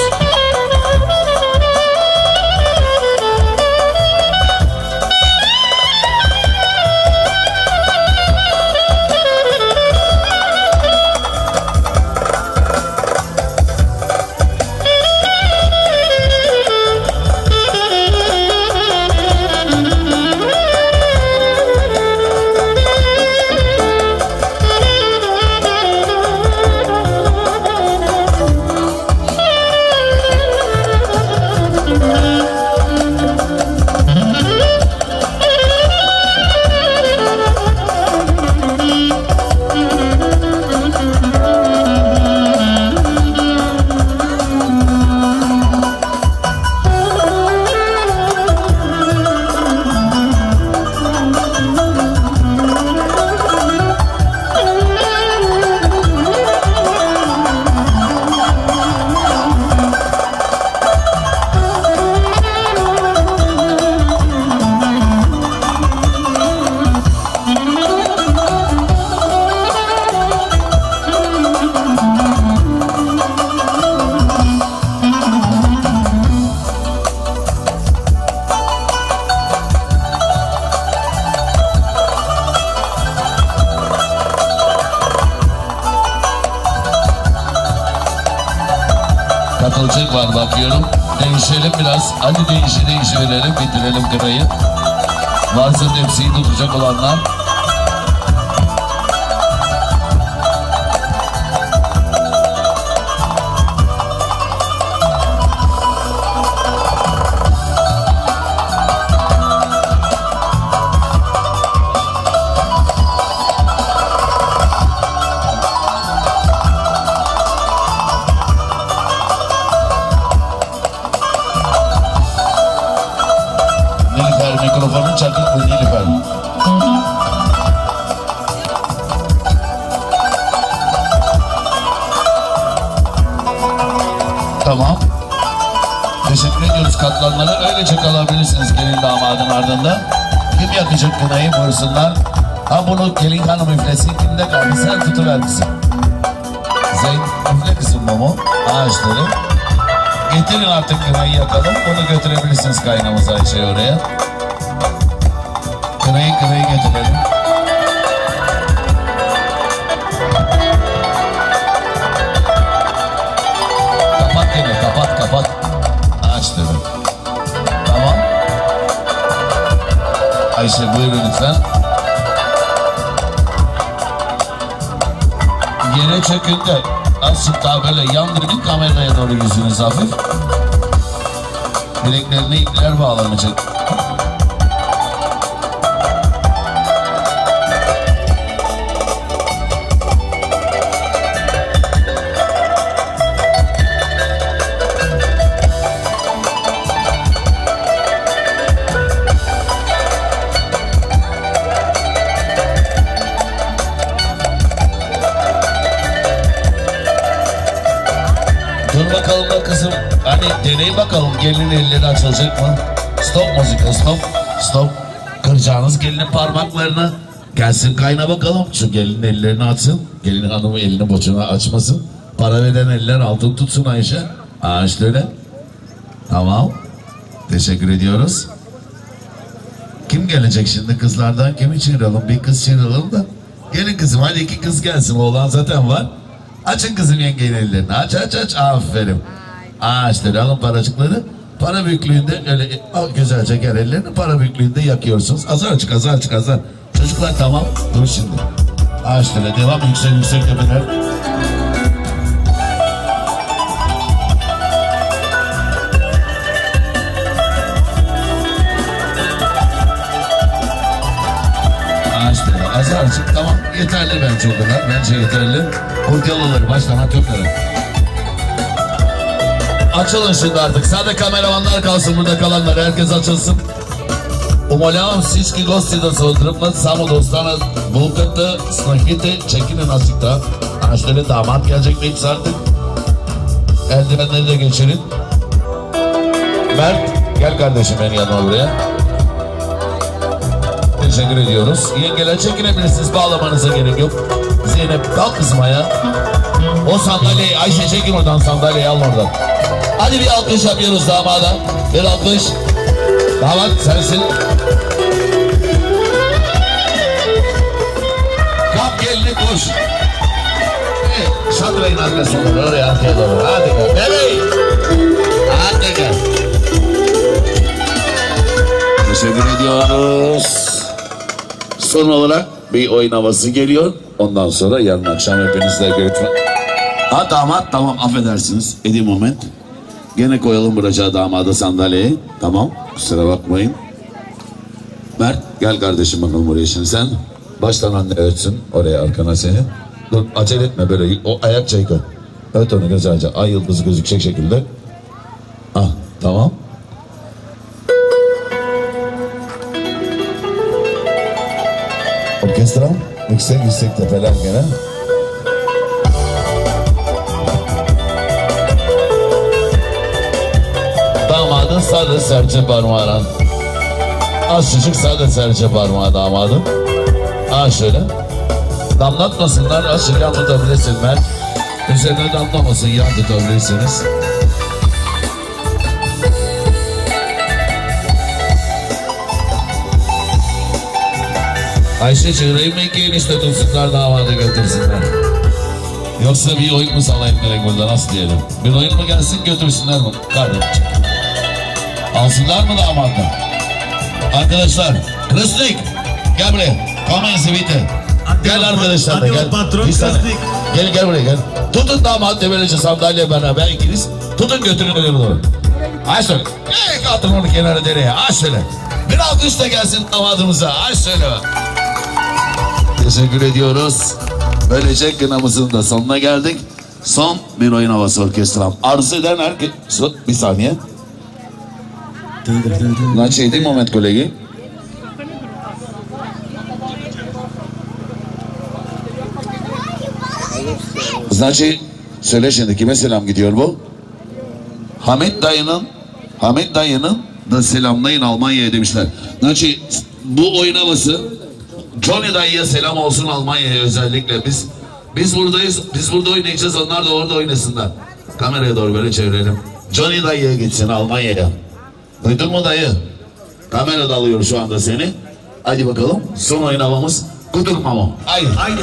Katılacak var bakıyorum. Değişelim biraz. Hadi değişi değişi verelim. Bitirelim kınayı. Varsa tepsiyi tutacak olanlar. Mikrofonun çakık mı Nilüfer? Tamam. Teşekkür ediyoruz katlanlara. Öylece kalabilirsiniz gelin damadın ardında. Kim yakacak kınayı buyursunlar. Ha bunu gelin hanım üflesi kimde kaldı? Sen tutuver kızım. Zeyn üfle kızım mumu. Ağaçları. Getirin artık kınayı yakalım. Onu götürebilirsiniz kaynamıza Ayşe oraya. Kınayı kınayı getirelim. Kapat gene, kapat kapat. Aç dedim. Tamam. Ayşe buyurun lütfen. Yere çökün de azıcık daha böyle yandırın kameraya doğru yüzünüz hafif. Bileklerine ipler bağlanacak. Dur bakalım da kızım. Hani deney bakalım gelinin elleri açılacak mı? Stop müzik, stop. Stop. Kıracağınız gelinin parmaklarını. Gelsin kayna bakalım. Şu gelinin ellerini açsın. Gelin hanımı elini boşuna açmasın. Para veren eller altın tutsun Ayşe. Aa işte öyle. Tamam. Teşekkür ediyoruz. Kim gelecek şimdi kızlardan? Kimi çağıralım? Bir kız çağıralım da. Gelin kızım hadi iki kız gelsin. Oğlan zaten var. Açın kızım yengenin ellerini. Aç aç aç. Aferin. Aa işte alın paracıkları. Para büyüklüğünde öyle al güzelce gel ellerini. Para büyüklüğünde yakıyorsunuz. Azar açık azar açık azar. Çocuklar tamam. Dur şimdi. Aa işte devam yüksek yüksek tepeler. Azarcık tamam yeterli bence o kadar. Bence yeterli. Kurtyalıları baştan atıyorum. Açılın şimdi artık. Sadece kameramanlar kalsın burada kalanlar. Herkes açılsın. Умолявам всички гости да се отдръпнат, само да останат булката, снахите, чекине на сикта. А ще ли damat gelecek miyim artık? Eldivenleri de geçirin. Mert gel kardeşim benim yanıma buraya. Teşekkür ediyoruz. Yengeler çekinebilirsiniz, bağlamanıza gerek yok. Zeynep kalk kızım ayağa. O sandalyeyi Ayşe çekin oradan, sandalyeyi al oradan. Hadi bir alkış yapıyoruz damada. Bir alkış. Damat sensin. Kap gelini koş. Evet, şatrayın arkasına doğru, oraya arkaya doğru. Hadi gel. Bebeğim. Hadi gel. Teşekkür ediyoruz. Son olarak bir oyun havası geliyor. Ondan sonra yarın akşam hepinizle görüşmek. Ha damat, tamam affedersiniz. Edi moment. Gene koyalım buracağı damada sandalyeyi. Tamam, kusura bakmayın. Mert gel kardeşim bakalım buraya şimdi sen. Baştan anne ötsün oraya arkana seni. Dur acele etme böyle, o ayak çayı. Öt onu güzelce, ay yıldızı gözükecek şekilde. Ah tamam. Orkestra yüksek yüksek tepeler gene. Damadın sade serçe parmağına. Azıcık sade serçe parmağı damadın. Ha şöyle. Damlatmasınlar, azıcık yan tutabilirsinler. Üzerine damlamasın, yan tutabilirsiniz. Ayşe çığırayım mı ki enişte tutsunlar, damadı götürsünler. Yoksa bir oyun mu salayım direkt burada, nasıl diyelim? Bir oyun mu gelsin götürsünler mi kardeşim? Alsınlar mı damadı? Arkadaşlar, Krısnik gel buraya. Kamen Sivite. Gel arkadaşlar da gel. Patron Krısnik. Gel gel buraya gel. Tutun damadı böylece sandalye beraber ikiniz. Tutun götürün öyle doğru. Ay söyle. Ey katın onu kenara dereye. Ay söyle. Bir alkış da gelsin damadımıza. Ay söyle. Teşekkür ediyoruz. Böylece kınamızın da sonuna geldik. Son bir oyun havası orkestram. Arzu eden herkes... Bir saniye. Значи един момент, колеги. Значи söyle şimdi kime selam gidiyor bu? Hamit dayının Hamit dayının da selamlayın Almanya'ya demişler. Значи bu oyun havası Johnny dayıya selam olsun Almanya'ya özellikle. Biz biz buradayız. Biz burada oynayacağız. Onlar da orada oynasınlar. Kameraya doğru böyle çevirelim. Johnny dayıya gitsin Almanya'ya. Duydun mu dayı? Kamerada alıyor şu anda seni. Hadi bakalım. Son oyun havamız Kudurmamo. Haydi. Haydi.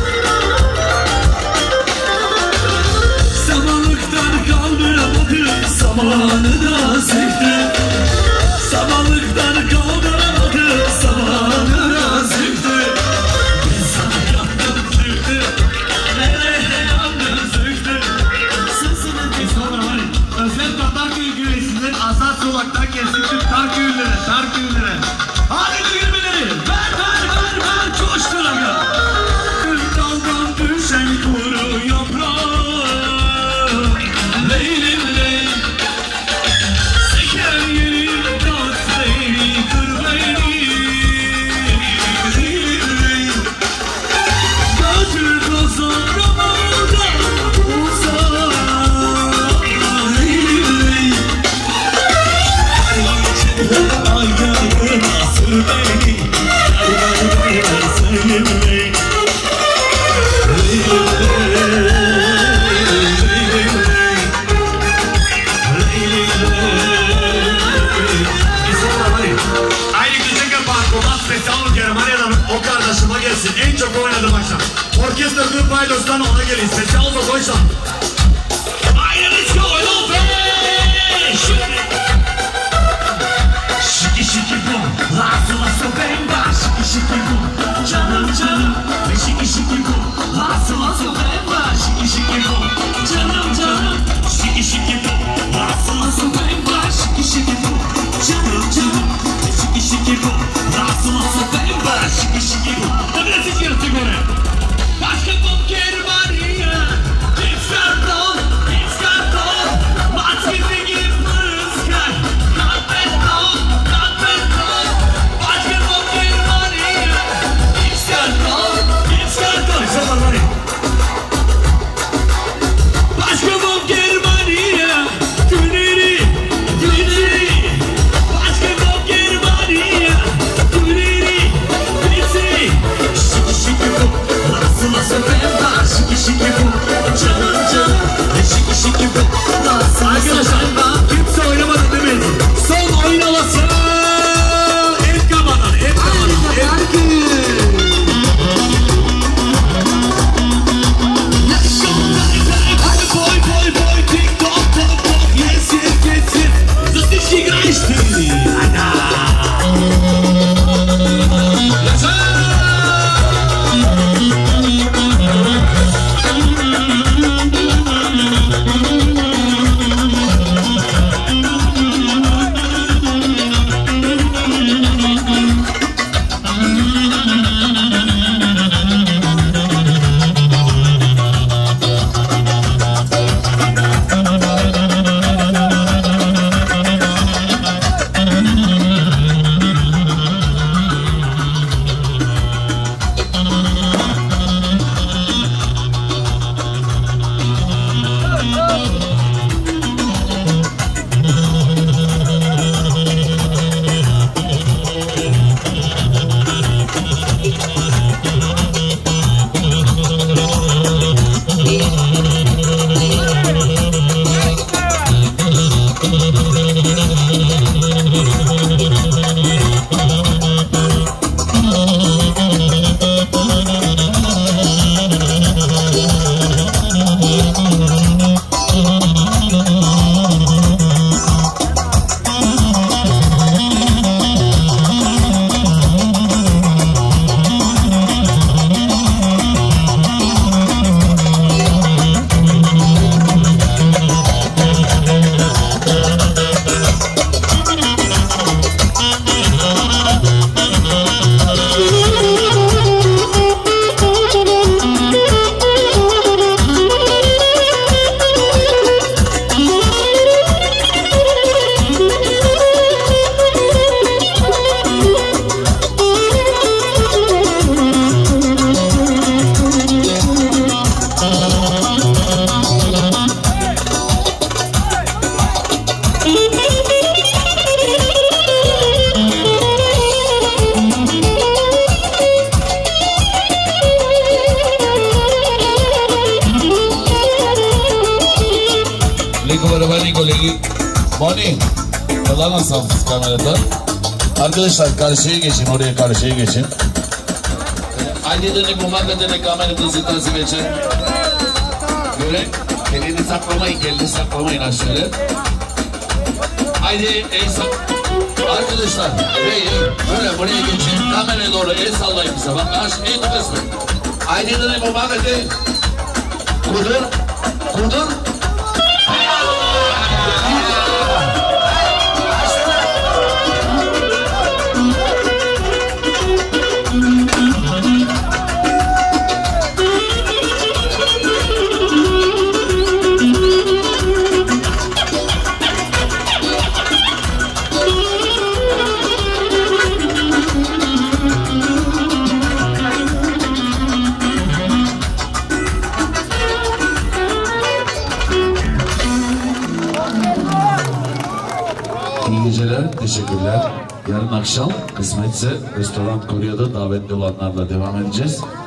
Samanlıktan kaldıramadı, samanı da sıktı. Samanlıktan kaldıramadı, samanı da sıktı. Ben sana yandım çıktı, nereye yandım sıktı. Sızının kesmanı var. Özel Tatarköy güreşinden Azat Solak'tan kesildim Tarköy'lere, Tarköy'lere. Hadi düğmeleri, ver ver ver ver coşturamıyor. Daldan düşen kuru yaprağı. Leylim ley, seker yeri tat beni, kır beni. Leylim ley, götür kazanamadan uzak. Leylim ley, ayağına sür beni, ayağına sevim ley. Leylim ley. O kardeşime gelsin, en çok oynadım akşam. Orkestra Group Paydos'tan ona gelin, Special for Deutschland. Haydi let's go, hello fresh! Şiki şiki bum, lasso lasso bemba. Şiki şiki bum, canım canım. Ve şiki şiki bum, lasso lasso bemba. Şiki şiki bum, canım canım. Şiki şiki bum, lasso lasso bemba. Şiki şiki bum, canım canım. Ve şiki şiki bum, lasso lasso bemba. Şiki şiki bum. Hadi siz yırtık onu. Başka bum kervaniye. It's carton, it's carton. Maçkesi gibi fırıskar. Not beton, not beton. Başka bum kervaniye. beni kolegi. Moni. Kullanırsanız kamerada. Arkadaşlar karşıya geçin, oraya karşıya geçin. Haydi dönün bu maddelerine kameramızı tasvip edin. Göre, elini saklamayın, elini saklamayın aşağıya. Haydi el sall... Arkadaşlar, hey, hey, böyle buraya geçin, kameraya doğru el sallayın bize. Bak, aç, en kısmı. Haydi dönün bu maddeleri. Kudur, kudur. Teşekkürler. Yarın akşam kısmetse restoran Kore'de davetli olanlarla devam edeceğiz.